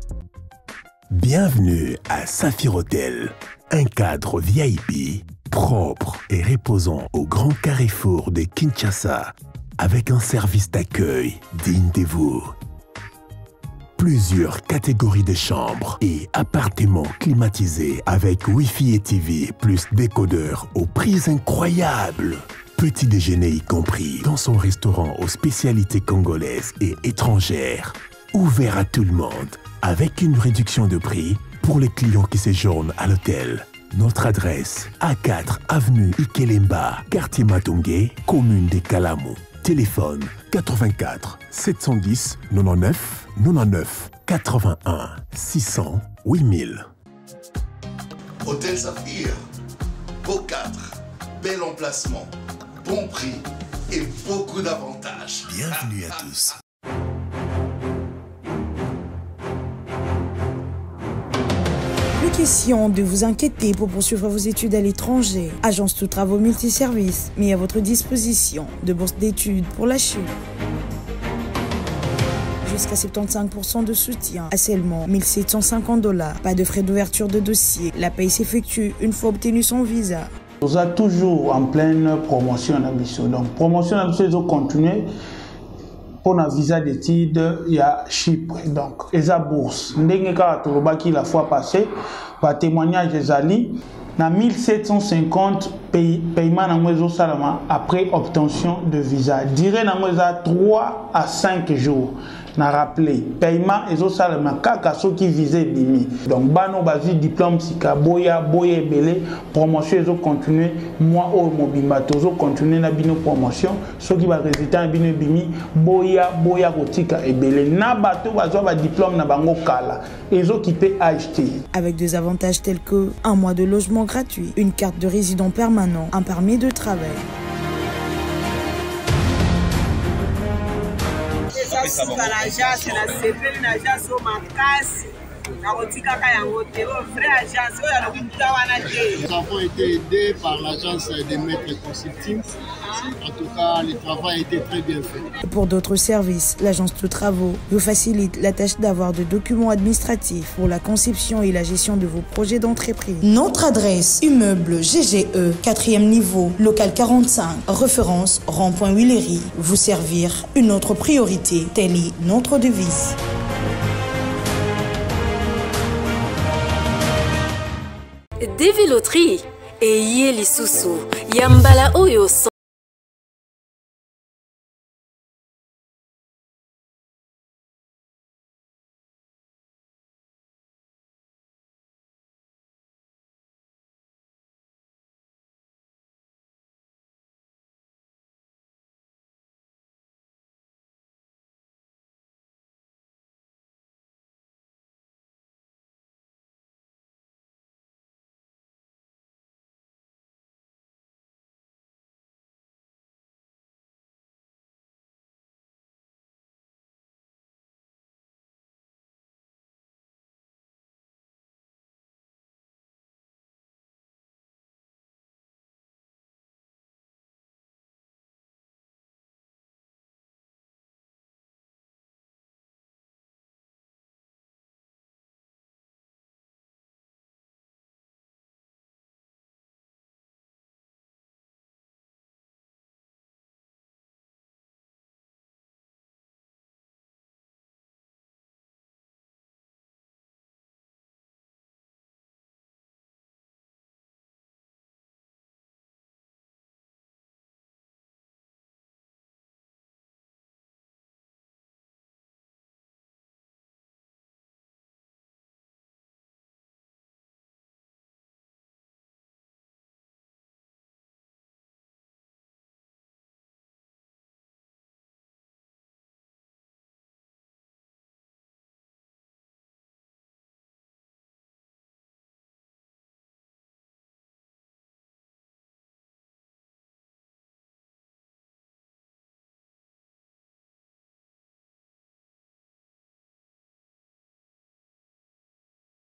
Bienvenue à Saphir Hotel, un cadre V I P, propre et reposant au grand carrefour de Kinshasa, avec un service d'accueil digne de vous. Plusieurs catégories de chambres et appartements climatisés avec Wi-Fi et T V plus décodeur aux prix incroyables. Petit déjeuner y compris dans son restaurant aux spécialités congolaises et étrangères. Ouvert à tout le monde avec une réduction de prix pour les clients qui séjournent à l'hôtel. Notre adresse A quatre avenue Ikelemba, quartier Matongé, commune de Kalamu. Téléphone quatre-vingt-quatre sept cent dix quatre-vingt-neuf quatre-vingt-neuf quatre-vingt-un six cents huit mille. Hôtel Saphir, beau cadre, bel emplacement, bon prix et beaucoup d'avantages. Bienvenue à tous. Question de vous inquiéter pour poursuivre vos études à l'étranger. Agence Tout Travaux Multiservices met à votre disposition de bourses d'études pour la chute. Jusqu'à soixante-quinze pour cent de soutien à seulement mille sept cent cinquante dollars. Pas de frais d'ouverture de dossier. La paye s'effectue une fois obtenu son visa. Nous sommes toujours en pleine promotion à Bissau. Donc, promotion à Bissau, ils continuer. Pour un visa d'études, il y a Chypre. Donc, et la bourse. La fois passée, par témoignage des alliés, dans mille sept cent cinquante pays, paiement après obtention de visa. Durée dans trois à cinq jours. Na rappelé paiement et au salama kaka so qui visait bimi donc bano bazi diplôme sika boya boya belé promotion ils ont continué moi au mobimba tozo continuer na bino promotion so qui va résultat bino bimi boya boya kotika et belé na bato bazo ba diplôme na bango kala ils ont qui peut acheter avec des avantages tels que un mois de logement gratuit, une carte de résident permanent, un permis de travail. Nous avons été aidés par l'agence des maîtres consulting. En tout cas, le travail a été très bien fait. Pour d'autres services, l'agence de travaux vous facilite la tâche d'avoir de documents administratifs pour la conception et la gestion de vos projets d'entreprise. Notre adresse, immeuble G G E, quatrième niveau, local quarante-cinq, référence rond-point Willery. Vous servir, une autre priorité, telle est notre devise. Devi Loterie et Yeli Susu, Yambala Oyo.